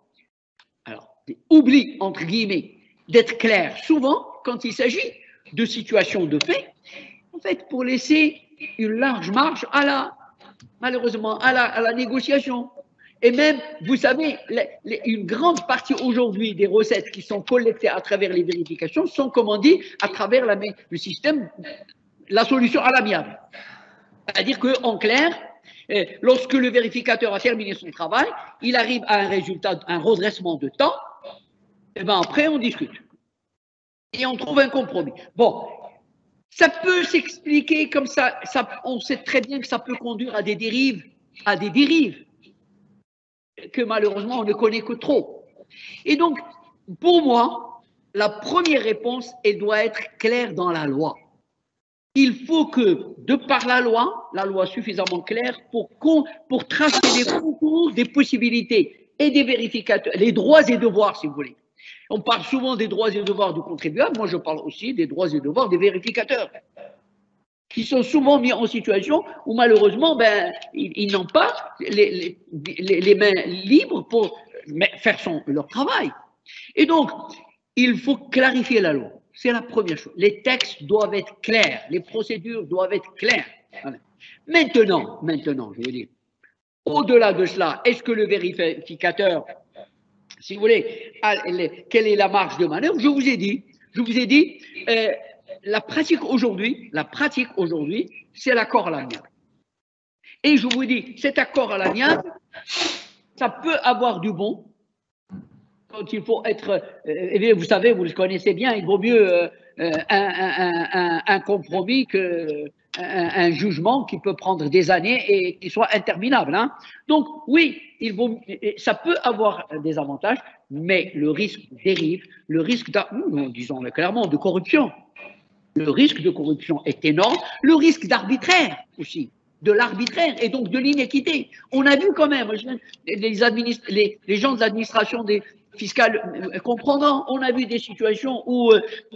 oublie, entre guillemets, d'être claire souvent quand il s'agit de situations de fait, en fait, pour laisser une large marge malheureusement, à la négociation. Et même, vous savez, une grande partie aujourd'hui des recettes qui sont collectées à travers les vérifications sont, comme on dit, à travers le système, la solution à l'amiable. C'est-à-dire qu'en clair, lorsque le vérificateur a terminé son travail, il arrive à un résultat, un redressement de temps, et bien après on discute. Et on trouve un compromis. Bon, ça peut s'expliquer comme ça, on sait très bien que ça peut conduire à des dérives, que malheureusement on ne connaît que trop. Et donc, pour moi, la première réponse, elle doit être claire dans la loi. Il faut que, de par la loi suffisamment claire pour tracer les contours des possibilités et des vérificateurs, les droits et devoirs, si vous voulez. On parle souvent des droits et devoirs du contribuable, moi je parle aussi des droits et devoirs des vérificateurs, qui sont souvent mis en situation où malheureusement, ils n'ont pas les mains libres pour faire leur travail. Et donc, il faut clarifier la loi. C'est la première chose. Les textes doivent être clairs, les procédures doivent être claires. Voilà. Maintenant, je veux dire, au-delà de cela, est-ce que le vérificateur si vous voulez, quelle est la marge de manœuvre? Je vous ai dit, la pratique aujourd'hui, c'est l'accord à l'amiable. Et je vous dis, cet accord à l'amiable, ça peut avoir du bon. Quand il faut être, vous savez, vous le connaissez bien, il vaut mieux un compromis qu'un jugement qui peut prendre des années et qui soit interminable. Hein. Donc oui, ça peut avoir des avantages, mais le risque dérive, le risque, disons-le clairement, de corruption. Le risque de corruption est énorme, le risque d'arbitraire aussi, de l'arbitraire et donc de l'inéquité. On a vu quand même, les gens de l'administration fiscale comprendront, on a vu des situations où,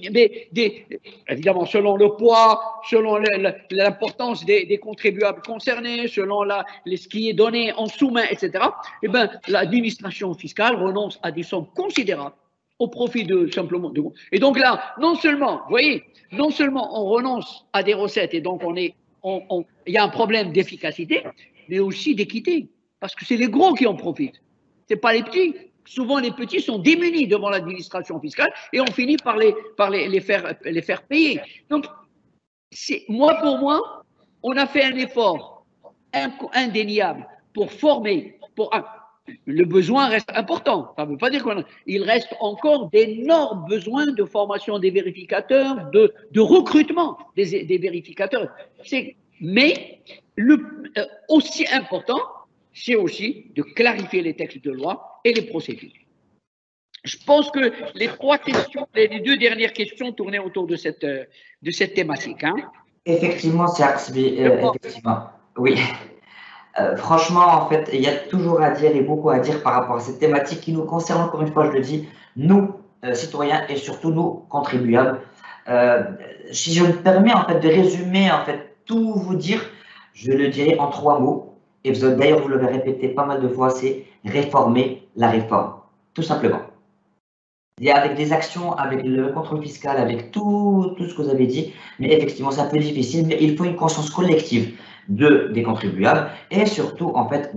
évidemment, selon le poids, selon l'importance des contribuables concernés, selon ce qui est donné en sous-main, etc., eh ben, l'administration fiscale renonce à des sommes considérables au profit simplement de... Et donc là, non seulement, vous voyez, non seulement on renonce à des recettes et donc il y a un problème d'efficacité, mais aussi d'équité, parce que c'est les gros qui en profitent, c'est pas les petits. Souvent, les petits sont démunis devant l'administration fiscale et on finit par les faire payer. Donc, pour moi, on a fait un effort indéniable pour former, le besoin reste important. Ça ne veut pas dire qu'il reste encore d'énormes besoins de formation des vérificateurs, de recrutement des vérificateurs. Mais aussi important, c'est aussi de clarifier les textes de loi et les procédures. Je pense que les deux dernières questions tournaient autour de cette thématique. Hein. Effectivement, c'est effectivement, oui. Franchement, en fait, il y a toujours à dire et beaucoup à dire par rapport à cette thématique qui nous concerne, encore une fois, je le dis, nous, citoyens et surtout nous, contribuables. Si je me permets, en fait, de résumer, en fait, tout vous dire, je le dirai en 3 mots. Et d'ailleurs, vous l'avez répété pas mal de fois, c'est réformer la réforme, tout simplement. Et avec des actions, avec le contrôle fiscal, avec tout ce que vous avez dit, mais effectivement, c'est un peu difficile, mais il faut une conscience collective des contribuables et surtout, en fait,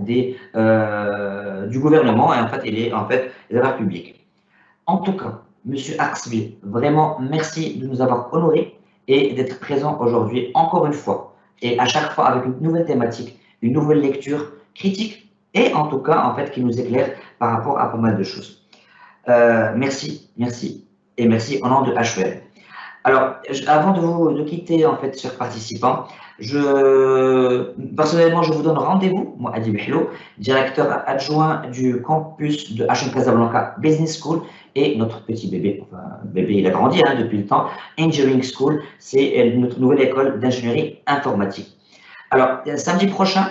du gouvernement et en fait, de la République. En tout cas, Monsieur Axville, vraiment, merci de nous avoir honorés et d'être présent aujourd'hui, encore une fois, et à chaque fois avec une nouvelle thématique, une nouvelle lecture critique et en tout cas, en fait, qui nous éclaire par rapport à pas mal de choses. Merci et merci au nom de HEM. Alors, avant de quitter, en fait, chers participants, personnellement, je vous donne rendez-vous, moi, Adi Bihlo, directeur adjoint du campus de HEM Casablanca Business School et notre petit bébé, enfin, bébé, il a grandi depuis le temps, Engineering School, c'est notre nouvelle école d'ingénierie informatique. Alors, samedi prochain,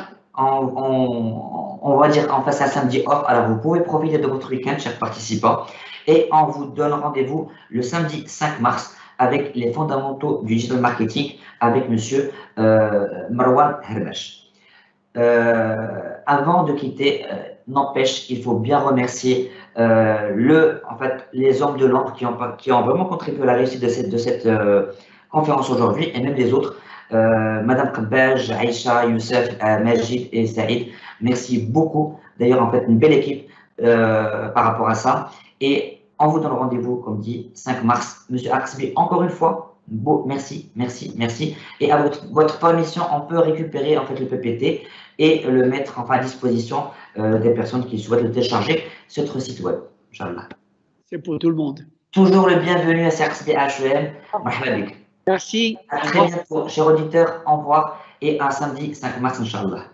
on va dire en face à samedi off, alors vous pouvez profiter de votre week-end, chers participants, et on vous donne rendez-vous le samedi 5 mars avec les fondamentaux du digital marketing avec monsieur Marwan Herbash. Avant de quitter, n'empêche, il faut bien remercier les hommes de l'ombre qui ont vraiment contribué à la réussite de cette conférence aujourd'hui et même les autres. Madame Kabbaj, Aïcha, Youssef, Majid et Saïd, merci beaucoup. D'ailleurs, en fait, une belle équipe par rapport à ça. Et on vous donne rendez-vous, comme dit, 5 mars. Monsieur Axbi, encore une fois, merci. Et à votre permission, on peut récupérer en fait le PPT et le mettre à disposition des personnes qui souhaitent le télécharger sur notre site web. Inch'Allah. C'est pour tout le monde. Toujours le bienvenu à CRCB HEM. Merci. À très bientôt, chers auditeurs. Au revoir et à samedi 5 mars, Inch'Allah.